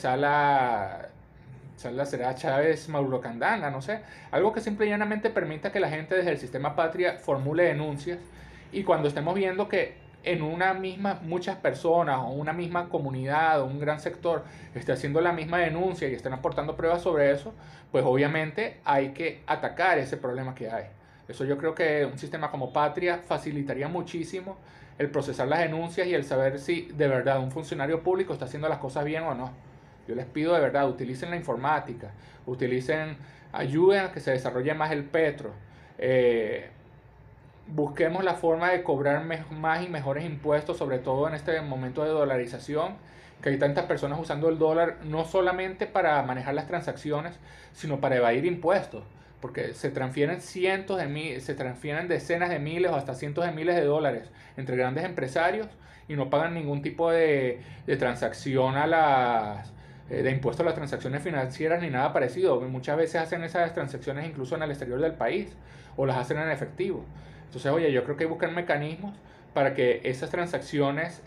sala será Chávez Maduro Candanga, no sé, algo que simple y llanamente permita que la gente desde el sistema Patria formule denuncias, y cuando estemos viendo que en una misma, muchas personas o una misma comunidad o un gran sector esté haciendo la misma denuncia y estén aportando pruebas sobre eso, pues obviamente hay que atacar ese problema que hay. Eso yo creo que un sistema como Patria facilitaría muchísimo el procesar las denuncias y el saber si de verdad un funcionario público está haciendo las cosas bien o no. Yo les pido de verdad, utilicen la informática, ayuden a que se desarrolle más el petro. Eh, Busquemos la forma de cobrar más y mejores impuestos, sobre todo en este momento de dolarización, que hay tantas personas usando el dólar no solamente para manejar las transacciones, sino para evadir impuestos, porque se transfieren se transfieren decenas de miles o hasta cientos de miles de dólares entre grandes empresarios y no pagan ningún tipo de transacción de impuesto a las transacciones financieras ni nada parecido. Muchas veces hacen esas transacciones incluso en el exterior del país o las hacen en efectivo. Entonces, oye, yo creo que hay que buscar mecanismos para que esas transacciones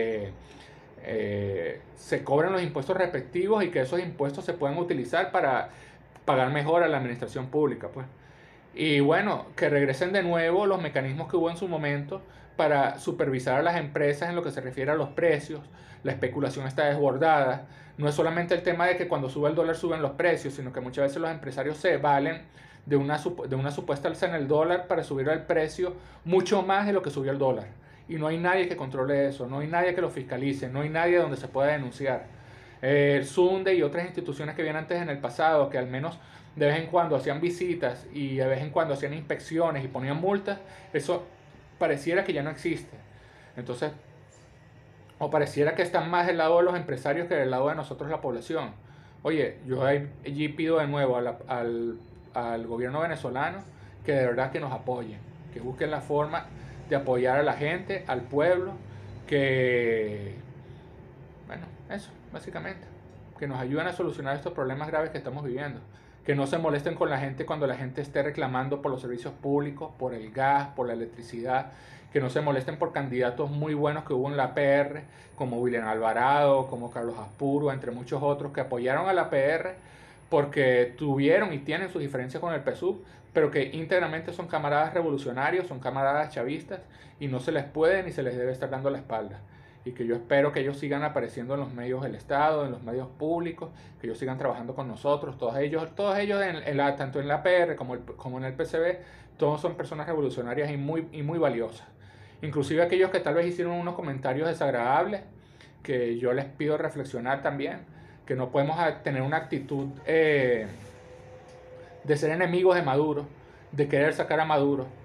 se cobren los impuestos respectivos y que esos impuestos se puedan utilizar para pagar mejor a la administración pública, pues. Y bueno, que regresen de nuevo los mecanismos que hubo en su momento para supervisar a las empresas en lo que se refiere a los precios. La especulación está desbordada. No es solamente el tema de que cuando sube el dólar suben los precios, sino que muchas veces los empresarios se valen de una supuesta alza en el dólar para subir el precio mucho más de lo que subió el dólar. Y no hay nadie que controle eso, no hay nadie que lo fiscalice, no hay nadie donde se pueda denunciar. El SUNDE y otras instituciones que vienen antes en el pasado, que al menos de vez en cuando hacían visitas y de vez en cuando hacían inspecciones y ponían multas, eso pareciera que ya no existe. Entonces, o pareciera que están más del lado de los empresarios que del lado de nosotros, la población. Oye, yo allí pido de nuevo al gobierno venezolano que de verdad que nos apoyen, que busquen la forma de apoyar a la gente, al pueblo, que, bueno, eso, básicamente, que nos ayuden a solucionar estos problemas graves que estamos viviendo. Que no se molesten con la gente cuando la gente esté reclamando por los servicios públicos, por el gas, por la electricidad. Que no se molesten por candidatos muy buenos que hubo en la APR, como William Alvarado, como Carlos Aspuro, entre muchos otros, que apoyaron a la APR porque tuvieron y tienen sus diferencias con el PSUV, pero que íntegramente son camaradas revolucionarios, son camaradas chavistas, y no se les puede ni se les debe estar dando la espalda. Y que yo espero que ellos sigan apareciendo en los medios del Estado, en los medios públicos, que ellos sigan trabajando con nosotros, todos ellos tanto en la PR como en el PCB, todos son personas revolucionarias y muy valiosas. Inclusive aquellos que tal vez hicieron unos comentarios desagradables, que yo les pido reflexionar también, que no podemos tener una actitud de ser enemigos de Maduro, de querer sacar a Maduro,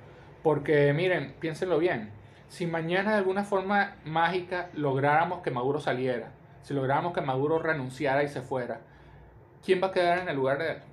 Porque miren, piénsenlo bien, si mañana de alguna forma mágica lográramos que Maduro saliera, si lográramos que Maduro renunciara y se fuera, ¿quién va a quedar en el lugar de él?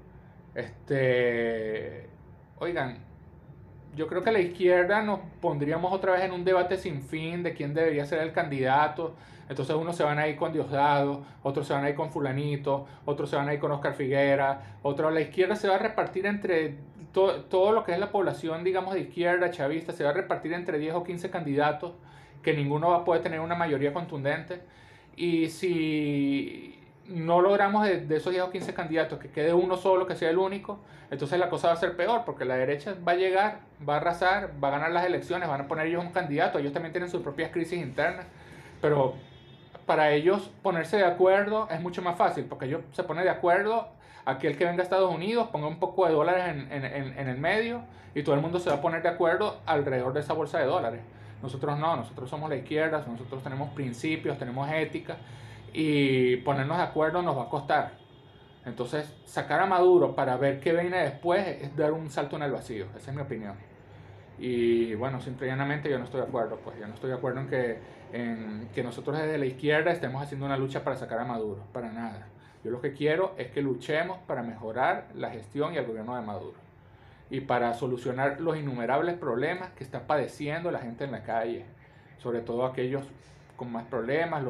Oigan, yo creo que la izquierda nos pondríamos otra vez en un debate sin fin de quién debería ser el candidato. Entonces unos se van a ir con Diosdado, otros se van a ir con fulanito, otros se van a ir con Oscar Figuera, otros la izquierda se va a repartir entre todo lo que es la población, digamos, de izquierda, chavista, se va a repartir entre 10 o 15 candidatos, que ninguno va a poder tener una mayoría contundente. Y si no logramos de esos 10 o 15 candidatos que quede uno solo, que sea el único, entonces la cosa va a ser peor, porque la derecha va a llegar, va a arrasar, va a ganar las elecciones, van a poner ellos un candidato, ellos también tienen sus propias crisis internas, pero para ellos ponerse de acuerdo es mucho más fácil, porque ellos se ponen de acuerdo, aquel que venga a Estados Unidos ponga un poco de dólares en el medio y todo el mundo se va a poner de acuerdo alrededor de esa bolsa de dólares. Nosotros no, nosotros somos la izquierda, nosotros tenemos principios, tenemos ética y ponernos de acuerdo nos va a costar. Entonces, sacar a Maduro para ver qué viene después es dar un salto en el vacío, esa es mi opinión. Y bueno, simple y llanamente yo no estoy de acuerdo, pues yo no estoy de acuerdo en que nosotros desde la izquierda estemos haciendo una lucha para sacar a Maduro, para nada. Yo lo que quiero es que luchemos para mejorar la gestión y el gobierno de Maduro y para solucionar los innumerables problemas que está padeciendo la gente en la calle, sobre todo aquellos con más problemas,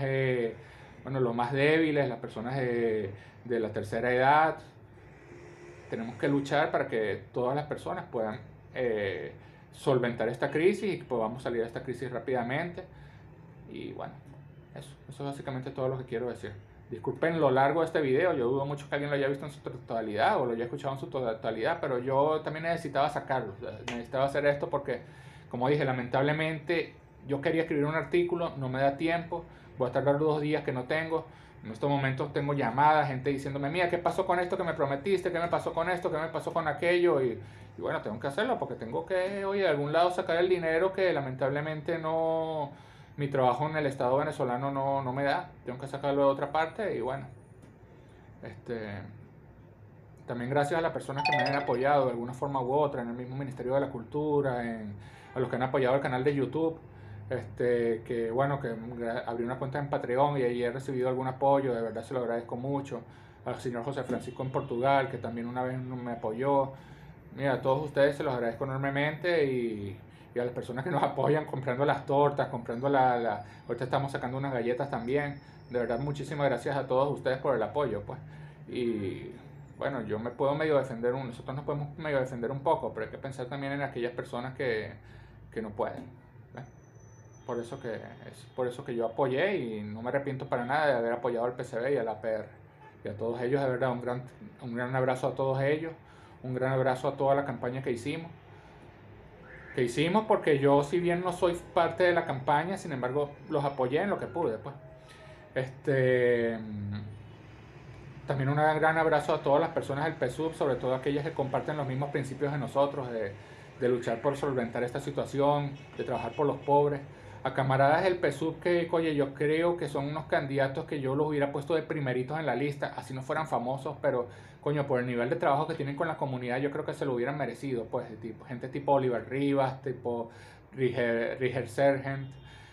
los más débiles, las personas de la tercera edad. Tenemos que luchar para que todas las personas puedan solventar esta crisis y que podamos salir de esta crisis rápidamente. Y bueno, eso es básicamente todo lo que quiero decir. Disculpen lo largo de este video, yo dudo mucho que alguien lo haya visto en su totalidad o lo haya escuchado en su totalidad, pero yo también necesitaba sacarlo, necesitaba hacer esto porque, como dije, lamentablemente yo quería escribir un artículo, no me da tiempo, voy a tardar 2 días que no tengo. En estos momentos tengo llamadas, gente diciéndome, mira, ¿qué pasó con esto que me prometiste? ¿Qué me pasó con esto? ¿Qué me pasó con aquello? Y bueno, tengo que hacerlo porque tengo que, oye, de algún lado sacar el dinero que lamentablemente no, mi trabajo en el Estado venezolano no me da, tengo que sacarlo de otra parte y bueno, este, también gracias a las personas que me han apoyado de alguna forma u otra en el mismo Ministerio de la Cultura, a los que han apoyado el canal de YouTube, que bueno, que abrí una cuenta en Patreon y ahí he recibido algún apoyo, de verdad se lo agradezco mucho, al señor José Francisco en Portugal, que también una vez me apoyó. Mira, a todos ustedes se los agradezco enormemente y a las personas que nos apoyan comprando las tortas, comprando ahorita estamos sacando unas galletas también. De verdad, muchísimas gracias a todos ustedes por el apoyo, pues. Y bueno, yo me puedo medio defender, nosotros nos podemos medio defender un poco, pero hay que pensar también en aquellas personas que no pueden. ¿Ves? Es por eso que yo apoyé y no me arrepiento para nada de haber apoyado al PCB y a la APR. Y a todos ellos, de verdad, un gran abrazo a todos ellos, un gran abrazo a toda la campaña que hicimos. Que hicimos porque yo, si bien no soy parte de la campaña, sin embargo, los apoyé en lo que pude, pues. Este, También un gran abrazo a todas las personas del PSUV, sobre todo aquellas que comparten los mismos principios de nosotros, de luchar por solventar esta situación, de trabajar por los pobres. A camaradas del PSUV que, oye, yo creo que son unos candidatos que yo los hubiera puesto de primeritos en la lista, así no fueran famosos, pero, coño, por el nivel de trabajo que tienen con la comunidad, yo creo que se lo hubieran merecido, pues, gente tipo Oliver Rivas, tipo Riger Sergent,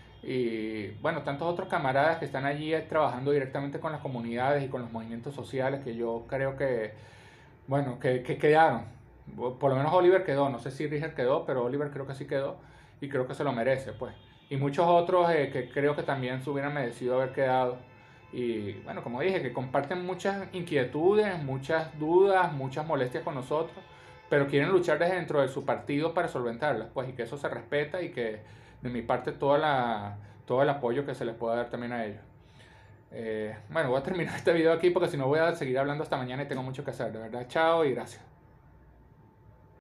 y bueno, tantos otros camaradas que están allí trabajando directamente con las comunidades y con los movimientos sociales que yo creo que, bueno, que quedaron. Por lo menos Oliver quedó, no sé si Riger quedó, pero Oliver creo que sí quedó y creo que se lo merece, pues. Y muchos otros que creo que también se hubieran merecido haber quedado. Y bueno, como dije, que comparten muchas inquietudes, muchas dudas, muchas molestias con nosotros, pero quieren luchar desde dentro de su partido para solventarlas, pues, y que eso se respeta y que de mi parte todo el apoyo que se les pueda dar también a ellos. Bueno, voy a terminar este video aquí porque si no voy a seguir hablando hasta mañana y tengo mucho que hacer. De verdad, chao y gracias.